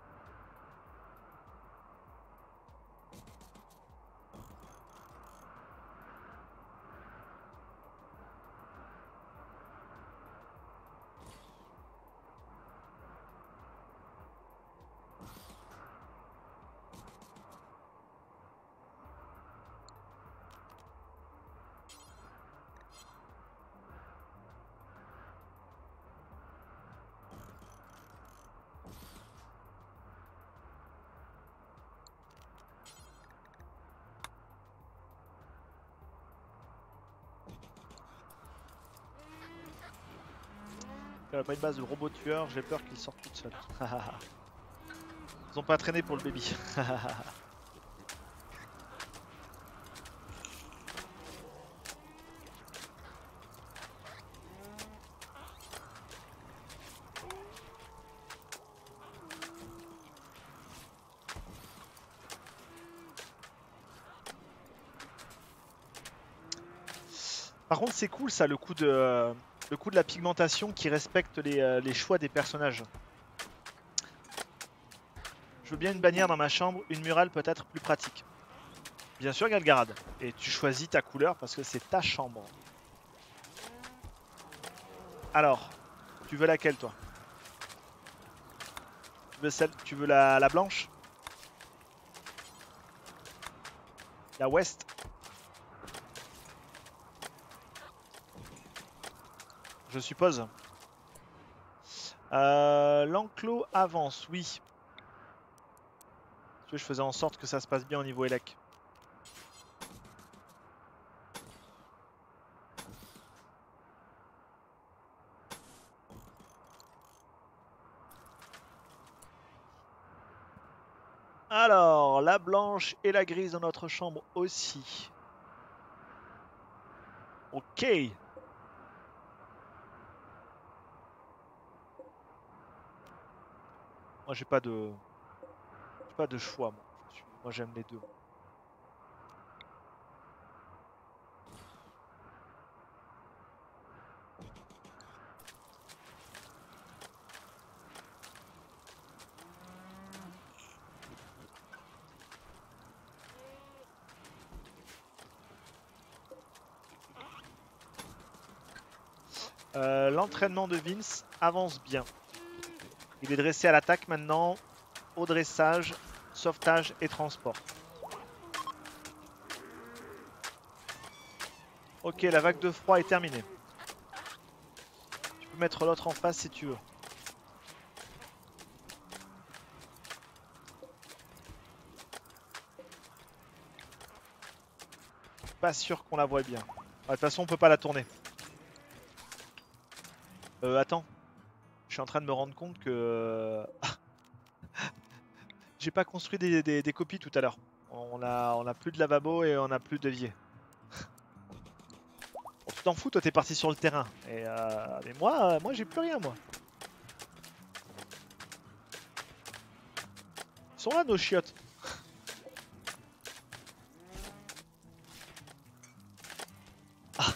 Il n'y a pas une base de robots tueurs, j'ai peur qu'ils sortent toutes seules. Ils ont pas traîné pour le baby. Par contre c'est cool ça, le coup de... Le coup de la pigmentation qui respecte les, euh, les choix des personnages. Je veux bien une bannière dans ma chambre, une murale peut être plus pratique. Bien sûr Galgarad. Et tu choisis ta couleur parce que c'est ta chambre. Alors, tu veux laquelle toi? Tu veux, celle, tu veux la, la blanche? La ouest? Je suppose. Euh, L'enclos avance, oui. Je faisais en sorte que ça se passe bien au niveau élec. Alors, la blanche et la grise dans notre chambre aussi. Ok. Moi j'ai pas de j'ai pas de choix moi. Moi j'aime les deux. Euh, L'entraînement de Vince avance bien. Il est dressé à l'attaque maintenant, au dressage, sauvetage et transport. Ok, la vague de froid est terminée. Tu peux mettre l'autre en face si tu veux. Pas sûr qu'on la voit bien. De toute façon, on peut pas la tourner. Euh, attends. Je suis en train de me rendre compte que... J'ai pas construit des, des, des copies tout à l'heure. On a, on a plus de lavabo et on a plus d'évier. Bon, t'en fous, toi t'es parti sur le terrain. Et euh, mais moi, euh, moi j'ai plus rien moi. Ils sont là nos chiottes. Ah.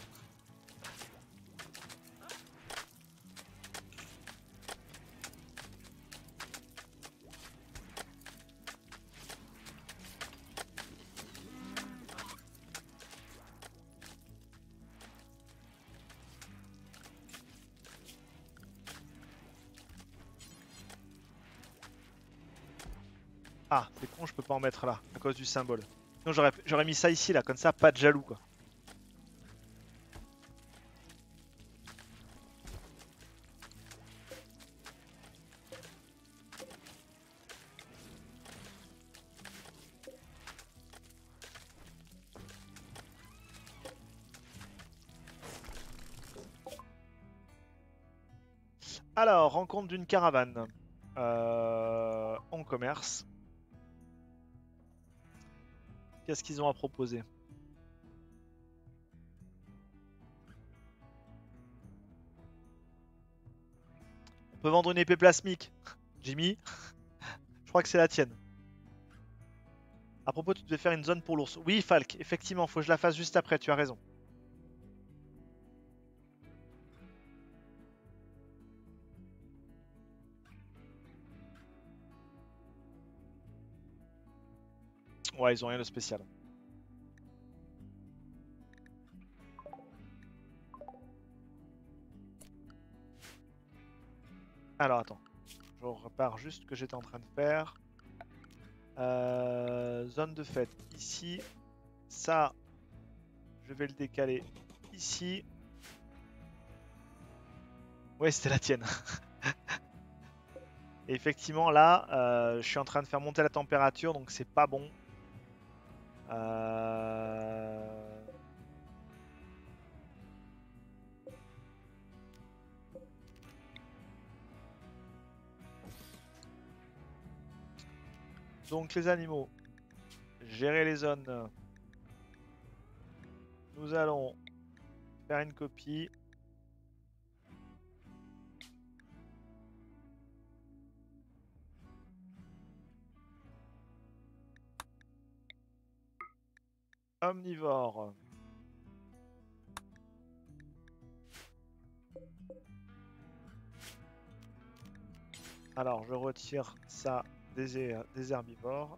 Ah, c'est con, je peux pas en mettre là, à cause du symbole. Sinon j'aurais j'aurais mis ça ici, là, comme ça, pas de jaloux, quoi. Alors, rencontre d'une caravane. Euh, en commerce. Qu'est-ce qu'ils ont à proposer? On peut vendre une épée plasmique. Jimmy, je crois que c'est la tienne. À propos, tu devais faire une zone pour l'ours. Oui, Falk, effectivement, faut que je la fasse juste après, tu as raison. Ouais, ils ont rien de spécial. Alors, attends. Je repars juste ce que j'étais en train de faire. Euh, zone de fête. Ici. Ça, je vais le décaler ici. Ouais, c'était la tienne. Et effectivement, là, euh, je suis en train de faire monter la température, donc c'est pas bon. Euh... Donc les animaux, gérer les zones. Nous allons faire une copie. Omnivore. Alors je retire ça des, her des herbivores.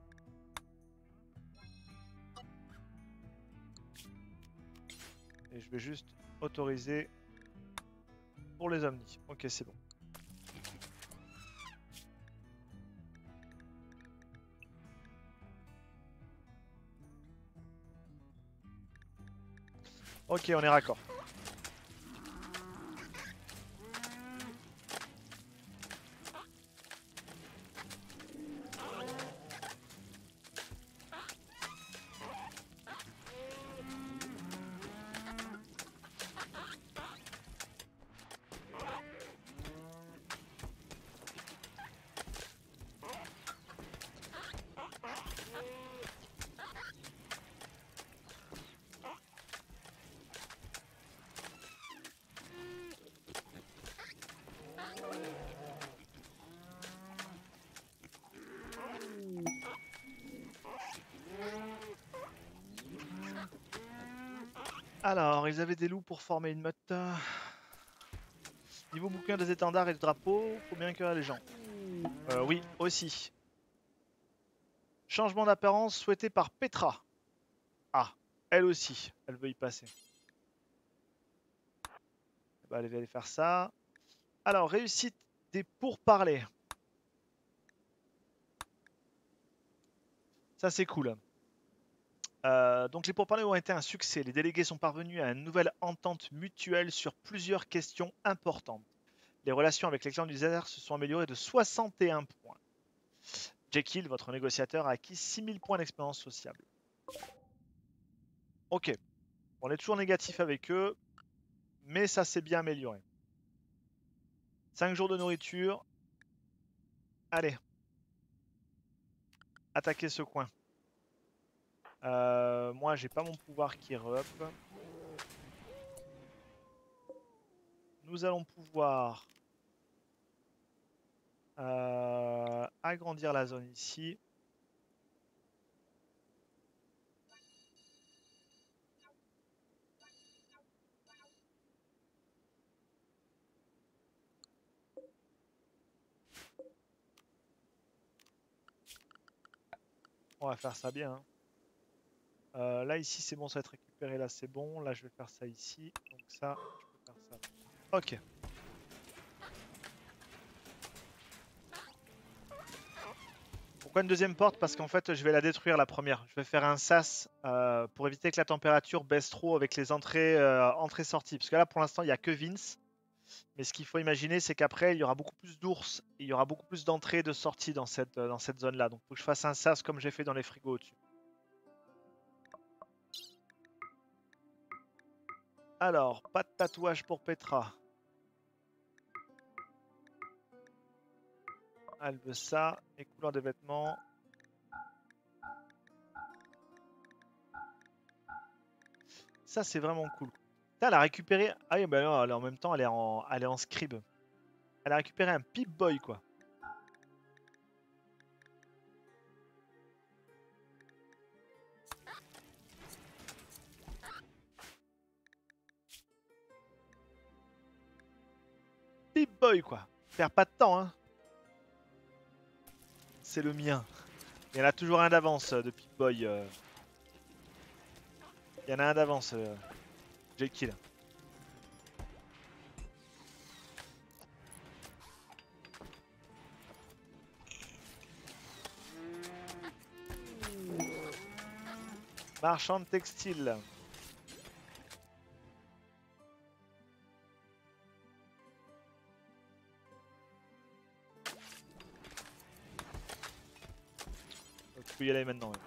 Et je vais juste autoriser pour les omnis. Ok, c'est bon. Ok, on est raccord. Alors, ils avaient des loups pour former une meute. Niveau bouquin des étendards et des drapeaux, faut bien écrire les gens. Euh, oui, aussi. Changement d'apparence souhaité par Petra. Ah, elle aussi, elle veut y passer. Bah, elle va aller faire ça. Alors, réussite des pourparlers. Ça, c'est cool. Euh, donc, les pourparlers ont été un succès. Les délégués sont parvenus à une nouvelle entente mutuelle sur plusieurs questions importantes. Les relations avec les clans du désert se sont améliorées de soixante et un points. Jekyll, votre négociateur, a acquis six mille points d'expérience sociable. Ok. On est toujours négatif avec eux, mais ça s'est bien amélioré. cinq jours de nourriture. Allez. Attaquer ce coin. Euh, moi, j'ai pas mon pouvoir qui re-up. nous allons pouvoir euh, agrandir la zone ici. On va faire ça bien. Hein. Euh, là, ici, c'est bon, ça va être récupéré. Là, c'est bon. Là, je vais faire ça ici. Donc ça, je peux faire ça. Ok. Pourquoi une deuxième porte? Parce qu'en fait, je vais la détruire, la première. Je vais faire un sas euh, pour éviter que la température baisse trop avec les entrées, euh, entrées-sorties. Parce que là, pour l'instant, il n'y a que Vince. Mais ce qu'il faut imaginer, c'est qu'après, il y aura beaucoup plus d'ours. Et il y aura beaucoup plus d'entrées et de sorties dans cette, dans cette zone-là. Donc, il faut que je fasse un sas comme j'ai fait dans les frigos au-dessus. Alors, pas de tatouage pour Petra. Elle veut ça. Et couleur des vêtements. Ça, c'est vraiment cool. Putain, elle a récupéré... Ah oui, bah non, elle, en même temps, elle est en, elle est en scribe. Elle a récupéré un Pip-Boy, quoi. Pip-Boy, quoi. Perds pas de temps, hein. C'est le mien. Il y en a toujours un d'avance euh, de Pip-Boy. Euh... Il y en a un d'avance. Euh... J'ai kill. Marchand de textile. Donc, tu peux y aller maintenant. Ouais.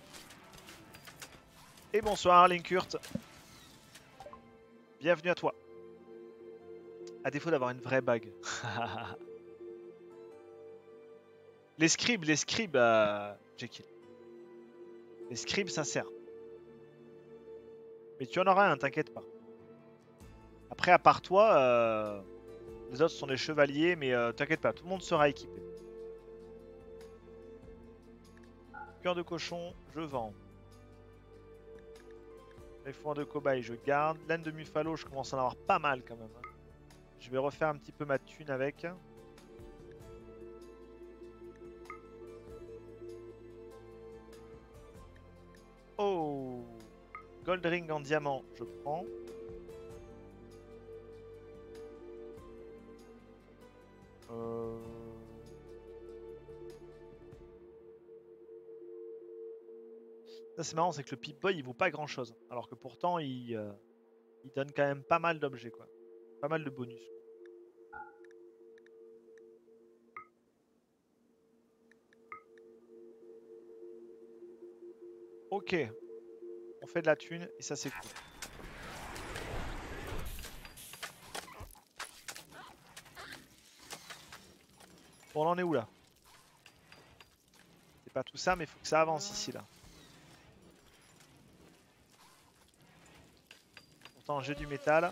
Et bonsoir, Linkurt. Bienvenue à toi. À défaut d'avoir une vraie bague. Les scribes, les scribes, euh... j'ai kill. Les scribes, ça sert. Mais tu en auras un, t'inquiète pas. Après, à part toi, euh... les autres sont des chevaliers, mais euh, t'inquiète pas, tout le monde sera équipé. Cœur de cochon, je vends. Les foins de cobaye, je garde. Laine de Muffalo, je commence à en avoir pas mal quand même. Hein. Je vais refaire un petit peu ma thune avec. Oh, Gold ring en diamant, je prends. Euh... Ça c'est marrant, c'est que le Pip-Boy il vaut pas grand chose. Alors que pourtant il, euh, il donne quand même pas mal d'objets quoi. Pas mal de bonus. Ok. On fait de la thune et ça c'est cool. Bon, on en est où là? C'est pas tout ça mais il faut que ça avance ici là. Pourtant j'ai du métal.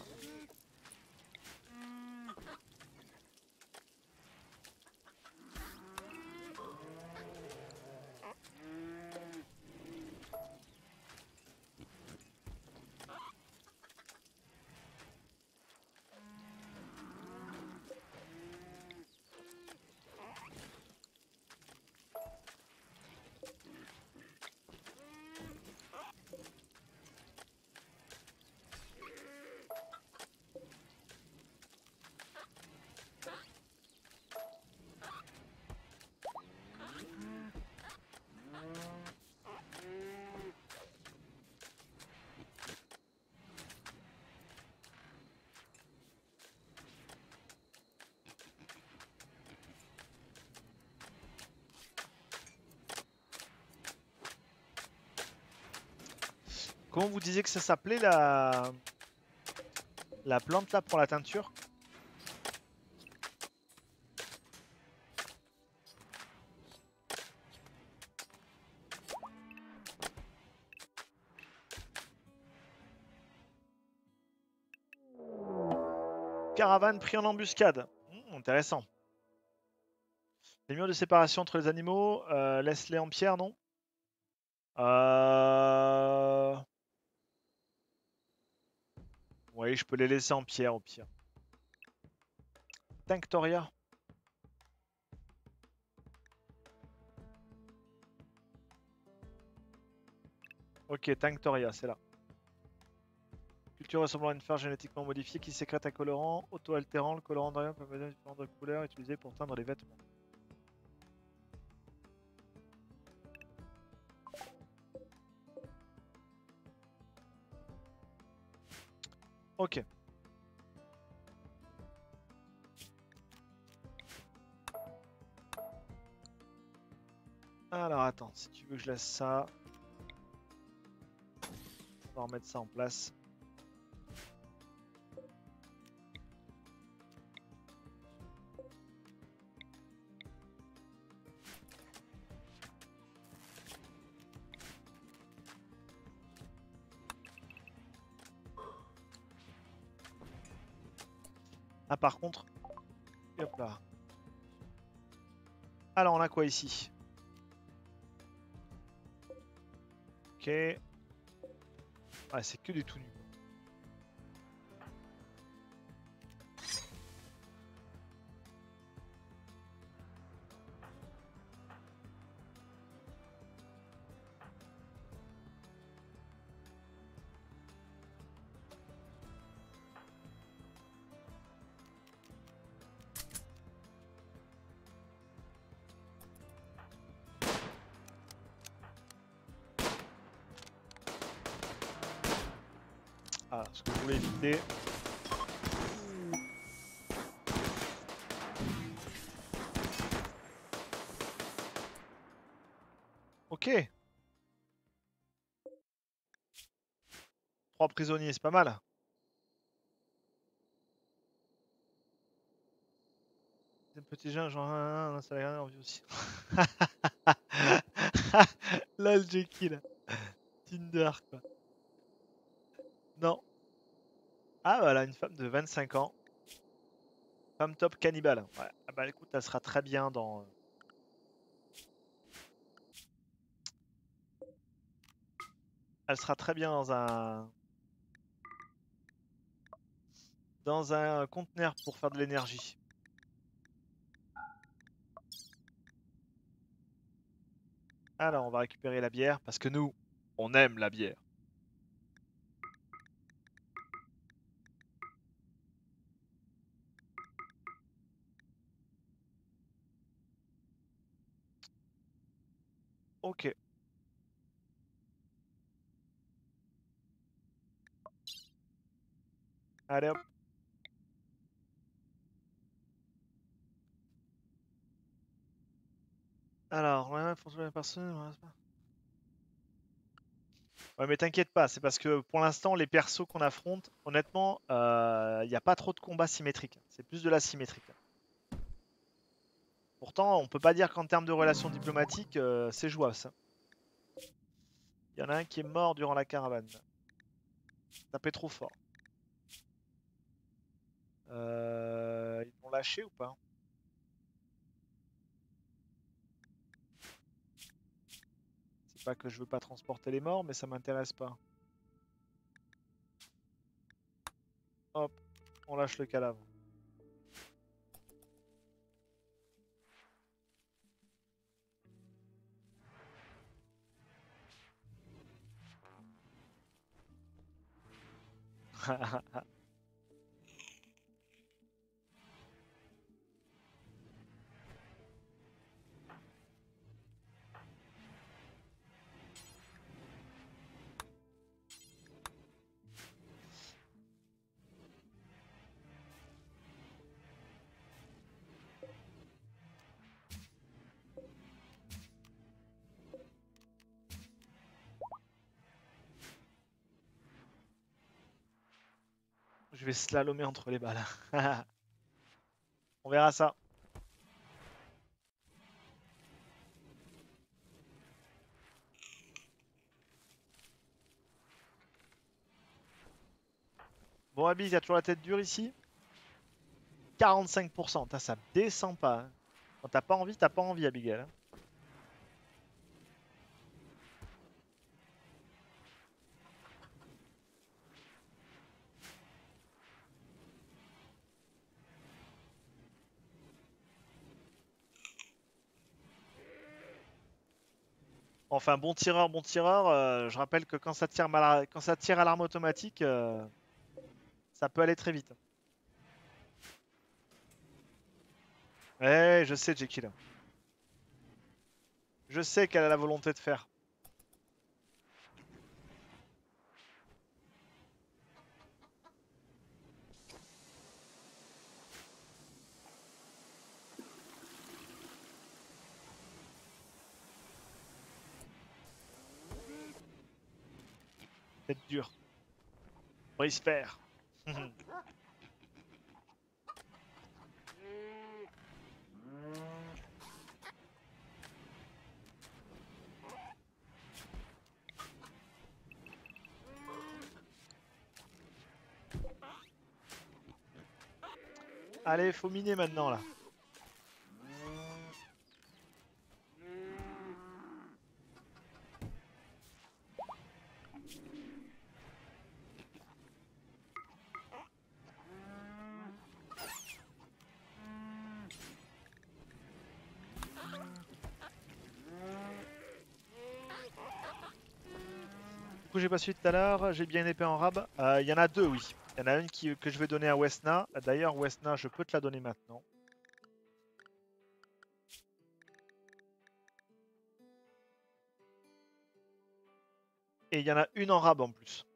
Comment vous disiez que ça s'appelait la... la plante là pour la teinture? Caravane pris en embuscade. Mmh, intéressant. Les murs de séparation entre les animaux, euh, laisse-les en pierre, non? euh... Oui, je peux les laisser en pierre au pire. Tinctoria. Ok, Tinctoria, c'est là. Culture ressemblant à une phare génétiquement modifiée qui sécrète un colorant auto-altérant. Le colorant de rien peut mettre différentes couleurs utilisées pour teindre les vêtements. Ok. Alors attends, si tu veux que je laisse ça, on va remettre ça en place. Ah par contre, hop là. Alors on a quoi ici? Ok. Ouais, c'est que des tout nus. Ah, ce que je voulais éviter. Ok. Trois prisonniers, c'est pas mal. Des petits gens, genre, un, un, ça a rien envie aussi. Là, le Jekyll. Tinder, quoi. Non. Ah, voilà, une femme de vingt-cinq ans. Femme top cannibale. Ouais. Ah bah écoute, elle sera très bien dans... Elle sera très bien dans un... Dans un conteneur pour faire de l'énergie. Alors, on va récupérer la bière, parce que nous, on aime la bière. Ok. Allez hop. Alors, ouais, pour trouver la personne... Ouais, mais t'inquiète pas, c'est parce que pour l'instant, les persos qu'on affronte, honnêtement, il euh, n'y a pas trop de combats symétriques. C'est plus de l'asymétrique. Pourtant, on peut pas dire qu'en termes de relations diplomatiques, euh, c'est jouable ça. Il y en a un qui est mort durant la caravane. Tapé trop fort. Euh, ils l'ont lâché ou pas? C'est pas que je veux pas transporter les morts, mais ça m'intéresse pas. Hop, on lâche le cadavre. Je vais slalomer entre les balles. On verra ça. Bon, Abby, il y a toujours la tête dure ici. quarante-cinq pour cent. Putain, ça descend pas. Hein. Quand t'as pas envie, t'as pas envie, Abigail. Hein. Enfin, bon tireur, bon tireur. euh, je rappelle que quand ça tire, mal à- quand ça tire à l'arme automatique, euh, ça peut aller très vite. Ouais, je sais, Jekyll. Je sais qu'elle a la volonté de faire. C'est dur. Brise fer. Allez, faut miner maintenant là. Du coup, j'ai pas suivi tout à l'heure. J'ai bien une épée en rab. Euh, Il y en a deux, oui. Il y en a une qui, que je vais donner à Wesna. D'ailleurs, Wesna, je peux te la donner maintenant. Et il y en a une en rab en plus.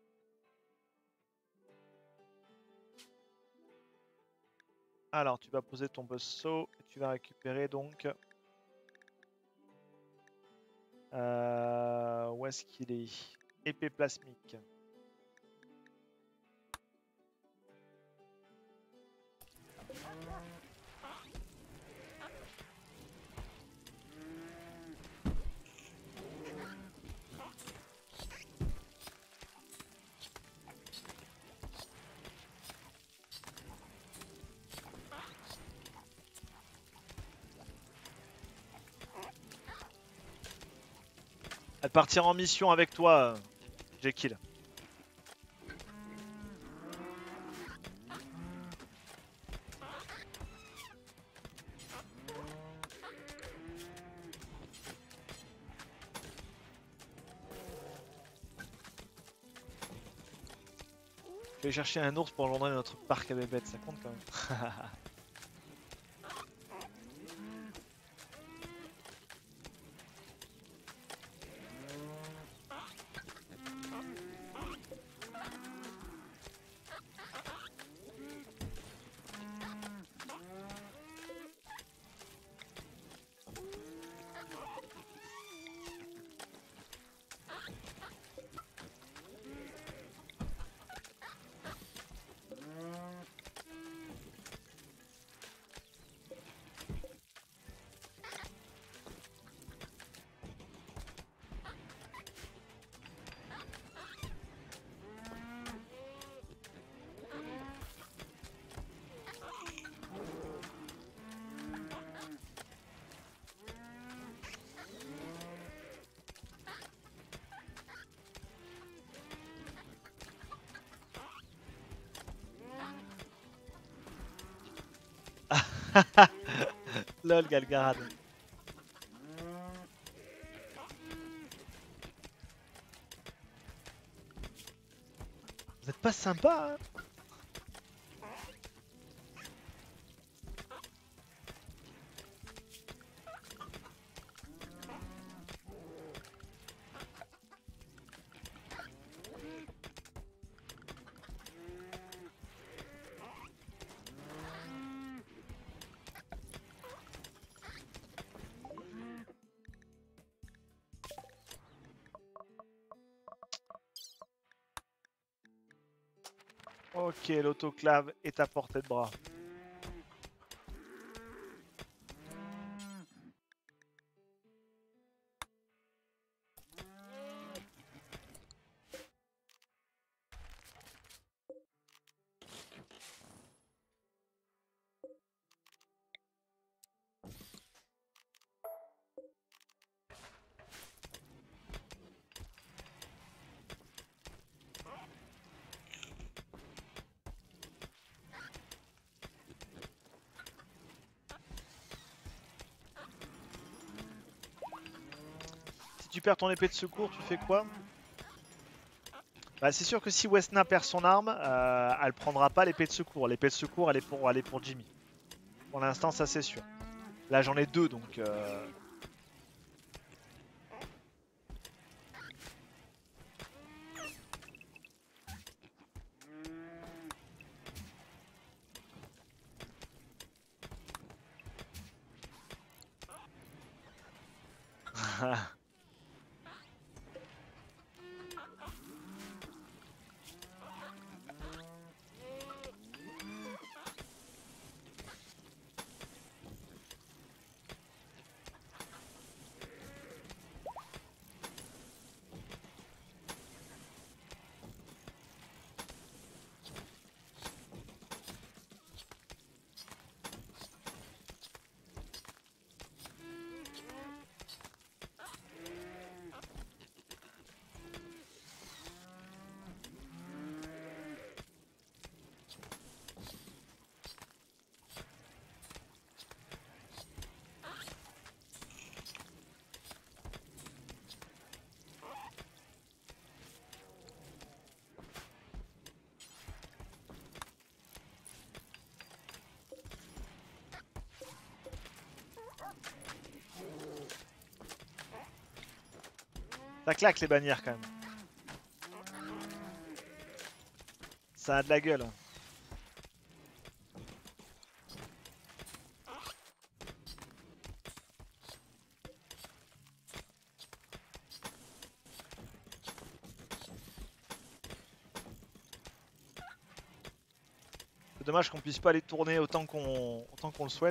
Alors, tu vas poser ton buzzsaw et tu vas récupérer donc. Euh, où est-ce qu'il est? Épée plasmique. Elle partira en mission avec toi, Jekyll. Je vais chercher un ours pour engendrer notre parc à bébêtes, ça compte quand même. Lol, Galgarad. Vous êtes pas sympa, hein? Ok, l'autoclave est à portée de bras. Si tu perds ton épée de secours, tu fais quoi? Bah, c'est sûr que si Wesna perd son arme, euh, elle prendra pas l'épée de secours. L'épée de secours, elle est pour, elle est pour Jimmy. Pour l'instant, ça c'est sûr. Là, j'en ai deux, donc... Euh... Ça claque les bannières quand même. Ça a de la gueule. C'est dommage qu'on puisse pas les tourner autant qu'on autant qu'on le souhaite.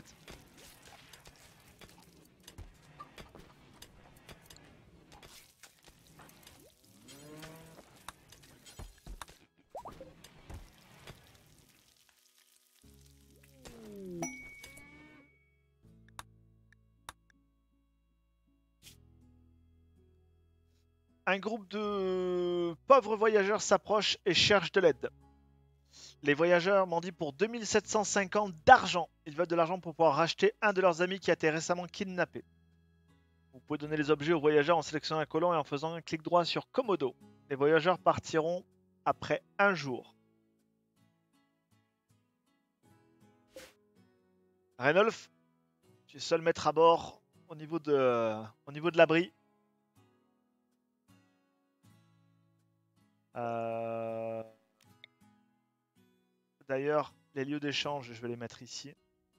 Un groupe de pauvres voyageurs s'approche et cherche de l'aide. Les voyageurs m'ont dit pour deux mille sept cent cinquante d'argent. Ils veulent de l'argent pour pouvoir racheter un de leurs amis qui a été récemment kidnappé. Vous pouvez donner les objets aux voyageurs en sélectionnant un colon et en faisant un clic droit sur Commodo. Les voyageurs partiront après un jour. Reynoldh, tu es seul maître à bord au niveau de, au niveau de l'abri. Euh... D'ailleurs, les lieux d'échange, je vais les mettre ici.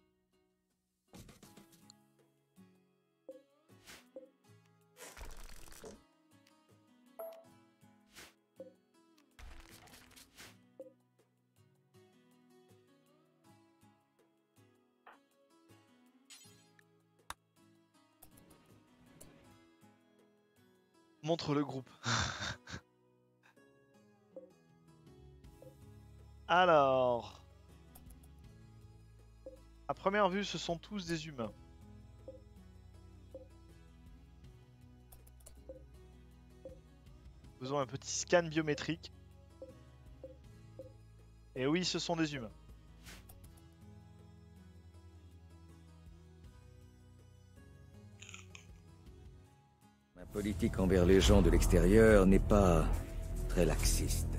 Montre le groupe. Alors, à première vue, ce sont tous des humains. Faisons un petit scan biométrique. Et oui, ce sont des humains. Ma politique envers les gens de l'extérieur n'est pas très laxiste.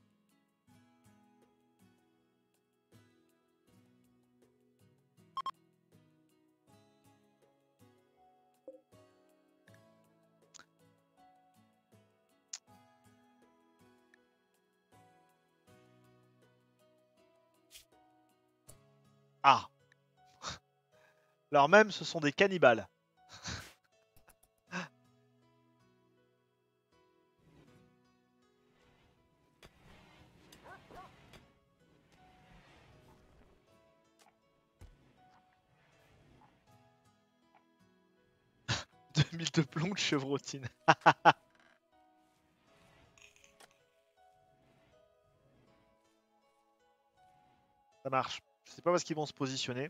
Ah. Alors même, ce sont des cannibales. deux mille de plomb de chevrotine. Ça marche. Je sais pas où est-ce qu'ils vont se positionner.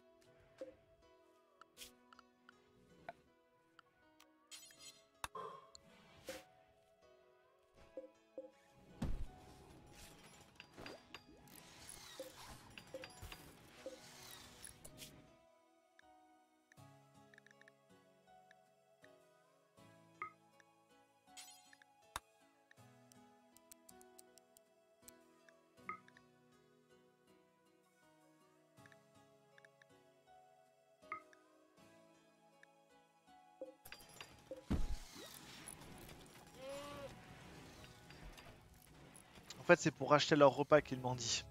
fait, c'est pour racheter leur repas qu'ils m'ont dit.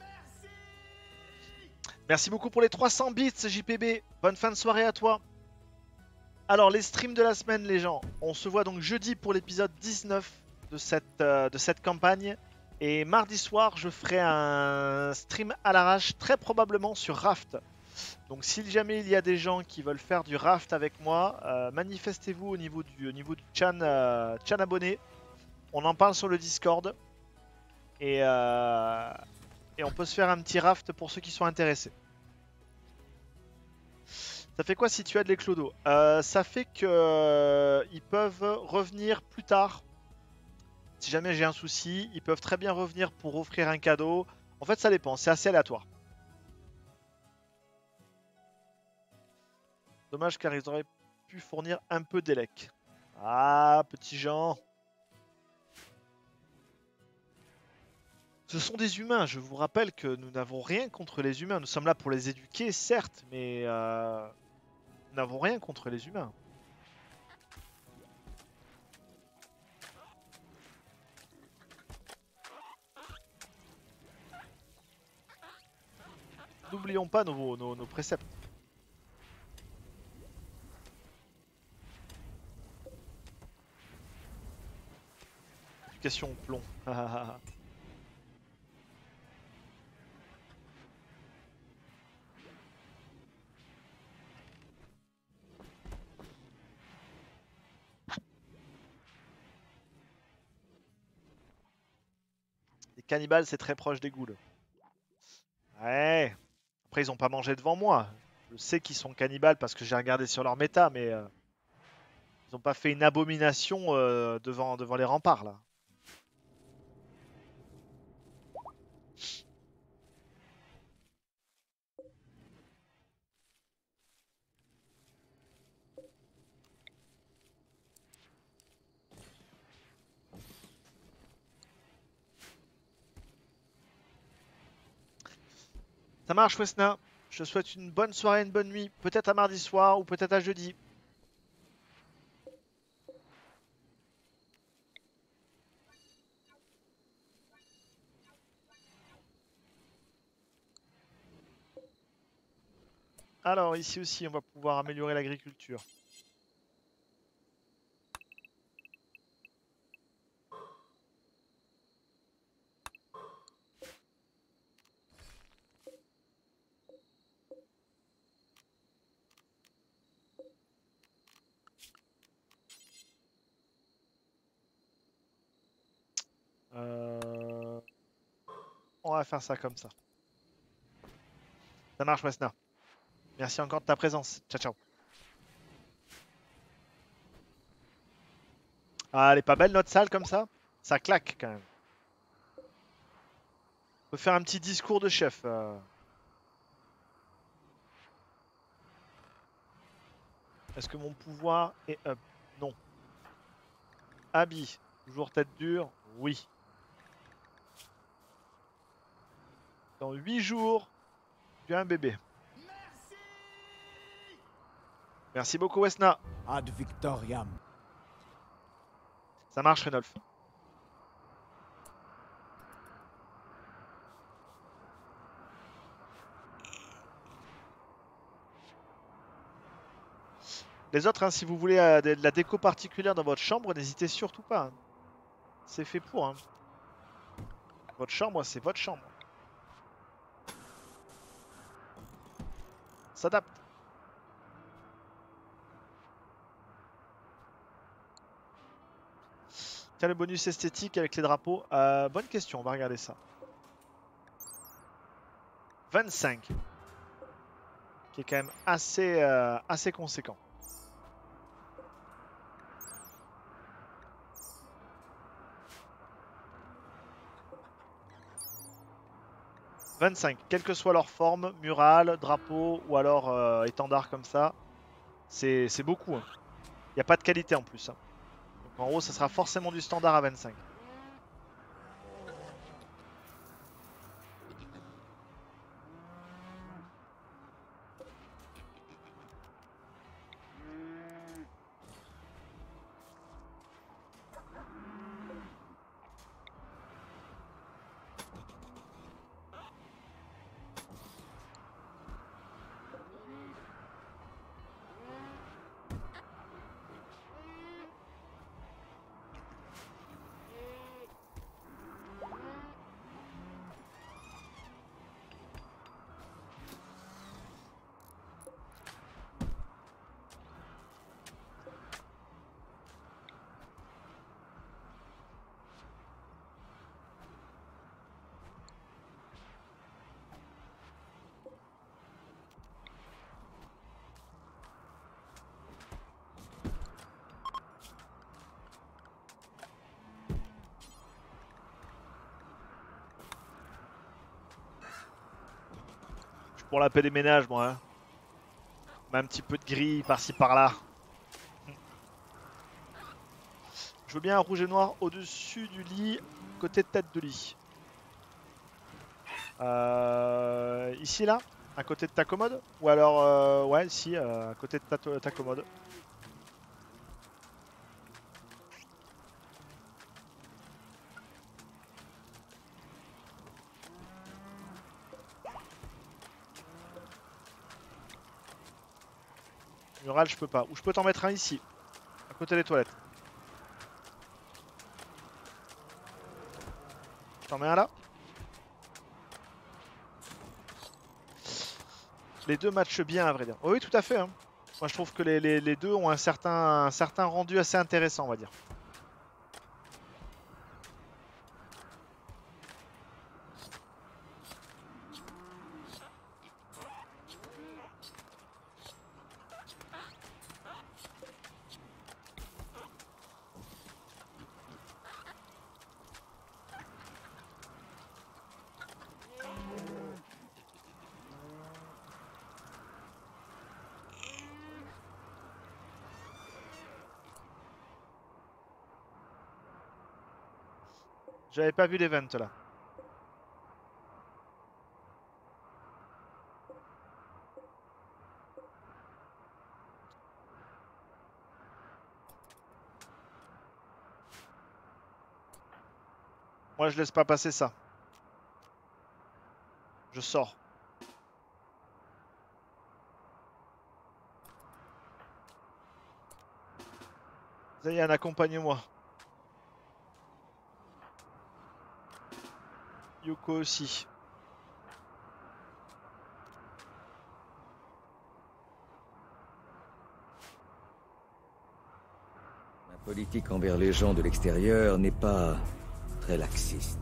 Merci beaucoup pour les trois cents bits, J P B. Bonne fin de soirée à toi. Alors, les streams de la semaine, les gens. On se voit donc jeudi pour l'épisode dix-neuf de cette, euh, de cette campagne. Et mardi soir, je ferai un stream à l'arrache, très probablement sur Raft. Donc, si jamais il y a des gens qui veulent faire du Raft avec moi, euh, manifestez-vous au niveau du, au niveau du chan, euh, chan abonné. On en parle sur le Discord. Et, euh, et on peut se faire un petit Raft pour ceux qui sont intéressés. Ça fait quoi si tu as de l'éclodo? euh, Ça fait que euh, ils peuvent revenir plus tard. Si jamais j'ai un souci, ils peuvent très bien revenir pour offrir un cadeau. En fait, ça dépend, c'est assez aléatoire. Dommage car ils auraient pu fournir un peu d'élec. Ah, petit Jean. Ce sont des humains, je vous rappelle que nous n'avons rien contre les humains. Nous sommes là pour les éduquer, certes, mais euh, nous n'avons rien contre les humains. N'oublions pas nos, nos, nos préceptes. Éducation au plomb. Les cannibales, c'est très proche des ghouls. Ouais. Après, ils ont pas mangé devant moi. Je sais qu'ils sont cannibales parce que j'ai regardé sur leur méta, mais euh, ils ont pas fait une abomination euh, devant, devant les remparts, là. Ça marche, Wesna. Je te souhaite une bonne soirée, une bonne nuit. Peut-être à mardi soir ou peut-être à jeudi. Alors, ici aussi, on va pouvoir améliorer l'agriculture. Euh... On va faire ça comme ça. Ça marche, Wesna. Merci encore de ta présence. Ciao, ciao. Ah, elle est pas belle notre salle comme ça? Ça claque quand même. On peut faire un petit discours de chef. euh. Est-ce que mon pouvoir est up? Non. Habit. Toujours tête dure? Oui. Dans huit jours, tu as un bébé. Merci beaucoup, Wesna. Ad victoriam. Ça marche, Renolf. Les autres, hein, si vous voulez euh, de la déco particulière dans votre chambre, n'hésitez surtout pas. Hein. C'est fait pour. Hein. Votre chambre, c'est votre chambre. S'adapte. Tiens, le bonus esthétique avec les drapeaux. Euh, bonne question, on va regarder ça. vingt-cinq. Qui est quand même assez, euh, assez conséquent. vingt-cinq, quelle que soit leur forme, mural, drapeau ou alors euh, étendard comme ça, c'est beaucoup. Hein. Il n'y a pas de qualité en plus. Hein. Donc en haut, ça sera forcément du standard à vingt-cinq. Pour la paix des ménages, moi. Hein. On met un petit peu de gris par-ci par-là. Je veux bien un rouge et noir au-dessus du lit, côté de tête de lit. Euh, ici, là, à côté de ta commode. Ou alors, euh, ouais, ici, euh, à côté de ta, ta commode. Mural, je peux pas. Ou je peux t'en mettre un ici, à côté des toilettes. T'en mets un là. Les deux matchent bien, à vrai dire. Oh oui, tout à fait. Hein. Moi, je trouve que les, les, les deux ont un certain, un certain rendu assez intéressant, on va dire. J'avais pas vu l'event là. Moi je laisse pas passer ça. Je sors. Zayan, accompagne-moi. Yuko aussi. Ma politique envers les gens de l'extérieur n'est pas très laxiste.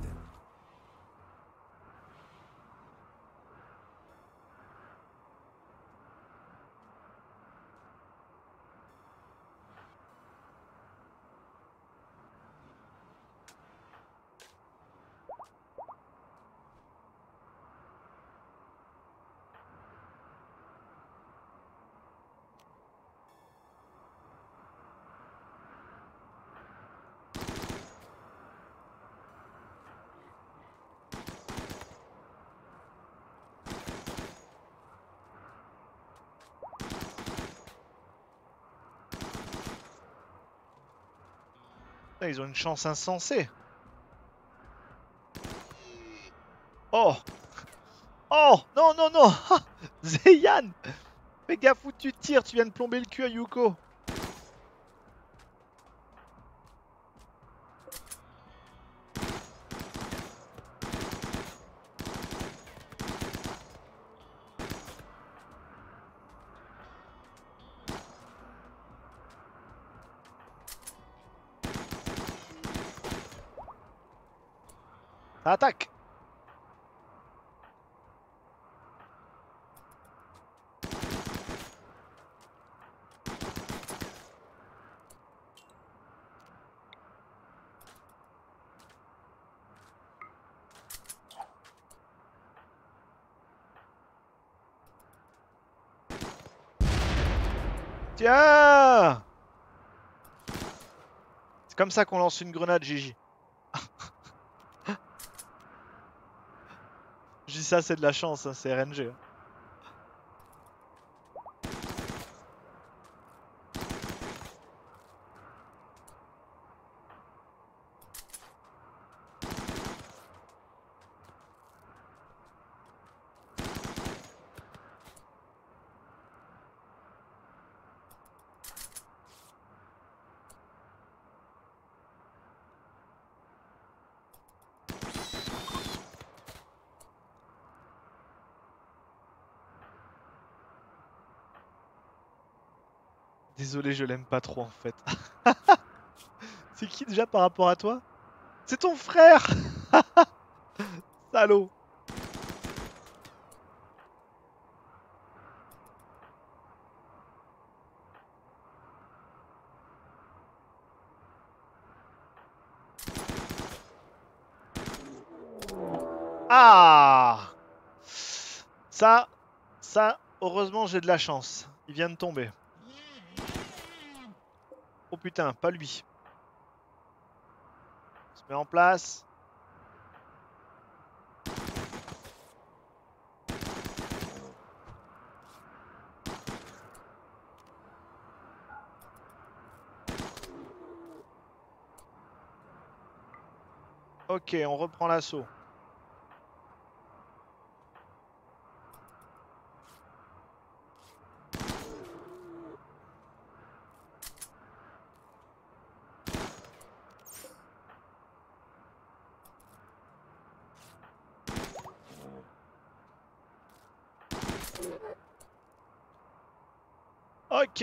Ils ont une chance insensée. Oh! Oh! Non, non, non! Zayan! Fais gaffe où tu tires, tu viens de plomber le cul à Yuko. Attaque! Tiens! C'est comme ça qu'on lance une grenade, Gigi. Je dis ça, c'est de la chance, hein, c'est R N G. Hein. Désolé, je l'aime pas trop en fait. C'est qui déjà par rapport à toi? C'est ton frère. Salaud. Ah! Ça, ça, heureusement j'ai de la chance. Il vient de tomber. Oh putain, pas lui. On se met en place. Ok, on reprend l'assaut. Ok.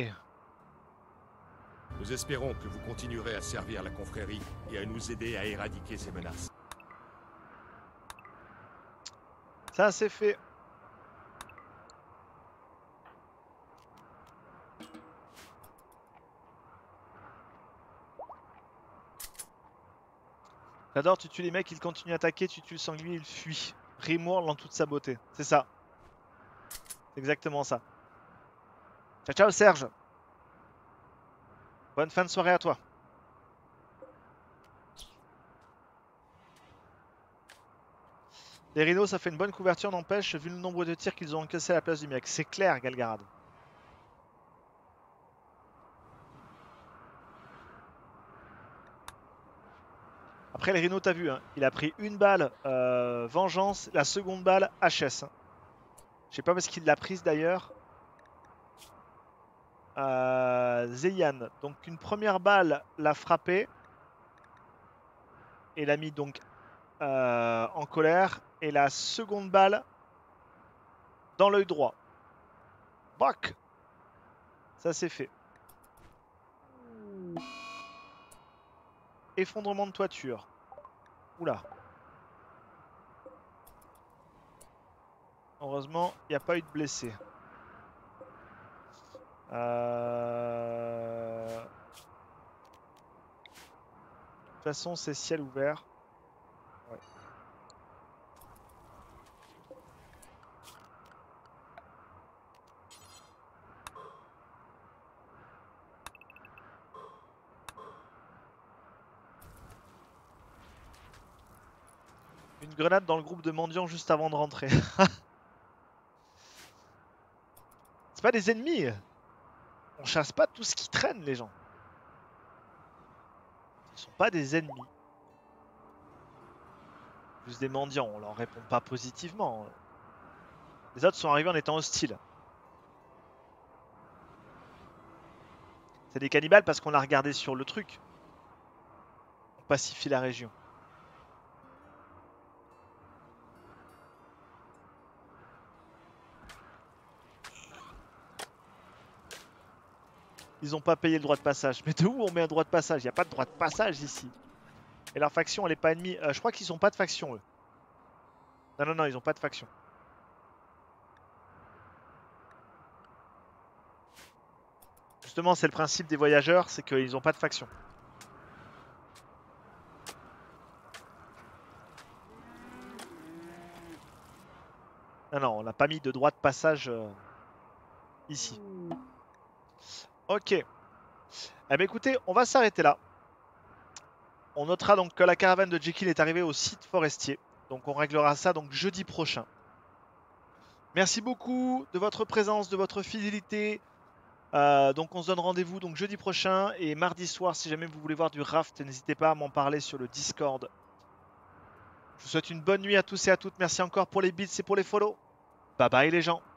Nous espérons que vous continuerez à servir la confrérie et à nous aider à éradiquer ces menaces. Ça c'est fait. J'adore, tu tues les mecs, ils continuent à attaquer, tu tues le sanglier, il fuit. Rimworld en toute sa beauté. C'est ça. C'est exactement ça. Ciao ciao Serge. Bonne fin de soirée à toi. Les rhinos, ça fait une bonne couverture, n'empêche, vu le nombre de tirs qu'ils ont encaissé à la place du mec. C'est clair, Galgarad. Après, les rhinos, t'as vu, hein, il a pris une balle euh, vengeance, la seconde balle H S. Hein. Je sais pas parce qu'il l'a prise d'ailleurs. Euh, Zeyan. Donc une première balle l'a frappé. Et l'a mis donc euh, en colère. Et la seconde balle dans l'œil droit. Bac. Ça c'est fait. Effondrement de toiture. Oula. Heureusement, il n'y a pas eu de blessés. Euh... De toute façon, c'est ciel ouvert. Ouais. Une grenade dans le groupe de mendiants juste avant de rentrer. C'est pas des ennemis. On chasse pas tout ce qui traîne, les gens. Ce sont pas des ennemis. Juste des mendiants, on leur répond pas positivement. Les autres sont arrivés en étant hostiles. C'est des cannibales parce qu'on a regardé sur le truc. On pacifie la région. Ils ont pas payé le droit de passage. Mais de où on met un droit de passage? Il n'y a pas de droit de passage ici. Et leur faction, elle est pas ennemie. Euh, je crois qu'ils ont pas de faction, eux. Non, non, non, ils ont pas de faction. Justement, c'est le principe des voyageurs, c'est qu'ils ont pas de faction. Non, non, on n'a pas mis de droit de passage euh, ici. Ok. Eh bien écoutez, on va s'arrêter là. On notera donc que la caravane de Jekyll est arrivée au site forestier. Donc on réglera ça donc jeudi prochain. Merci beaucoup de votre présence, de votre fidélité. Euh, donc on se donne rendez-vous donc jeudi prochain et mardi soir si jamais vous voulez voir du raft, n'hésitez pas à m'en parler sur le Discord. Je vous souhaite une bonne nuit à tous et à toutes. Merci encore pour les bits et pour les follow. Bye bye les gens.